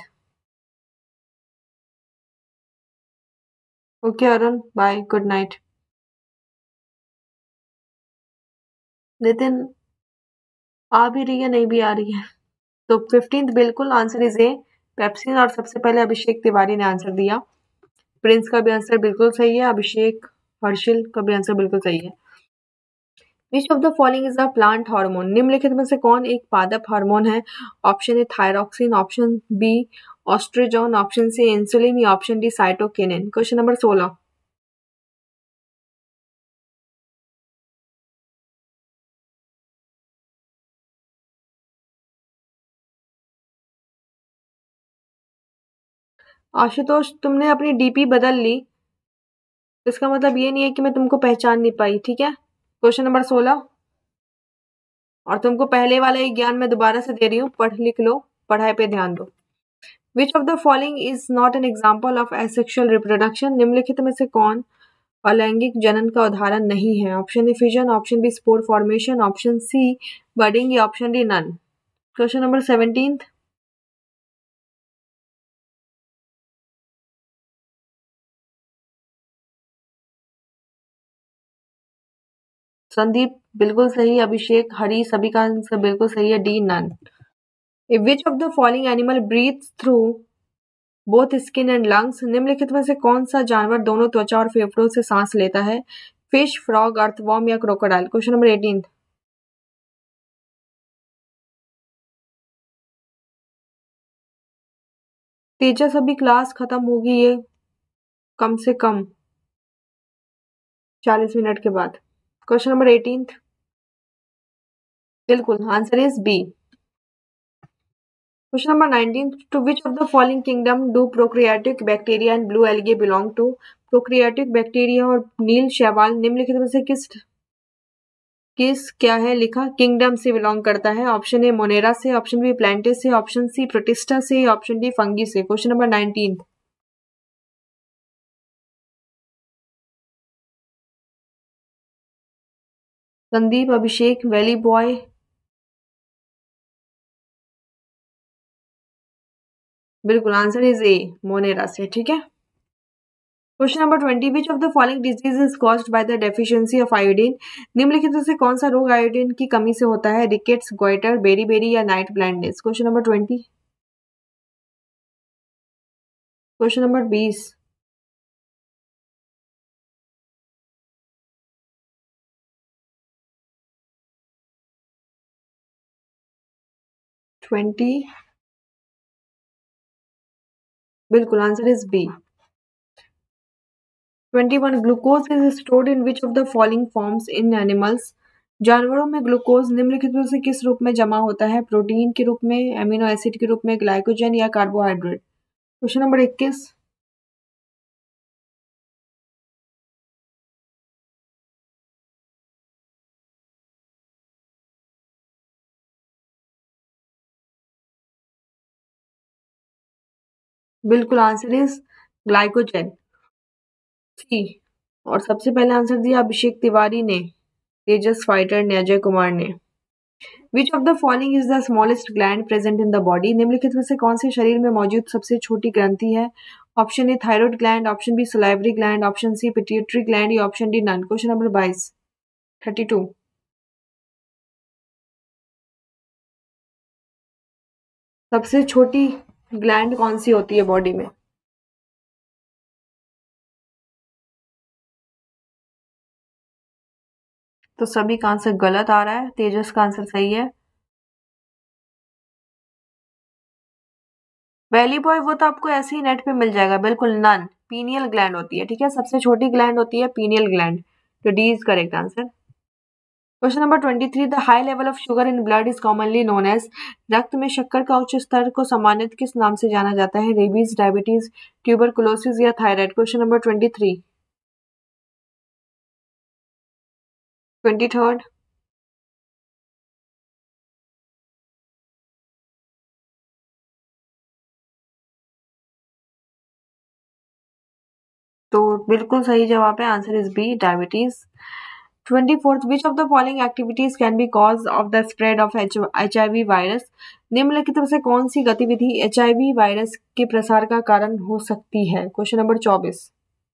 Okay Arun, bye, good night. Nitin, आ भी रही है नहीं भी आ रही है? तो फिफ्टींथ बिल्कुल आंसर इज ए, पेप्सिन। और सबसे पहले अभिषेक तिवारी ने आंसर दिया। प्रिंस का भी आंसर बिल्कुल सही है, अभिषेक हर्षिल का भी आंसर बिल्कुल सही है। Which of the following is a plant hormone, निम्नलिखित में से कौन एक पादप हार्मोन है? Option A thyroxine, option B oestrogen, option C insulin या option D cytokinin? Question number सोलह। आशुतोष, तुमने अपनी डीपी बदल ली, इसका मतलब ये नहीं है कि मैं तुमको पहचान नहीं पाई, ठीक है। क्वेश्चन नंबर सोलह, और तुमको पहले वाला ही ज्ञान मैं दोबारा से दे रही हूँ, पढ़ लिख लो, पढ़ाई पे ध्यान दो। Which of the following is not an example of asexual reproduction? निम्नलिखित में से कौन अलैंगिक जनन का उदाहरण नहीं है? Option A fission, option B spore formation, option C budding या option D none. Question number seventeen, Sandeep बिल्कुल सही, अभिषेक, हरी, सभी का आंसर बिल्कुल सही है, D none. Which of the following animal breathes through both skin and lungs? निम्नलिखित में से कौन सा जानवर दोनों त्वचा और फेफड़ों से सांस लेता है? फिश, फ्रॉग, अर्थवॉर्म या crocodile? Question number eighteen, Tejas अभी क्लास खत्म होगी ये कम से कम चालीस मिनट के बाद। क्वेश्चन नंबर एटीन, बिल्कुल answer is B. Question number nineteen, to which of the following kingdom do prokaryotic bacteria and blue algae belong to? Prokaryotic bacteria और नील शैवाल निम्नलिखित में से किस किस क्या है लिखा किंगडम से बिलोंग करता है? ऑप्शन ए मोनेरा से, ऑप्शन बी प्लांटे से, ऑप्शन सी प्रोटिस्टा से, ऑप्शन डी फंगी से। Question number nineteen, Sandeep, Abhishek, Valley Boy, बिल्कुल आंसर इज ए मोनेरा से, ठीक है। Question number twenty, which of the following disease is caused by the deficiency of iodine? निम्नलिखित में से कौन सा रोग आयोडीन की कमी से होता है? रिकेट्स, गोइटर, बेरी बेरी या night blindness? Question number twenty. Question number बीस, ट्वेंटी, बिल्कुल answer is B. Twenty one, glucose is stored in which of the following forms in animals? जानवरों में ग्लूकोज निम्नलिखित में से किस रूप में जमा होता है? प्रोटीन के रूप में, एमिनो एसिड के रूप में, ग्लाइकोजन या कार्बोहाइड्रेट? क्वेश्चन नंबर इक्कीस, बिल्कुल आंसर इज ग्लाइकोजन, सी। और सबसे पहले आंसर दिया अभिषेक तिवारी ने, तेजस फाइटर ने, अजय कुमार ने। Which of the following is the smallest gland present in the body? निम्नलिखित में से कौन से शरीर में मौजूद सबसे छोटी ग्रंथि है? Option A thyroid gland, option B salivary gland, option C pituitary gland या option D none? Question number बाईस, थर्टी टू, सबसे छोटी ग्लैंड कौन सी होती है बॉडी में? तो सभी का आंसर गलत आ रहा है, तेजस का आंसर सही है। वैली बॉय वो तो आपको ऐसे ही नेट पे मिल जाएगा, बिल्कुल नन, पीनियल ग्लैंड होती है, ठीक है, सबसे छोटी ग्लैंड होती है पीनियल ग्लैंड। तो D is correct answer. Question number twenty three, the high level of sugar in blood is commonly known as? रक्त में शक्कर का उच्च स्तर को सम्मानित किस नाम से जाना जाता है? रेबीज, डायबिटीज, ट्यूबरकुलोसिस या thyroid? Question number twenty three, twenty third, तो बिल्कुल सही जवाब है, answer is B diabetes. Twenty fourth, which of the following activities can be cause of the spread of H I V virus? निम्नलिखित में से कौन सी गतिविधि एच आई वी वायरस के प्रसार का कारण हो सकती है? क्वेश्चन नंबर चौबीस,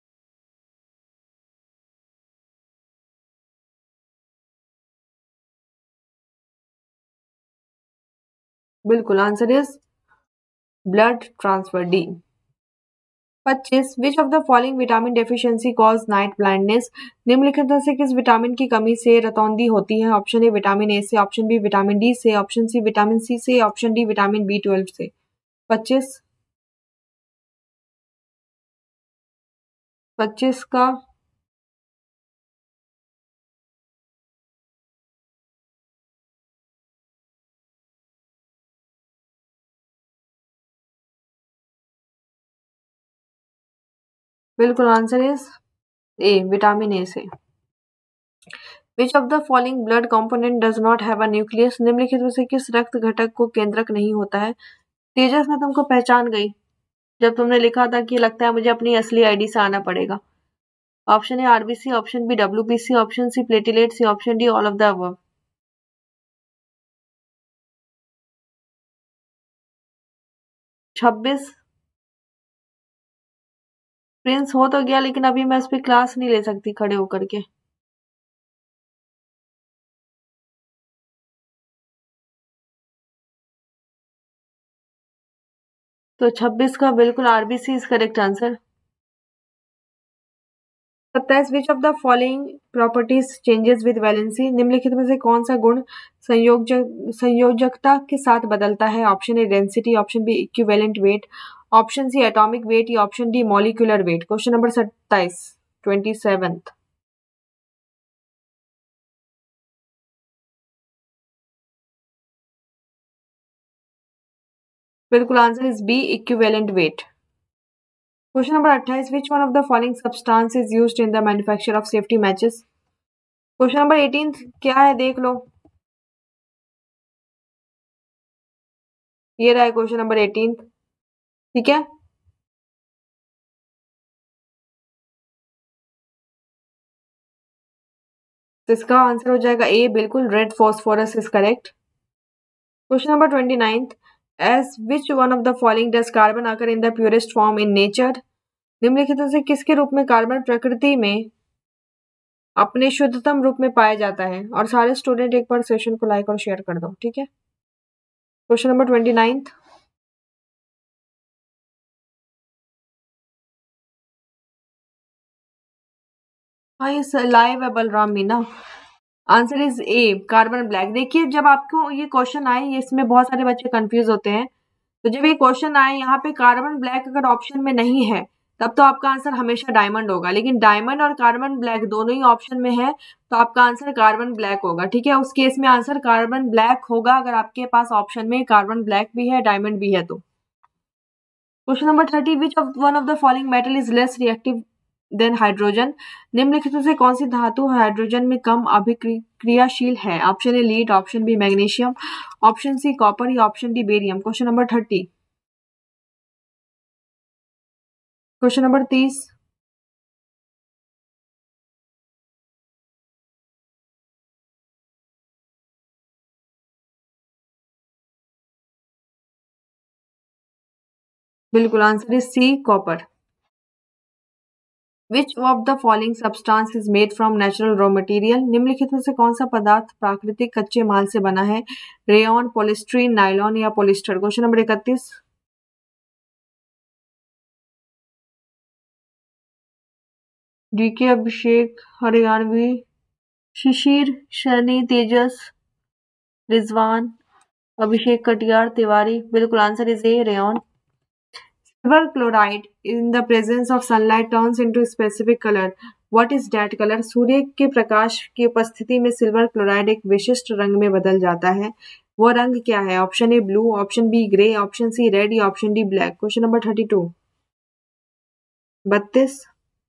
बिल्कुल answer is blood transfer, D. पच्चीस, which of the following vitamin deficiency cause night blindness? निम्नलिखित में से किस विटामिन की कमी से रतौंधी होती है? ऑप्शन ए विटामिन ए से, ऑप्शन बी विटामिन डी से, ऑप्शन सी विटामिन सी से, option D vitamin B twelve से। पच्चीस, पच्चीस का बिल्कुल answer is A, vitamin A से। Which of the following blood component does not have a nucleus, निम्नलिखित में से किस रक्त घटक को केंद्रक नहीं होता है? तेजस, मैं तुमको पहचान गई जब तुमने लिखा था कि लगता है मुझे अपनी असली आईडी से आना पड़ेगा। Option A RBC, option B WBC, option C platelets, option D all of the above. छब्बीस प्रिंस हो तो गया, लेकिन अभी मैं इस पे क्लास नहीं ले सकती खड़े होकर के। तो छब्बीस का बिल्कुल आरबीसी इज करेक्ट आंसर। सत्ताईस which of the following properties changes with valency, निम्नलिखित में से कौन सा गुण संयोजक संयोजकता के साथ बदलता है? Option A density, option B equivalent weight, option C atomic weight या option D molecular weight. Question number सत्ताईस, ट्वेंटी सेवेंथ। बिल्कुल answer is B equivalent weight. Question number अट्ठाईस which one of the following substance is used in the manufacture of safety matches. Question number eighteen क्या है देख लो, ये रहा है question number eighteen. ठीक है, तो इसका आंसर हो जाएगा ए, बिल्कुल red phosphorus is correct. Question number twenty ninth, as which one of the following does carbon occur in the purest form in nature, निम्नलिखित से किसके रूप में कार्बन प्रकृति में अपने शुद्धतम रूप में पाया जाता है? और सारे स्टूडेंट एक बार सेशन को लाइक और शेयर कर दो, ठीक है। क्वेश्चन नंबर ट्वेंटी नाइन्थ, हाँ ये लाइव है Balram Meena. Answer is A, carbon black. देखिए जब आपको ये क्वेश्चन आए, इसमें बहुत सारे बच्चे कंफ्यूज होते हैं, तो जब ये क्वेश्चन आए यहाँ पे कार्बन ब्लैक अगर ऑप्शन में नहीं है तब तो आपका आंसर हमेशा डायमंड होगा, लेकिन डायमंड और कार्बन ब्लैक दोनों ही ऑप्शन में है तो आपका आंसर कार्बन ब्लैक होगा। ठीक है, उस केस में आंसर कार्बन ब्लैक होगा अगर आपके पास ऑप्शन में कार्बन ब्लैक भी है, डायमंड भी है। तो question number thirty, which of one of the following metal is less reactive than hydrogen, निम्नलिखित में से कौन सी धातु हाइड्रोजन में कम अभिक्रियाशील है? Option A lead, option B magnesium, option C copper या option D barium. Question number thirty. Question number तीस, बिल्कुल answer is C copper. Which of the following substance is made from natural raw material, निम्नलिखित में से कौन सा पदार्थ प्राकृतिक कच्चे माल से बना है? रेयन, पॉलिस्ट्रीन, नायलॉन या पॉलिस्टर। क्वेश्चन नंबर इकतीस, डीके अभिषेक, हरियाणवी, शिशिर, शनि, तेजस, रिजवान, अभिषेक कटियार, तिवारी। बिल्कुल answer is A, rayon. Silver chloride in the presence of sunlight turns into a specific color. What is that color? सूर्य के प्रकाश की उपस्थिति में सिल्वर क्लोराइड एक विशिष्ट रंग में बदल जाता है। वो रंग क्या है? Option A blue, option B grey, option C red या option D black. Question number thirty two, बत्तीस,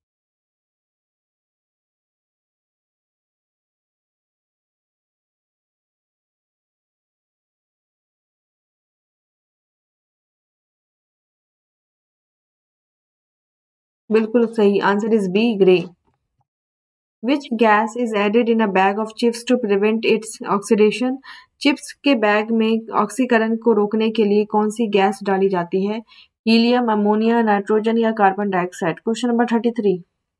बिल्कुल सही answer is B grey. Which gas is added in a bag of chips to prevent its oxidation? Chips के bag में ऑक्सीकरण को रोकने के लिए कौन सी गैस डाली जाती है? हीलियम, अमोनिया, नाइट्रोजन या carbon dioxide. Question number thirty three,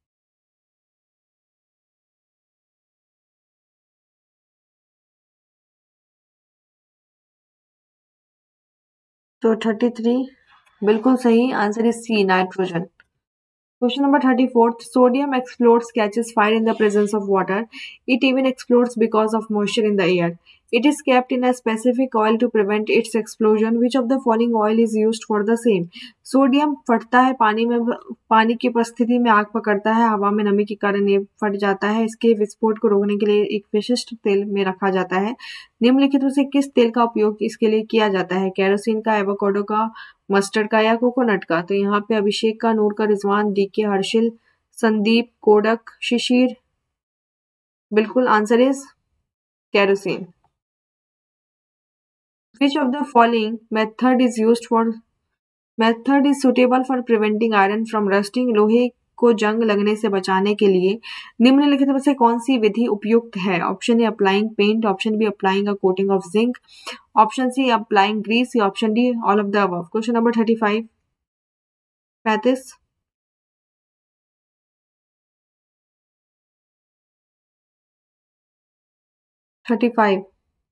तो थर्टी थ्री बिल्कुल सही answer is C, nitrogen. Question number thirty-fourth. Sodium explodes, catches fire in the presence of water. It even explodes because of moisture in the air. It is kept in a specific oil to prevent its explosion. Which of the following oil is used for the same? Sodium फटता है पानी में, पानी की उपस्थिति में आग पकड़ता है, हवा में नमी के कारण ये फट जाता है। इसके विस्फोट को रोकने के लिए एक विशिष्ट तेल में रखा जाता है। निम्नलिखित में से किस तेल का उपयोग इसके लिए किया जाता है? केरोसिन का, एवोकाडो का, मस्टर्ड का या कोकोनट का? तो यहाँ पे अभिषेक का, नूर का, रिजवान, डीके, हर्षिल, संदीप, कोडक, शिशिर। बिल्कुल answer is kerosene. Which of the following method is used for method is suitable for preventing iron from rusting? लोहे को जंग लगने से बचाने के लिए निम्नलिखित में से कौन सी विधि उपयुक्त है? Option A applying paint, option B applying a coating of zinc, option C applying grease या option D all of the above. Question number thirty five पैंतीस थर्टी फाइव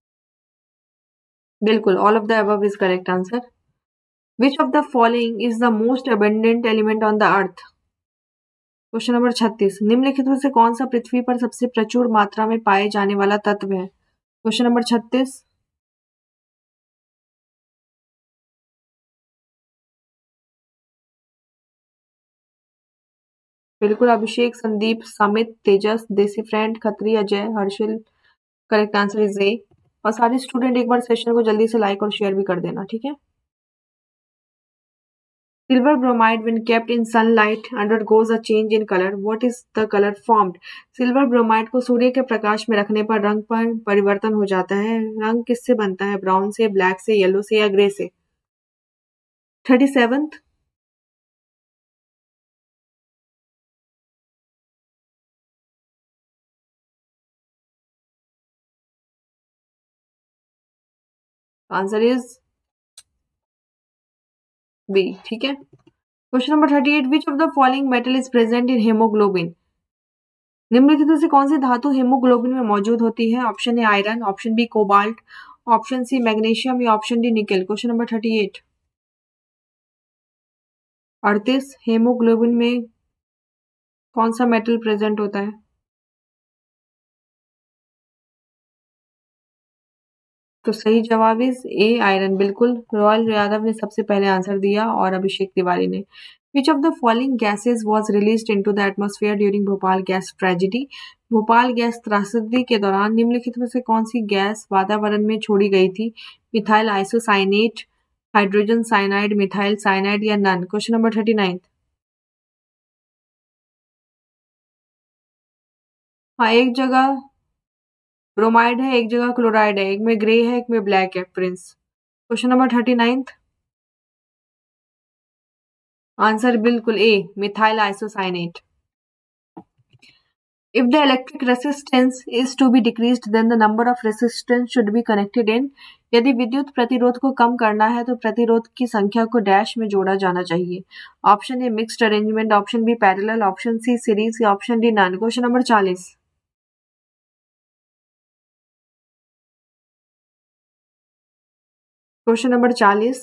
बिल्कुल all of the above is correct answer. Which of the following is the most abundant element on the earth? Question number छत्तीस निम्नलिखित में से कौन सा पृथ्वी पर सबसे प्रचुर मात्रा में पाए जाने वाला तत्व है? क्वेश्चन नंबर छत्तीस बिल्कुल अभिषेक, Sandeep, Samit, Tejas, desi friend, Khatri, Ajay, Harshil. Correct answer is A. और सारे स्टूडेंट एक बार सेशन को जल्दी से लाइक और शेयर भी कर देना, ठीक है। Silver bromide when kept in sunlight undergoes a change in color. What is the color formed? Silver bromide को सूर्य के प्रकाश में रखने पर रंग पर परिवर्तन हो जाता है। रंग किससे बनता है? ब्राउन से, ब्लैक से, येलो से या ग्रे से? Thirty seventh answer is B, ठीक है। Question number thirty eight which of the following metal is present in haemoglobin? निम्नलिखित में से कौन सी धातु हेमोग्लोबिन में मौजूद होती है? Option A iron, option B cobalt, option C magnesium या option D nickel. Question number thirty eight अड़तीस हेमोग्लोबिन में कौन सा मेटल प्रेजेंट होता है? तो सही जवाब इज ए आयरन। बिल्कुल रॉयल यादव ने सबसे पहले आंसर दिया और अभिषेक तिवारी ने। Which of the following gases was released into the atmosphere during Bhopal gas tragedy? Bhopal gas त्रासदी के दौरान निम्नलिखित में से कौन सी गैस वातावरण में छोड़ी गई थी? Methyl isocyanate, hydrogen cyanide, methyl cyanide या none? Question number thirty nine हाँ एक जगह ब्रोमाइड है, एक जगह क्लोराइड है, एक में ग्रे है, एक में ब्लैक है Prince. Question number thirty ninth answer बिल्कुल A methyl isocyanate. If the electric resistance is to be decreased, then the number of resistance should be connected in. यदि विद्युत प्रतिरोध को कम करना है तो प्रतिरोध की संख्या को डैश में जोड़ा जाना चाहिए। Option A mixed arrangement, option B parallel, option C series या option D none. Question number चालीस क्वेश्चन नंबर चालीस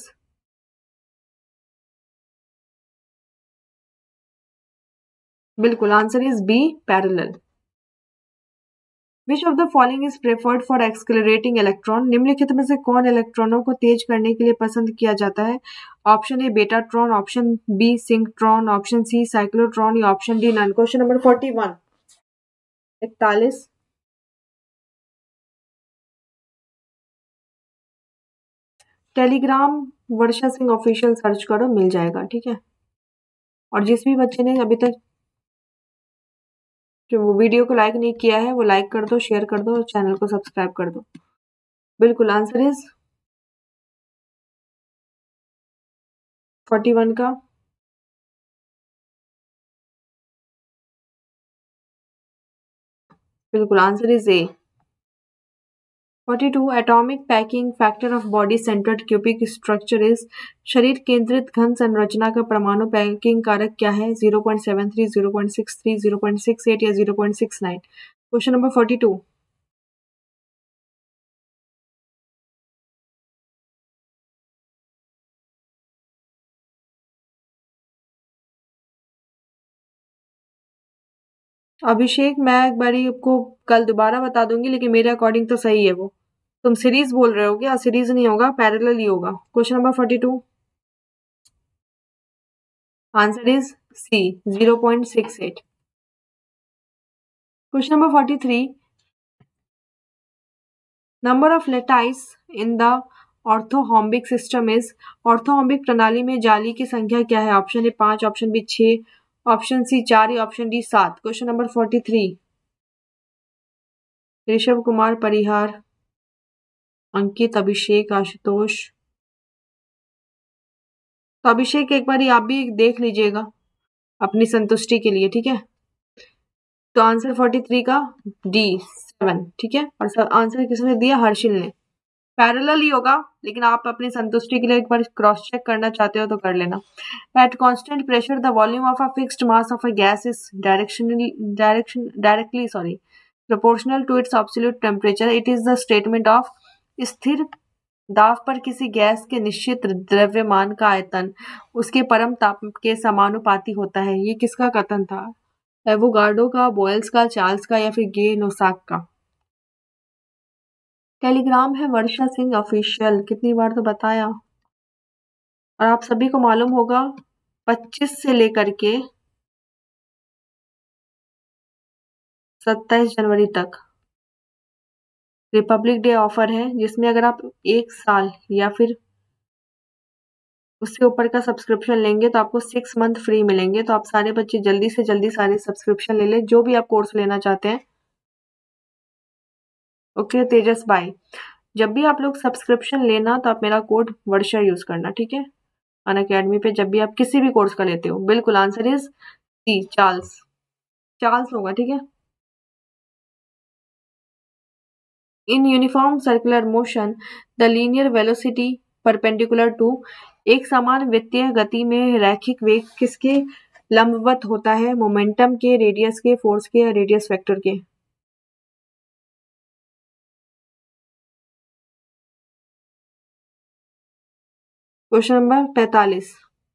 बिल्कुल answer is B parallel. Which of the following is preferred for accelerating electron? निम्नलिखित में से कौन इलेक्ट्रॉनों को तेज करने के लिए पसंद किया जाता है? Option A betatron, option B synchrotron, option C cyclotron या option D none. Question number forty one इकतालीस Telegram Varsha Singh official search करो, मिल जाएगा, ठीक है। और जिस भी बच्चे ने अभी तक जो वो वीडियो को लाइक नहीं किया है वो लाइक कर दो, शेयर कर दो और चैनल को सब्सक्राइब कर दो। बिल्कुल आंसर इज फोर्टी वन का बिल्कुल answer is A. Forty two atomic packing factor of body centred cubic structure is? शरीर केंद्रित घन संरचना का परमाणु पैकिंग कारक क्या है? Zero point seven three, zero point six three, zero point six eight या zero point six nine? Question number forty two Abhishek मैं एक बारी आपको कल दोबारा बता दूंगी, लेकिन मेरे अकॉर्डिंग तो सही है वो। तुम सीरीज बोल रहे हो क्या? सीरीज नहीं होगा, पैरेलल ही होगा। Question number forty two answer is C zero point six eight. Question number forty three number of lattice in the orthorhombic system is, orthorhombic प्रणाली में जाली की संख्या क्या है? ऑप्शन ए पांच, ऑप्शन बी छह, ऑप्शन सी चार या ऑप्शन डी सात। Question number forty three. Rishabh Kumar Parihar, Ankit, Abhishek, Ashutosh. तो अभिषेक एक बार आप भी देख लीजिएगा अपनी संतुष्टि के लिए, ठीक है। तो आंसर फोर्टी थ्री का डी सेवन, ठीक है। और आंसर किसने दिया? हर्षिल ने। पैरेलल ही होगा, लेकिन आप अपनी संतुष्टि के लिए एक बार क्रॉस चेक करना चाहते हो तो कर लेना। At constant pressure the volume of a fixed mass of a gas is directionally direction directly sorry proportional to its absolute temperature. It is the statement of स्थिर दाब पर किसी गैस के निश्चित द्रव्यमान का आयतन उसके परम ताप के समानुपाती होता है। ये किसका कथन था? एवोगाड्रो का, बॉयल्स का, चार्ल्स का या फिर गे लोसाक का? टेलीग्राम है वर्षा सिंह ऑफिशियल, कितनी बार तो बताया। और आप सभी को मालूम होगा पच्चीस से लेकर के सत्ताईस जनवरी तक रिपब्लिक डे ऑफर है, जिसमें अगर आप एक साल या फिर उससे ऊपर का सब्सक्रिप्शन लेंगे तो आपको सिक्स मंथ फ्री मिलेंगे। तो आप सारे बच्चे जल्दी से जल्दी सारे सब्सक्रिप्शन ले लें, जो भी आप कोर्स लेना चाहते हैं। Okay Tejas bye. जब भी आप लोग सब्सक्रिप्शन लेना तो आप मेरा कोड वर्षा यूज करना, ठीक है, अनअकैडमी पे, जब भी आप किसी भी कोर्स का लेते हो। बिल्कुल answer is C, Charles. Charles होगा, ठीक है। In uniform circular motion the linear velocity perpendicular to, एक समान वृत्तीय गति में रैखिक वेग किसके लंबवत होता है? मोमेंटम के, रेडियस के, फोर्स के या रेडियस वेक्टर के? क्वेश्चन नंबर पैतालीस,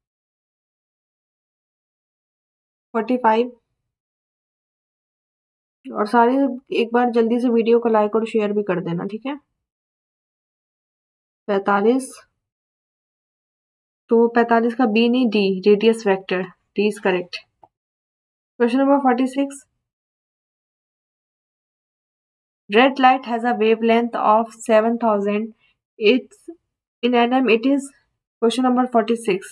फोर्टी फाइव। और सारे एक बार जल्दी से वीडियो को लाइक और शेयर भी कर देना, ठीक है। पैतालीस, तो पैतालीस का बी नहीं D, radius vector, D is correct. Question number forty six. Red light has a wavelength of seven thousand. It's in N M. It is question number forty-six.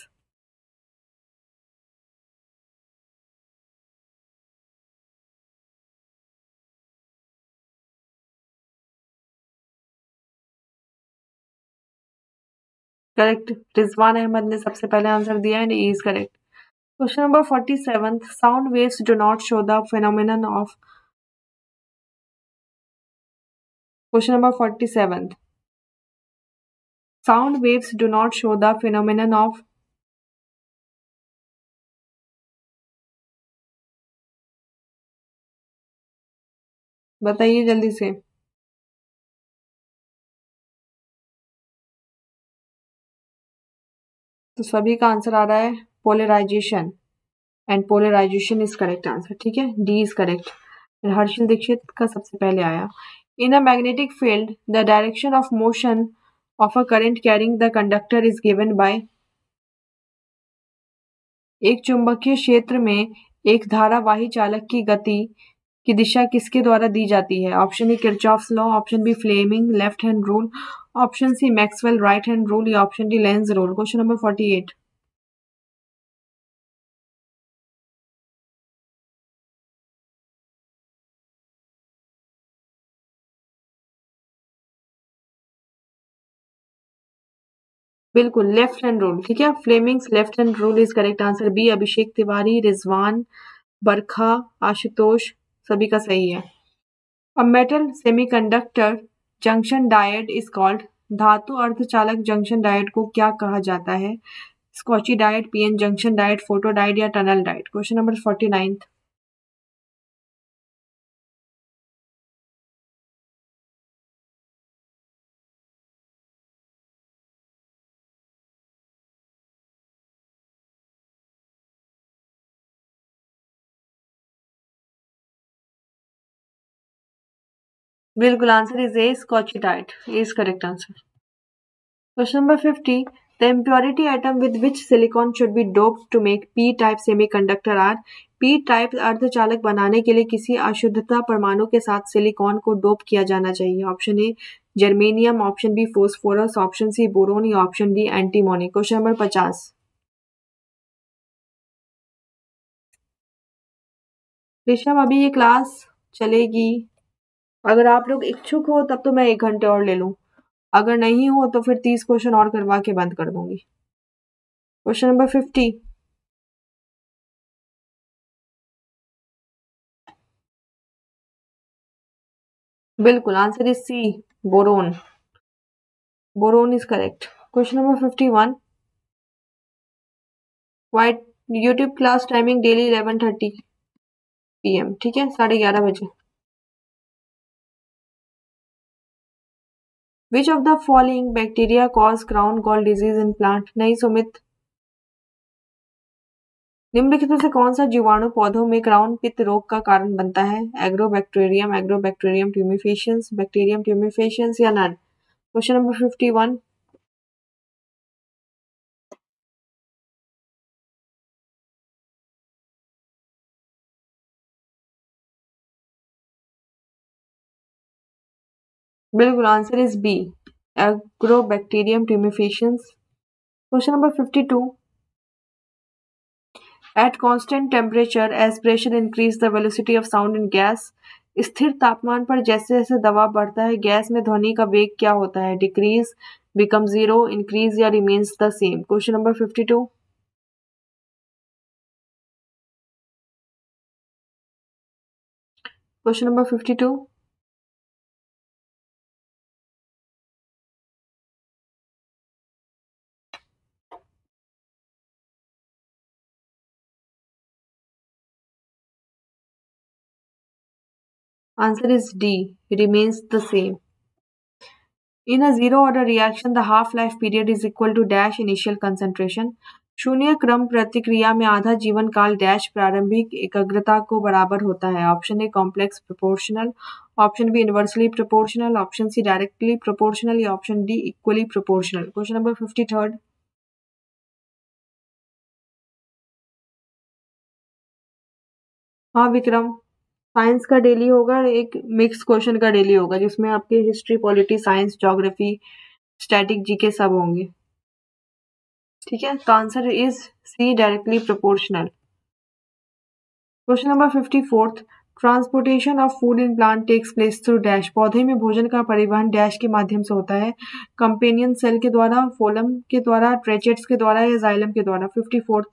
Correct, Rizwan Ahmad ने सबसे पहले आंसर दिया है, E is correct. Question number forty seven. Sound waves do not show the phenomenon of, question number forty seven. Sound waves do not show the phenomenon of, बताइए जल्दी से। तो सभी का आंसर आ रहा है polarization, and polarization is correct answer, ठीक है, D is correct. Harshal Dikshit का सबसे पहले आया। In a magnetic field the direction of motion of a current carrying the conductor is given by, एक चुंबकीय क्षेत्र में एक धारावाही चालक की गति की दिशा किसके द्वारा दी जाती है? Option A Kirchhoff's law, option B Fleming left hand rule, option C Maxwell right hand rule या option D Lenz rule. Question number forty eight. बिल्कुल लेफ्ट हैंड रूल, ठीक है, Fleming's left hand rule is correct answer B. Abhishek Tiwari, Rizwan, Barkha, Ashutosh, सभी का सही है। A metal semiconductor junction diode is called, धातु अर्धचालक जंक्शन डायोड को क्या कहा जाता है? Schottky diode, PN junction diode, photo diode या tunnel diode? Question number forty nine. बिल्कुल answer is A, Schottky diode is correct answer. Question number fifty. The impurity atom with which silicon should be doped to make p-type semiconductor are P type अर्धचालक बनाने के लिए किसी अशुद्धता परमाणु के साथ सिलिकॉन को डोप किया जाना चाहिए। Option A germanium, option B phosphorus, option C boron या option D antimony. Question number पचास। ऋषभ, अभी ये क्लास चलेगी। अगर आप लोग इच्छुक हो तब तो मैं एक घंटे और ले लूं, अगर नहीं हो तो फिर तीस क्वेश्चन और करवा के बंद कर दूंगी। Question number fifty. बिल्कुल, answer is C, boron. Boron is correct. Question number fifty one. White YouTube class timing daily eleven thirty P M, ठीक है, साढ़े ग्यारह बजे। Which of the following bacteria cause crown gall disease in plant? नहीं सुमित। निम्नलिखित में से कौन सा जीवाणु पौधों में क्राउन पित्त रोग का कारण बनता है? Agrobacterium, Agrobacterium tumefaciens, Bacterium tumefaciens या none. Question number fifty one. बिल्कुल, answer is B, Agrobacterium tumefaciens. Question number fifty two. At constant temperature, as pressure increase the velocity of sound in gas, स्थिर तापमान पर जैसे जैसे दबाव बढ़ता है गैस में ध्वनि का वेग क्या होता है? डिक्रीज, बिकम जीरो, इंक्रीज या remains the same. Question number fifty two. Question number fifty two. Answer is D, remains the same. In a zero order reaction, the half life period is equal to dash initial concentration. शून्य क्रम प्रतिक्रिया में आधा जीवन काल dash प्रारंभिक एकाग्रता को बराबर होता है। Option A complex proportional, option B inversely proportional, option C directly proportional या option D equally proportional. Question number fifty third. हाँ विक्रम, साइंस का डेली होगा, एक मिक्स क्वेश्चन का डेली होगा जिसमें आपके history, polity, science, geography, static, GK सब होंगे। ठीक है, तो answer is C, directly proportional. Question number fifty fourth. Transportation of food in plant takes place through dash. पौधे में भोजन का परिवहन डैश के माध्यम से होता है? कंपेनियन सेल के द्वारा, फोलम के द्वारा, ट्रेचेट्स के द्वारा या जाइलम के द्वारा। Fifty fourth.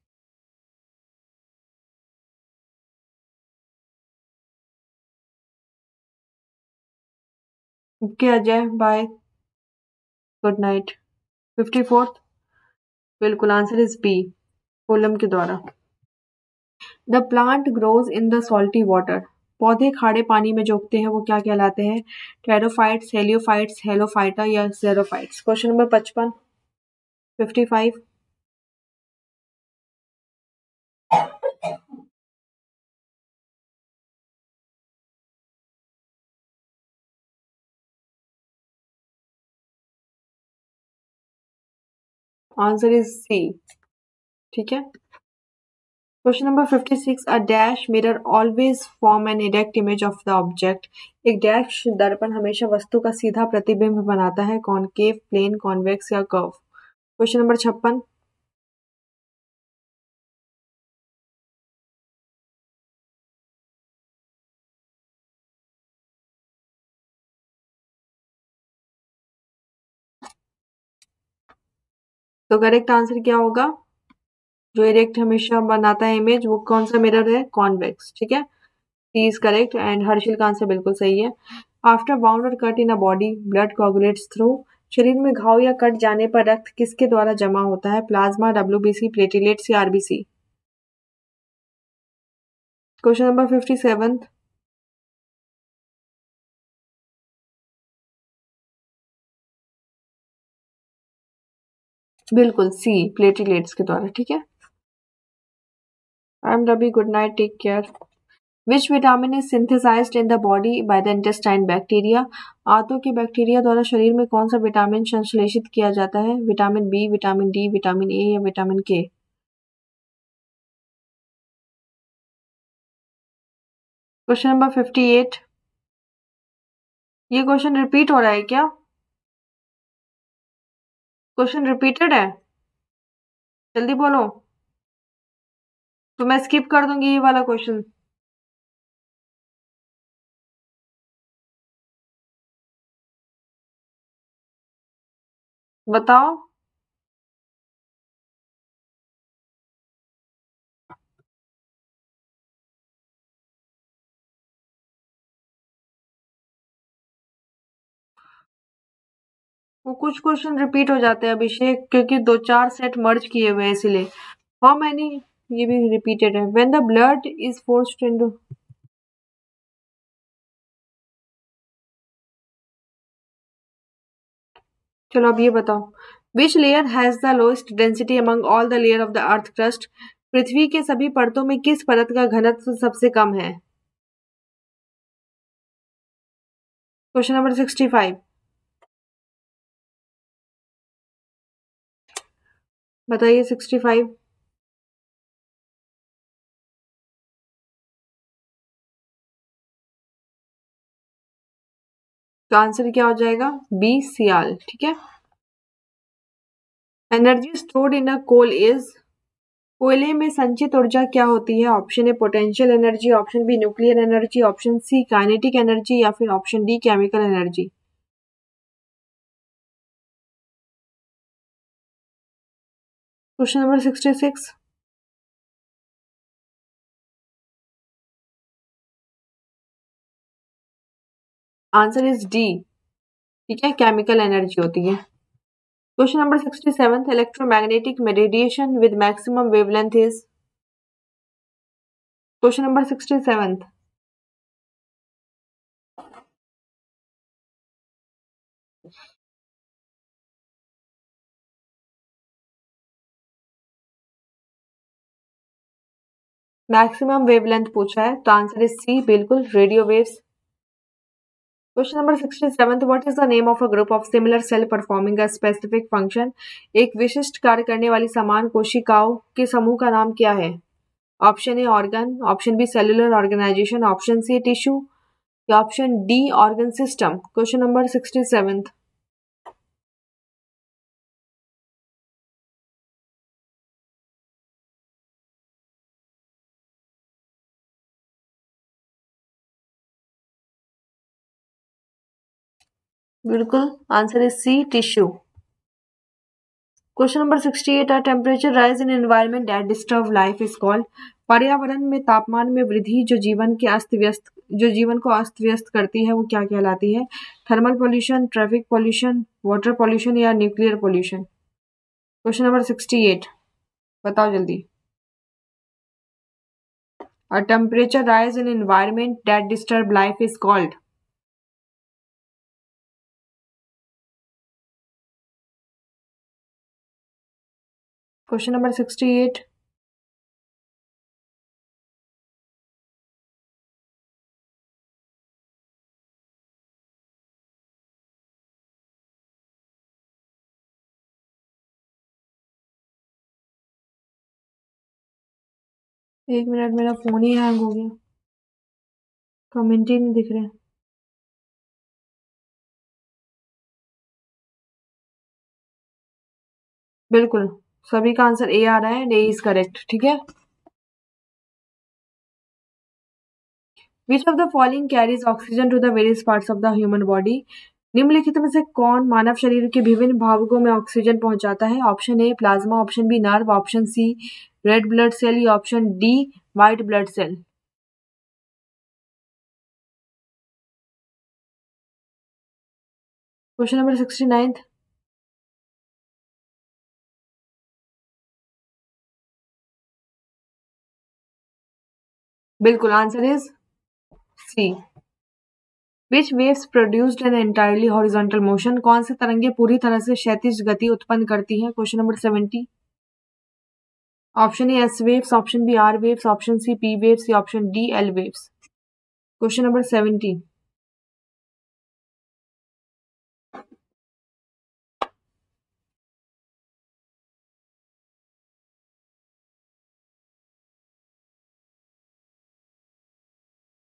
Okay Ajay, bye, good night. Fifty fourth. बिल्कुल, आंसर इज बी, फोलम के द्वारा। The plant grows in the salty water. पौधे खारे पानी में जो उगते हैं वो क्या कहलाते हैं? टेरोफाइट्स, हेलियोफाइट्स, हेलोफाइटा या जेरोफाइट्स। क्वेश्चन नंबर पचपन। Fifty five. Answer is C, ठीक है। Question number fifty six. A dash mirror always form an erect image of the object. एक डैश दर्पण हमेशा वस्तु का सीधा प्रतिबिंब बनाता है, कॉनकेव, प्लेन, कॉन्वेक्स या कर्व। क्वेश्चन नंबर छप्पन। तो करेक्ट आंसर क्या होगा? जो इरेक्ट हमेशा बनाता है इमेज वो कौन सा मिरर है? कॉन्वेक्स, ठीक है। C is correct and Harshil का आंसर बिल्कुल सही है। आफ्टर बाउंड और cut in a body, blood coagulates through. शरीर में घाव या कट जाने पर रक्त किसके द्वारा जमा होता है? प्लाज्मा, डब्ल्यूबीसी, प्लेटिलेट्स या RBC. Question number fifty seven. बिल्कुल सी, प्लेटिलेट्स के द्वारा, ठीक है। I M Ravi, good night, take care. Which vitamin is synthesized in the body by the intestine bacteria. आंतों के बैक्टीरिया द्वारा शरीर में कौन सा विटामिन संश्लेषित किया जाता है? Vitamin B, vitamin D, vitamin A या vitamin K. Question number fifty eight. ये क्वेश्चन रिपीट हो रहा है क्या? क्वेश्चन रिपीटेड है? जल्दी बोलो, तो मैं स्किप कर दूंगी ये वाला क्वेश्चन। बताओ। वो कुछ क्वेश्चन रिपीट हो जाते हैं अभिषेक, क्योंकि दो चार सेट मर्ज किए हुए हैं इसीलिए। हाउ मैनी, ये भी रिपीटेड है। When the blood is forced into, चलो अब ये बताओ। Which layer has the lowest density among all the layer of the earth crust? पृथ्वी के सभी परतों में किस परत का घनत्व सबसे कम है? Question number sixty five. बताइए सिक्सटी फाइव। तो आंसर क्या हो जाएगा? B sial. ठीक है। Energy stored in a coal is, कोयले में संचित ऊर्जा क्या होती है? Option A potential energy, option B nuclear energy, option C kinetic energy, या फिर option D chemical energy. Question number sixty six. Answer is D. ठीक है, केमिकल एनर्जी होती है। Question number sixty seven. Electromagnetic radiation with maximum wavelength is, question number sixty seven. Maximum wavelength पूछा है, तो answer is C, बिल्कुल, radio waves. Question number sixty seven. What is the name of a group of similar cell performing a specific function? एक विशिष्ट कार्य करने वाली समान कोशिकाओं के समूह का नाम क्या है? Option A organ, option B cellular organization, option C tissue, या option D organ system. Question number sixty seven. बिल्कुल, answer is C, tissue. Question number sixty eight. A temperature rise in environment that disturb life is called, पर्यावरण में तापमान में वृद्धि जो जीवन के अस्त व्यस्त जो जीवन को अस्त व्यस्त करती है, वो क्या कहलाती है? Thermal pollution, traffic pollution, water pollution, या nuclear pollution. Question number sixty eight. बताओ जल्दी। A temperature rise in environment that disturb life is called, question number sixty eight. एक मिनट, मेरा फोन ही हैंग हो गया, कमेंट ही नहीं दिख रहे। बिल्कुल, सभी का आंसर ए आ रहा है, ए इज करेक्ट। ठीक है। Which of the following carries oxygen to the various parts of the human body? निम्नलिखित में से कौन मानव शरीर के विभिन्न भागों में ऑक्सीजन पहुंचाता है? Option A plasma, option B nerve, option C red blood cell, या option D white blood cell. Question number sixty nine. बिल्कुल, answer is C. Which waves produced an entirely horizontal motion? कौन सी तरंगे पूरी तरह से क्षैतिज गति उत्पन्न करती है? Question number seventy. Option A S waves, option B R waves, option C P waves, या option D L waves. Question number seventy.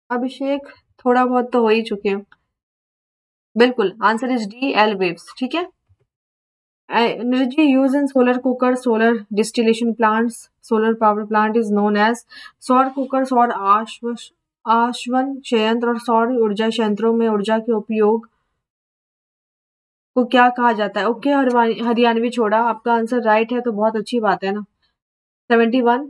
Abhishek थोड़ा बहुत तो हो ही चुके हैं। बिल्कुल, answer is D, L waves. ठीक है। Energy used in solar cooker, solar distillation plants, solar power plant is known as सौर कुकर, सौर आश्व आश्वन संयंत्र और सौर ऊर्जा संयंत्रों में ऊर्जा के उपयोग को क्या कहा जाता है? ओके, हरवा- हरियाणवी छोड़ा, आपका आंसर राइट है तो बहुत अच्छी बात है ना। Seventy one.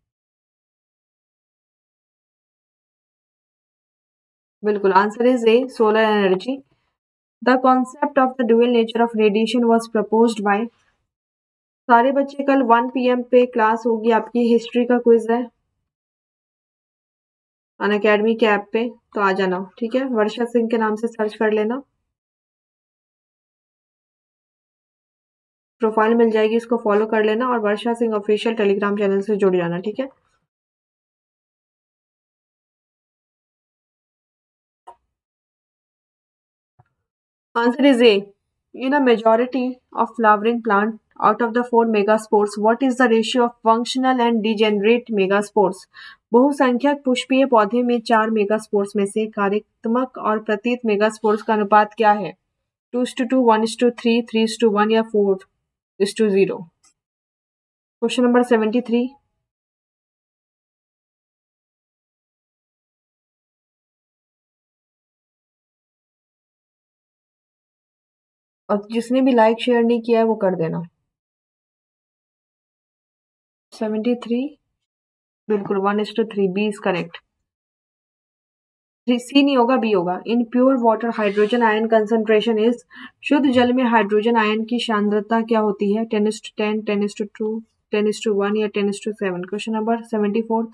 बिल्कुल, answer is A, solar energy. The concept of the dual nature of radiation was proposed by. सारे बच्चे कल वन पी एम पे क्लास होगी आपकी, हिस्ट्री का क्विज है अनअकैडमी के ऐप पे, तो आ जाना। ठीक है, वर्षा सिंह के नाम से सर्च कर लेना, प्रोफाइल मिल जाएगी, उसको फॉलो कर लेना और Varsha Singh official Telegram channel से जुड़ जाना। ठीक है। Answer is A, in a majority of flowering plant out of the four megaspores what is the ratio of functional and degenerate megaspores. बहुसंख्यक पुष्पीय पौधे में चार मेगास्पोर्स में से कार्यात्मक और प्रतीत मेगास्पोर्स का अनुपात क्या है? Two is to two, one is to three, three is to one या four is to zero. Question number seventy three. और जिसने भी लाइक शेयर नहीं किया है वो कर देना। Seventy three. बिल्कुल, one is to three, B is correct. C नहीं होगा, बी होगा। In pure water hydrogen ion concentration is, शुद्ध जल में हाइड्रोजन आयन की सांद्रता क्या होती है? Ten is to ten, ten is to two, ten is to one या ten is to seven. Question number seventy fourth.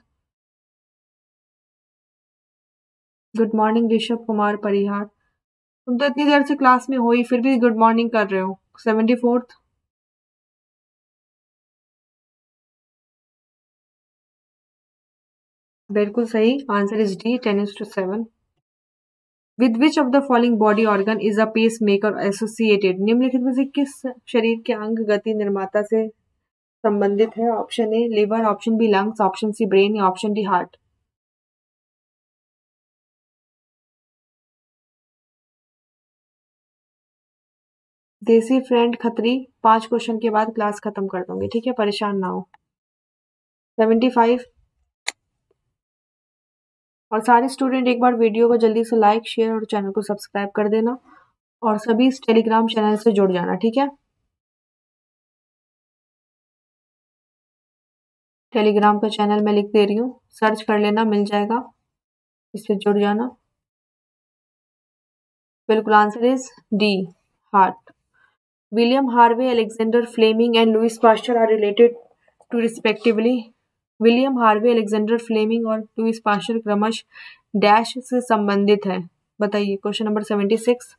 Good morning Rishabh Kumar Parihar, तुम तो इतनी देर से क्लास में हो ही फिर भी गुड मॉर्निंग कर रहे हो। Seventy fourth. बिल्कुल सही, answer is D, ten is to seven. With which of the following body organ is a pacemaker associated? निम्नलिखित में से किस शरीर के अंग गति निर्माता से संबंधित है? Option A liver, option B lungs, option C brain या ऑप्शन डी हार्ट। देसी फ्रेंड खत्री, पांच क्वेश्चन के बाद क्लास खत्म कर दूंगी। ठीक है, परेशान ना हो। Seventy five. और सारे स्टूडेंट एक बार वीडियो को जल्दी से लाइक शेयर और चैनल को सब्सक्राइब कर देना और सभी इस टेलीग्राम चैनल से जुड़ जाना। ठीक है, टेलीग्राम का चैनल मैं लिख दे रही हूँ, सर्च कर लेना, मिल जाएगा, इससे जुड़ जाना। बिल्कुल, answer is D, heart. William Harvey, Alexander Fleming and Louis Pasteur are related to respectively. William Harvey, Alexander Fleming और लुईस पास्चर क्रमश डैश से संबंधित है? बताइए। Question number seventy six.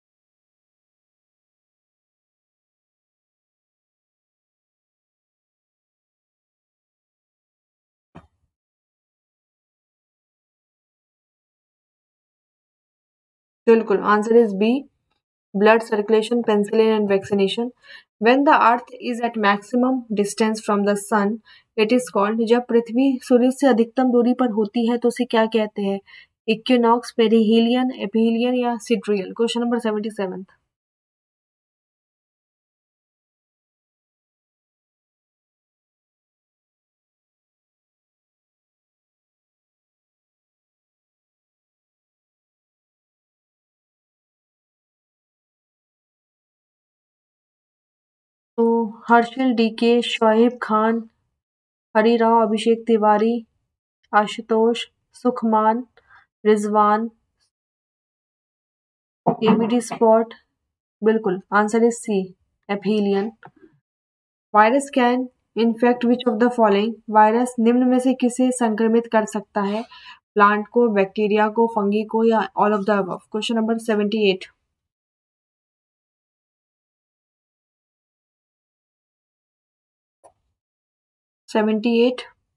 बिल्कुल, answer is B, blood circulation, penicillin and vaccination. When the earth is at maximum distance from the sun it is called, जब पृथ्वी सूर्य से अधिकतम दूरी पर होती है तो उसे क्या कहते हैं? इक्विनॉक्स, पेरिहीलियन, एपीलियन या sidereal. Question number seventy seven. तो Harshil, DK, Shoaib Khan, Harirao, Abhishek Tiwari, Ashutosh, Sukhman, Rizwan, ABD spot. बिल्कुल, answer is C, aphelion. Virus can infect which of the following, virus निम्न में से किसे संक्रमित कर सकता है? प्लांट को, बैक्टीरिया को, फंगी को या all of the above. Question number seventy eight. Seventy eight.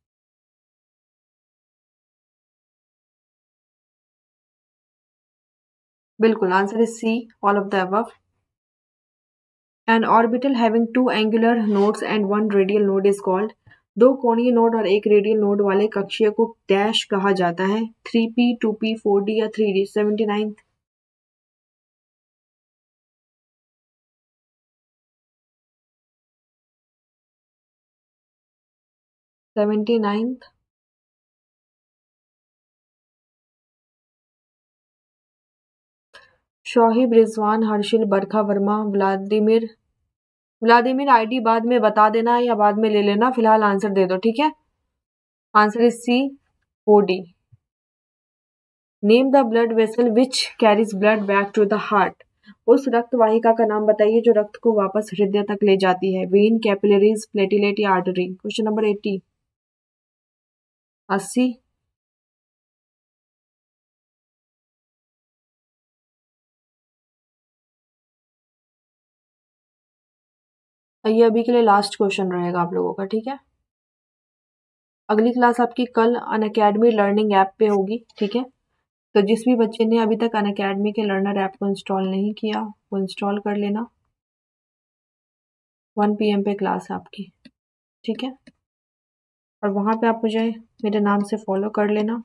बिल्कुल, answer is C, all of the above. An orbital having two angular nodes and one radial node is called, दो कोणीय node और एक radial node वाले कक्षीय को dash कहा जाता है। Three P, two P, four D या three D. Seventy ninth. Seventy ninth. Shohib, Rizwan, Harshil, Barkha Verma, Vladimir. Vladimir ID बाद में बता देना या बाद में ले लेना, फिलहाल आंसर दे दो, ठीक है। Answer is C, four D. Name the blood vessel which carries blood back to the heart. उस रक्त वाहिका का नाम बताइए जो रक्त को वापस हृदय तक ले जाती है। वेन, कैपिलरीज, प्लेटिलेट या आर्टरी। Question number eighty. अस्सी। ये अभी के लिए लास्ट क्वेश्चन रहेगा आप लोगों का, ठीक है। अगली क्लास आपकी कल अनअकैडमी लर्निंग ऐप पे होगी, ठीक है। तो जिस भी बच्चे ने अभी तक अनअकैडमी के लर्नर ऐप को इंस्टॉल नहीं किया वो इंस्टॉल कर लेना। वन पी एम पे क्लास है आपकी, ठीक है। और वहाँ पे आप मुझे मेरे नाम से फॉलो कर लेना।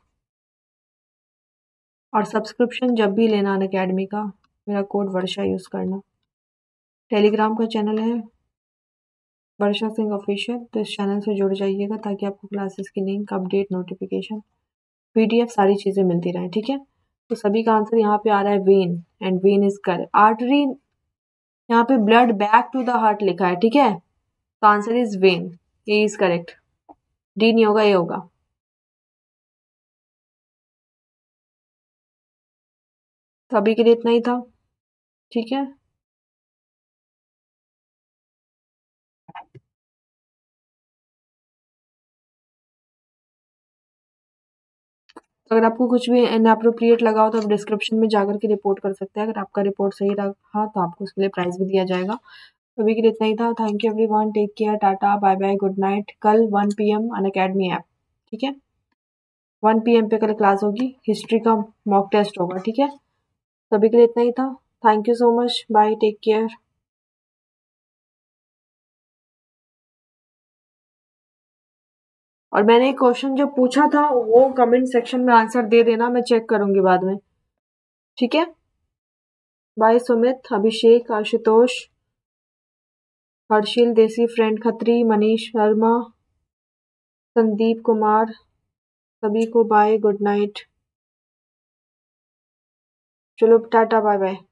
और सब्सक्रिप्शन जब भी लेना अनअकैडमी का, मेरा कोड वर्षा यूज़ करना। टेलीग्राम का चैनल है वर्षा सिंह ऑफिशियल, तो इस चैनल से जुड़ जाइएगा ताकि आपको क्लासेस की लिंक, अपडेट, नोटिफिकेशन, पीडीएफ सारी चीज़ें मिलती रहें, ठीक है। तो सभी का आंसर यहाँ पे आ रहा है vein, and vein is correct. Artery, यहाँ पे blood back to the heart लिखा है, ठीक है। तो answer is vein, A is correct. D नहीं होगा, ए होगा। तो अभी के लिए इतना ही था, ठीक है। अगर आपको कुछ भी इनअप्रोप्रिएट लगा हो तो आप डिस्क्रिप्शन में जाकर के रिपोर्ट कर सकते हैं। अगर आपका रिपोर्ट सही रहा तो आपको उसके लिए प्राइज भी दिया जाएगा। अभी के लिए इतना ही था। Thank you everyone, take care, tata, bye bye, good night. कल one P M Unacademy app, ठीक है। वन पी एम पे कल क्लास होगी, हिस्ट्री का मॉक टेस्ट होगा, ठीक है। तो अभी के लिए इतना ही था। Thank you so much, bye, take care. और मैंने एक क्वेश्चन जो पूछा था वो कमेंट सेक्शन में आंसर दे देना, मैं चेक करूंगी बाद में, ठीक है। बाय सुमित, अभिषेक, आशुतोष, हर्षिल, देसी फ्रेंड खत्री, मनीष शर्मा, संदीप कुमार, सभी को बाय, गुड नाइट। चलो टाटा, बाय बाय।